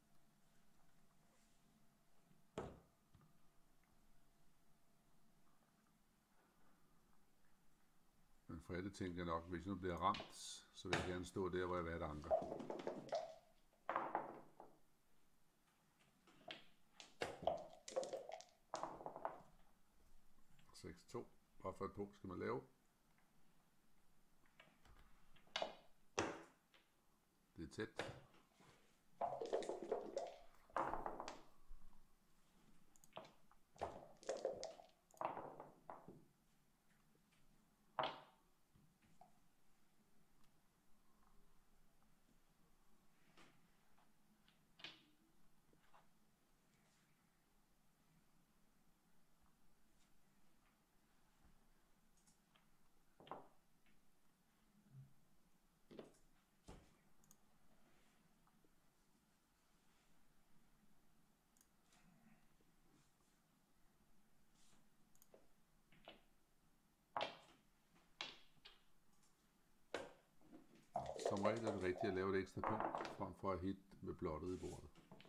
Men Freddy tænker nok, hvis nu bliver ramt, så vil jeg gerne stå der, hvor jeg vil have et anker. seks to. Hvad for et punkt skal man lave? Det er tæt. Som regel er det rigtigt at lave et ekstra punkt, frem for at hit med blottet i bordet.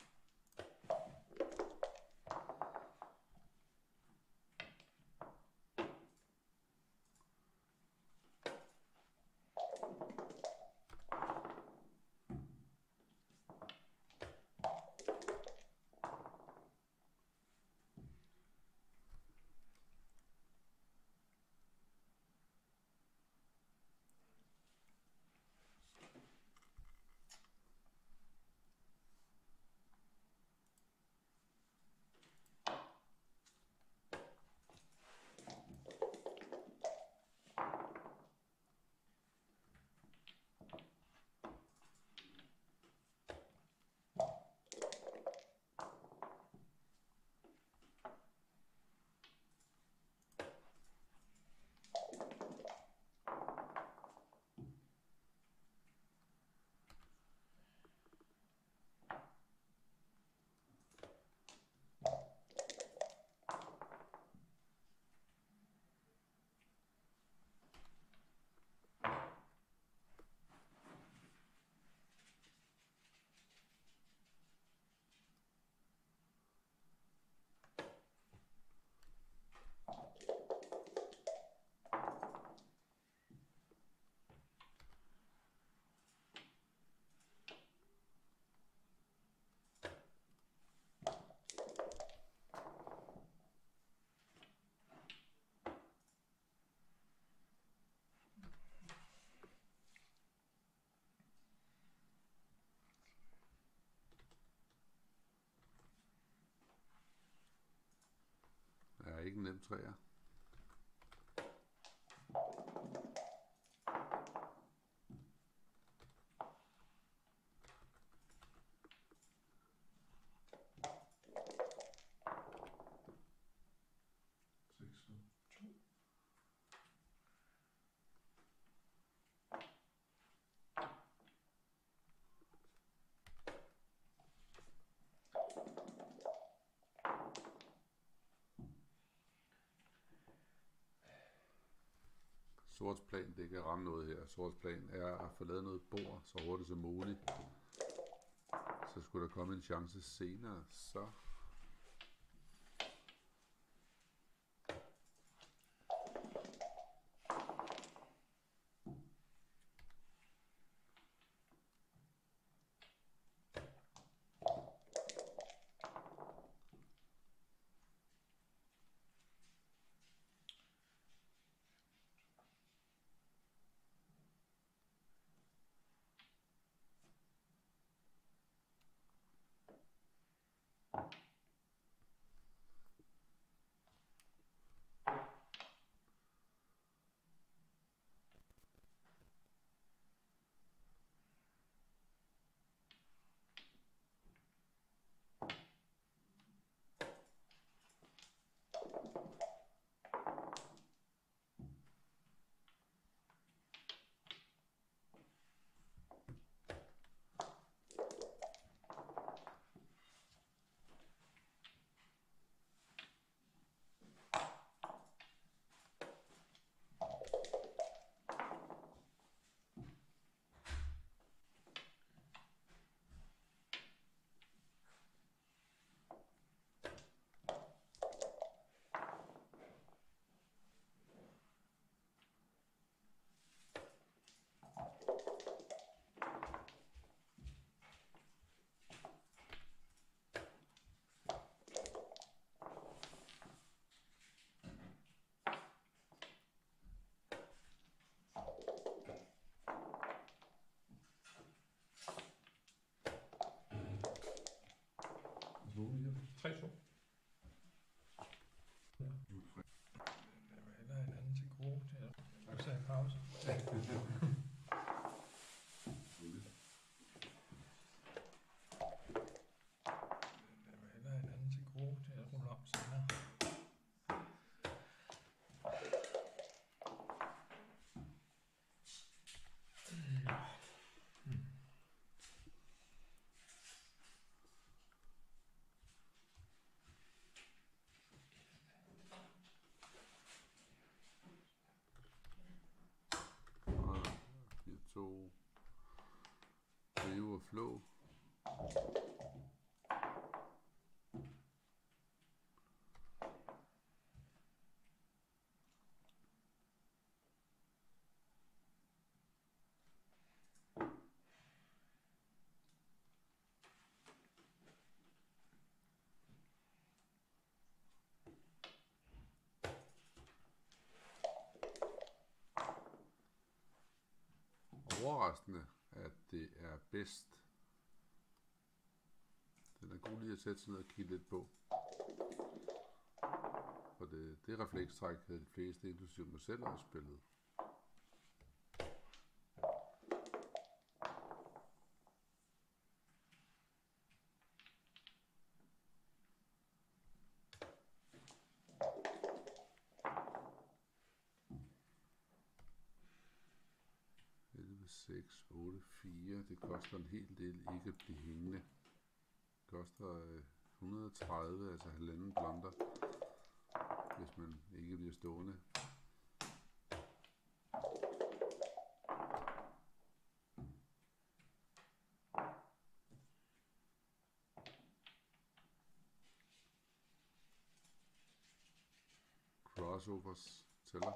Det er ikke en nem træer. Sorts plan, det kan ramme noget her. Sorts plan er at få lavet noget bord så hurtigt som muligt. Så skulle der komme en chance senere, så hellere en anden til gode til at rulle om senere. fire to. Leve og flå. Overraskende, at det er bedst. Den er god lige at sætte sig ned og kigge lidt på. For det, det reflekstræk havde de fleste, inklusive mig selv, også spillet. seks, otte, fire. Det koster en hel del ikke at blive hængende. Det koster øh, et hundrede og tredive, altså halvanden blonder, hvis man ikke bliver stående. Crossovers tæller.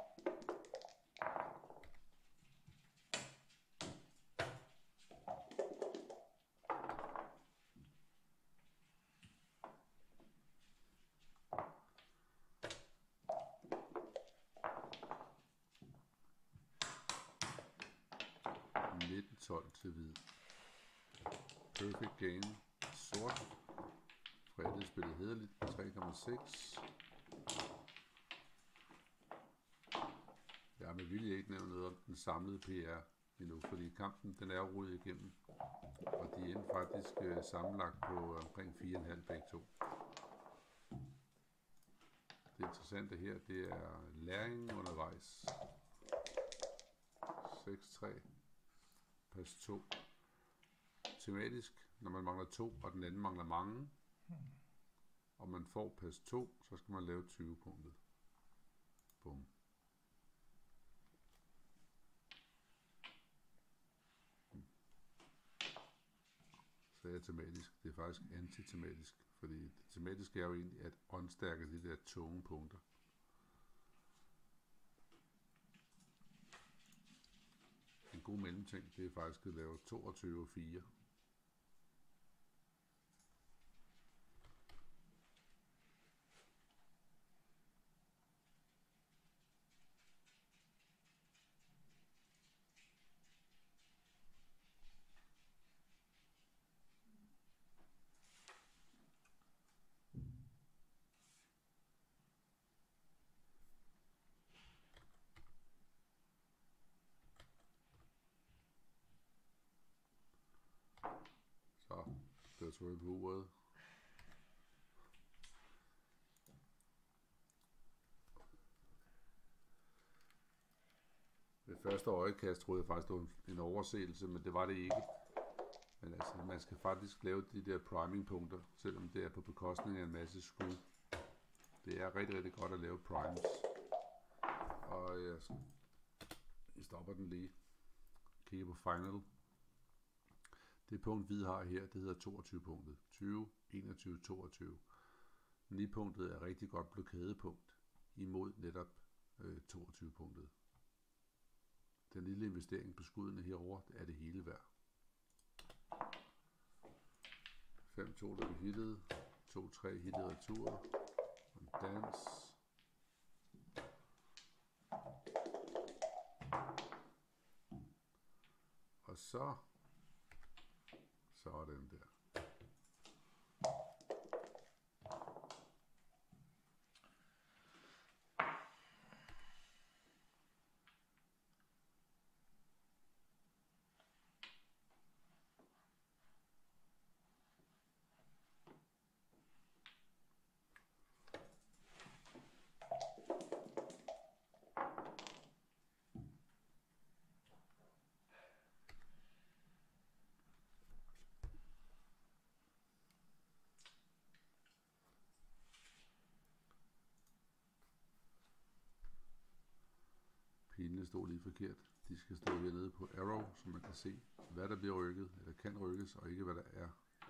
nitten tolv til hvid. Perfect game. Sort. Freddie spillet hederligt. tre komma seks. Jeg har med vilje ikke nævnt noget om den samlede P R endnu, fordi kampen den er rullet igennem. Og de endte faktisk øh, sammenlagt på omkring fire komma fem begge to. Det interessante her, det er læring undervejs. seks tre. Pas to. Tematisk, når man mangler to, og den anden mangler mange, og man får pas to, så skal man lave tyve punktet. Bum. Så er det tematisk. Det er faktisk antitematisk, fordi det tematiske er jo egentlig at åndstærke de der tunge punkter. En god mellemting, det er faktisk at lave toogtyve og fire. Så, der tror jeg på uret. Ved første øjekast troede jeg faktisk, det var en overseelse, men det var det ikke. Men altså, man skal faktisk lave de der priming-punkter, selvom det er på bekostning af en masse skud. Det er rigtig, rigtig godt at lave primes. Og jeg, jeg stopper den lige. Kigger på final. Det punkt, vi har her, det hedder toogtyve punktet. tyve, enogtyve, toogtyve. ni punktet er rigtig godt blokadepunkt imod netop øh, toogtyve punktet. Den lille investering på skuddene herover er det hele værd. fem to, der vi hittede. to tre hittede retur. En dans. Og så sådan der. de stå lige forkert. De skal stå hernede på arrow, så man kan se, hvad der bliver rykket, eller kan rykkes, og ikke hvad der er.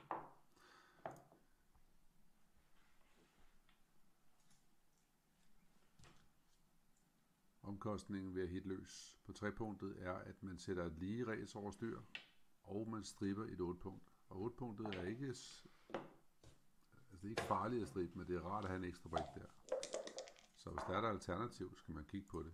Omkostningen ved at hitte løs på trepunktet er, at man sætter et lige ræs over styr, og man stripper et otte punkt. Og otte punktet er ikke, altså det er ikke farligt at strippe, men det er rart at have en ekstra brik der. Så hvis der er et alternativ, skal man kigge på det.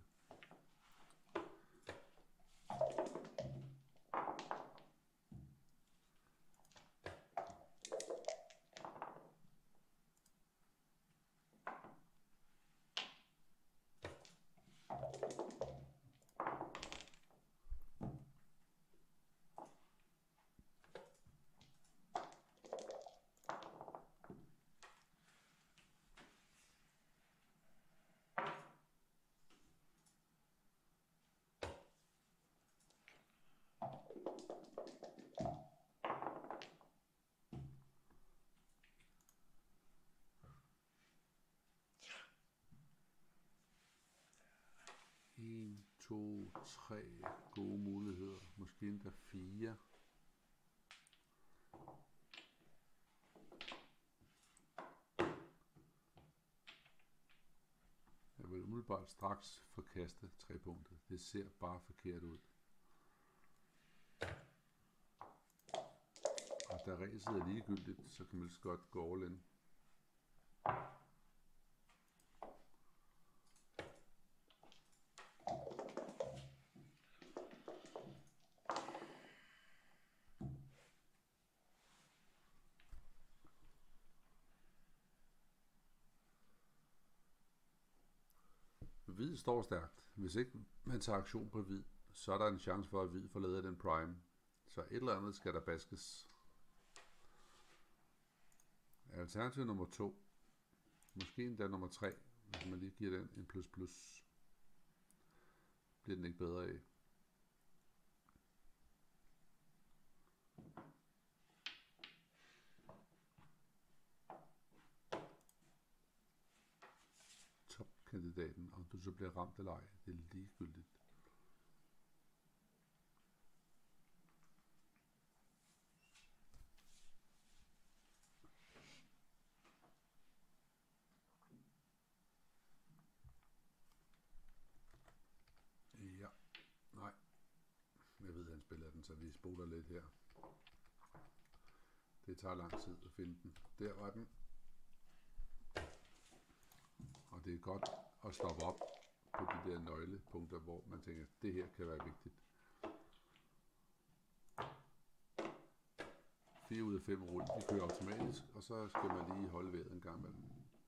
en, to, tre gode muligheder. Måske endda fire. Jeg vil umiddelbart straks forkaste trepunktet. Det ser bare forkert ud. Og da ræset er ligegyldigt, så kan man lige så godt gå all in. Hvid står stærkt. Hvis ikke man tager aktion på hvid, så er der en chance for, at hvid forlader den prime. Så et eller andet skal der baskes. Alternativ nummer to. Måske endda nummer tre. Hvis man lige giver den en plus plus, bliver den ikke bedre af. Topkandidaten, om du så bliver ramt eller ej, det er ligegyldigt. Ja, nej. Jeg ved, han spiller den, så vi spoler lidt her. Det tager lang tid at finde den. Der var den. Og det er godt at stoppe op på de der nøglepunkter, hvor man tænker, at det her kan være vigtigt. fire ud af fem rull, de kører automatisk, og så skal man lige holde vejret en gang imellem.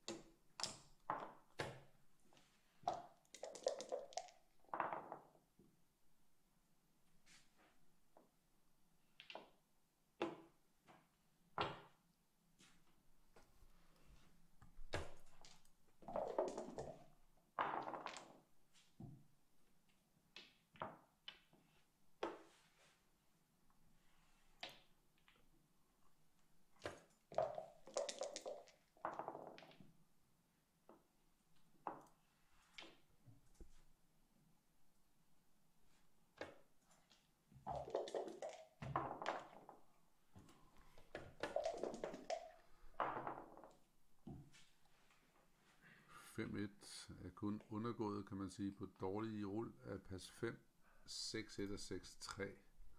fem et er kun undergået, kan man sige, på dårlige rull af pas fem, seks et og seks tre.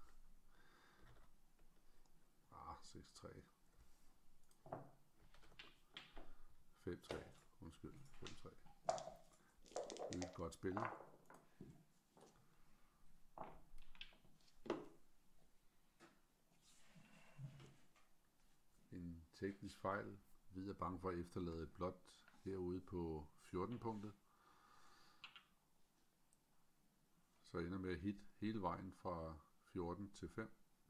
Ah, seks tre. fem tre. Undskyld, fem tre. Det er et godt spil. En teknisk fejl. Hvid er bange for at efterlade et blåt herude på fjorten punktet. Så ender med at hit hele vejen fra fjorten til fem.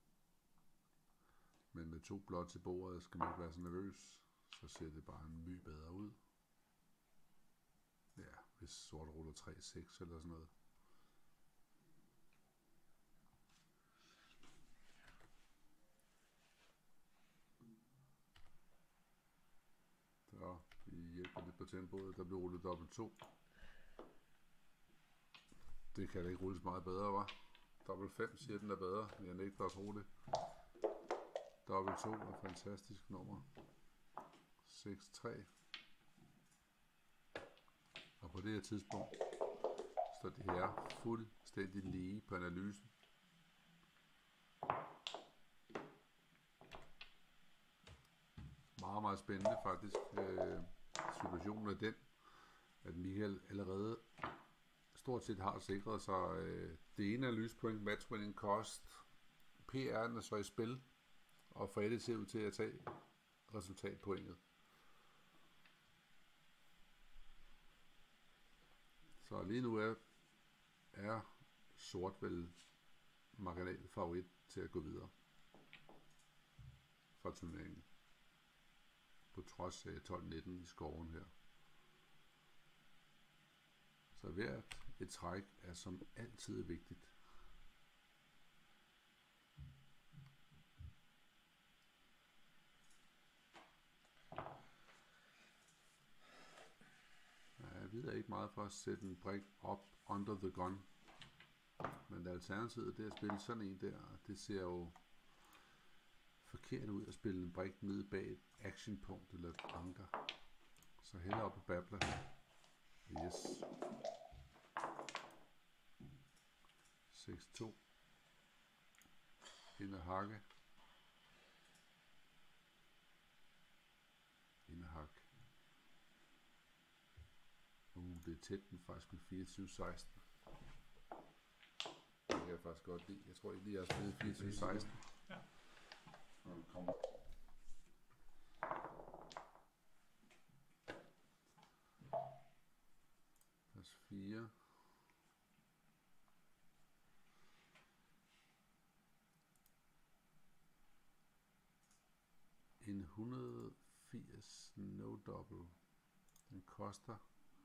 Men med to blåt til bordet skal man ikke være så nervøs. Så ser det bare en my bedre ud. Ja, hvis sort ruller tre seks eller sådan noget. Så vi hjælper lidt på tempoet. Der bliver rullet dobbelt to. Det kan da ikke rulles meget bedre, var. Dobbelt fem siger den er bedre, men jeg nægter at tro det. Dobbelt to er fantastisk nummer. seks tre. Og på det her tidspunkt står det her fuldstændig lige på analysen. Meget, meget spændende faktisk. Øh, situationen er den, at Michael allerede stort set har sikret sig øh, det ene af lyspoint, match winning cost. P R'en er så i spil, og Freddie ser ud til at tage resultatpointet. Så lige nu er, er sort vel marginal favorit til at gå videre fra turneringen. På trods af tolv nitten i scoren her. Så hvert et træk er som altid vigtigt. Jeg ved ikke meget for at sætte en brik op under the gun. Men alternativet det er at spille sådan en der, det ser jo forkert ud at spille en brik ned bag et actionpunkt eller et anker. Så hellere op på babler. Yes. seks to. Ind og hakke. Ind og hakke. Uh, det er tæt den faktisk med fireogtyve seksten. Det kan jeg faktisk godt lide. Jeg tror ikke lige, jeg har spillet fireogtyve seksten. Ja. Kommer. Pas fire. En et hundrede og firs no double. Den koster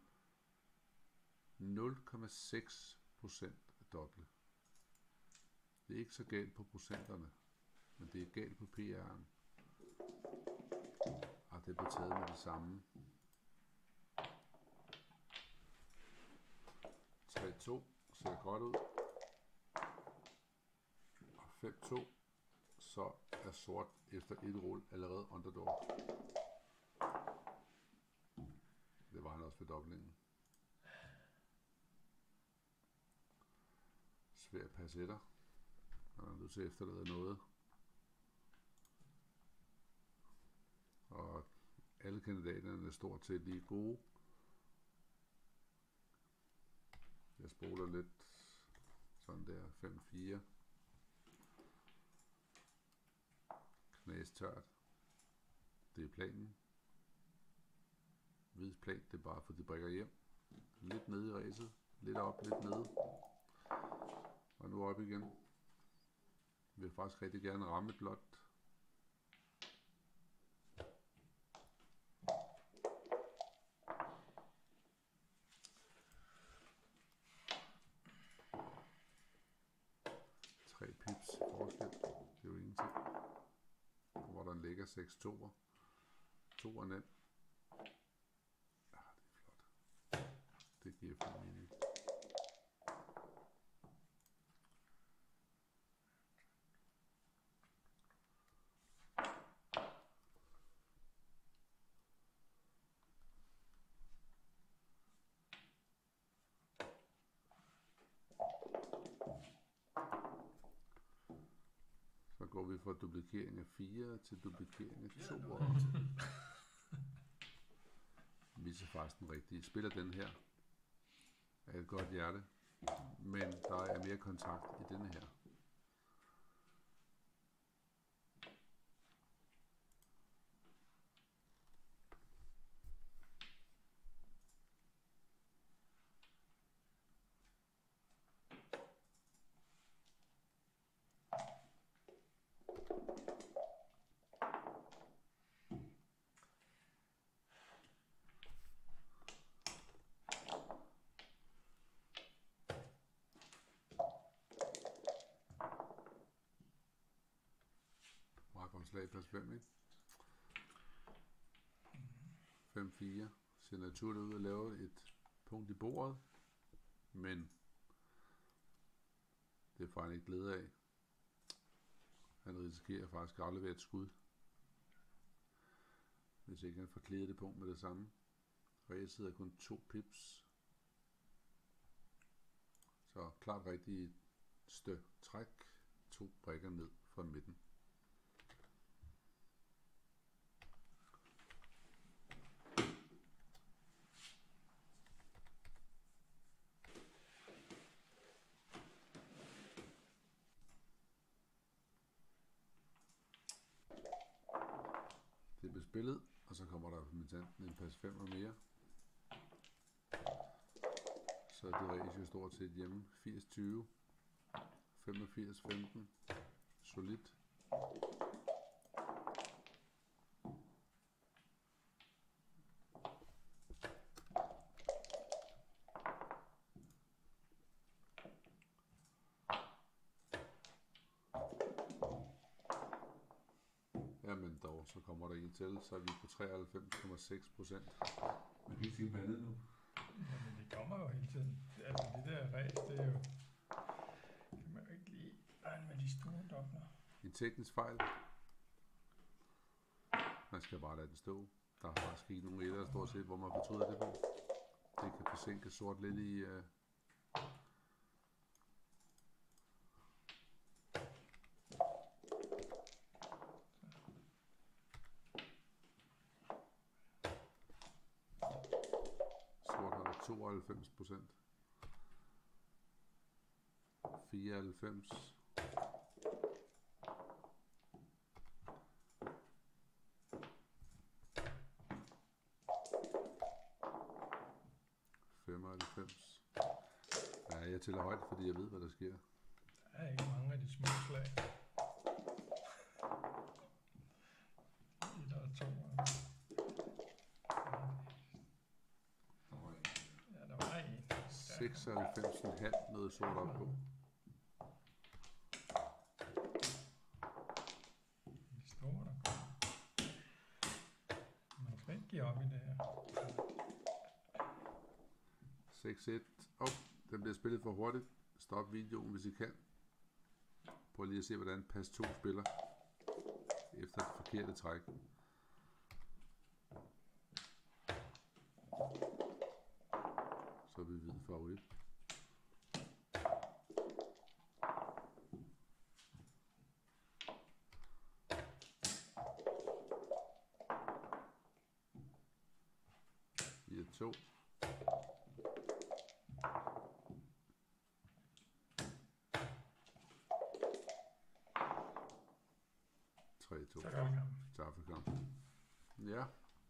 nul komma seks procent af doble. Det er ikke så galt på procenterne, men det er galt på P R'en. Og det bliver taget med det samme. tre to ser godt ud. Og fem to, så er sort efter et rull allerede underdog. Det var han også ved doblingen. Svær passetter. Han er nødt til at efterlade noget. Og alle kandidaterne er stort set lige gode. Jeg spoler lidt sådan der. fem fire. Knæstørt. Det er planen. Hvids plan, det er bare for de brækker hjem. Lidt nede i ræset. Lidt op, lidt nede. Og nu op igen. Vi vil faktisk rigtig gerne ramme blot. Tre pips forskel. Det er jo ingenting. Hvor der ligger seks toer. To er nem. Ja, det er flot. Det giver for mening. Så går vi fra duplikering af fire til duplikering af to. Vi er faktisk den rigtige. Spiller den her af et godt hjerte, men der er mere kontakt i denne her. Slag plads fem, ikke? fem fire. Ser naturligt ud at lave et punkt i bordet, men Det får han ikke glæde af. Han risikerer faktisk at aflevere et skud, hvis ikke han får klædet det på med det samme. Ræset er kun to pips. Så klart rigtig stø træk. To brikker ned fra midten. Det bliver spillet, og så kommer der på mitanten en pas fem og mere. Så er det ratio stort set hjemme. firs tyve, femogfirs femten, solidt. Jamen dog, så kommer der en til, så er vi på treoghalvfems komma seks procent. Man kan ikke sige hvad nu. Jamen, det kommer jo hele tiden. Altså, det der ræs, det er jo... kan man jo ikke lige regne med de store dobbler. En teknisk fejl. Man skal bare lade den stå. Der er faktisk ikke nogen etter stort set, hvor man fortryder det på. Det kan forsinke sort lidt i... Uh... Sort har tooghalvfems procent. fireoghalvfems. femoghalvfems. Ja, jeg tæller højt, fordi jeg ved, hvad der sker. Der er ikke mange af de små slag. Et og to. Ja, der var en. seksoghalvfems komma fem noget sort op på. De store, der kommer. Man skal ikke give op i det her. seks et. Åh, oh, den bliver spillet for hurtigt. Stop videoen, hvis I kan. Prøv lige at se, hvordan pas to spiller efter det forkerte træk. Så er vi hvid favorit. fire to. tre to. Tak for kampen. Ja.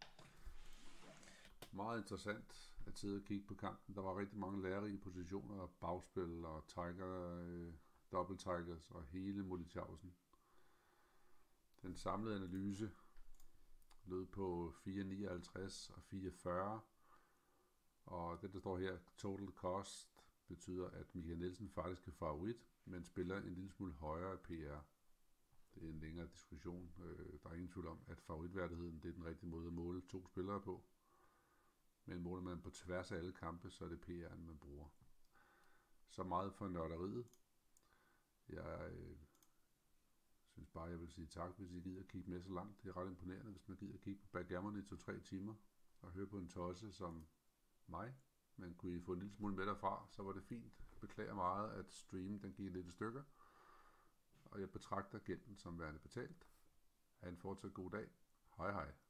Meget interessant at sidde og kigge på kampen. Der var rigtig mange lærerige positioner, bagspil og trækker, øh, dobbelttrækkers og hele Molitjavsen. Den samlede analyse lød på fire nioghalvtreds og fire fyrre. Og det der står her, total cost, betyder at Michael Nielsen faktisk er favorit, men spiller en lille smule højere P R. Det er en længere diskussion. Der er ingen tvivl om, at favoritværdigheden det er den rigtige måde at måle to spillere på. Men måler man på tværs af alle kampe, så er det P R'en, man bruger. Så meget for nørderiet. Jeg øh, synes bare, jeg vil sige tak, hvis I gider at kigge med så langt. Det er ret imponerende, hvis man gider at kigge på Backgammon i to til tre timer og høre på en tosse som mig. Men kunne I få en lille smule med derfra, så var det fint. Jeg beklager meget, at streamen den gik lidt i stykker. Og jeg betragter gælden som værende betalt. Ha' en fortsat god dag. Hej hej.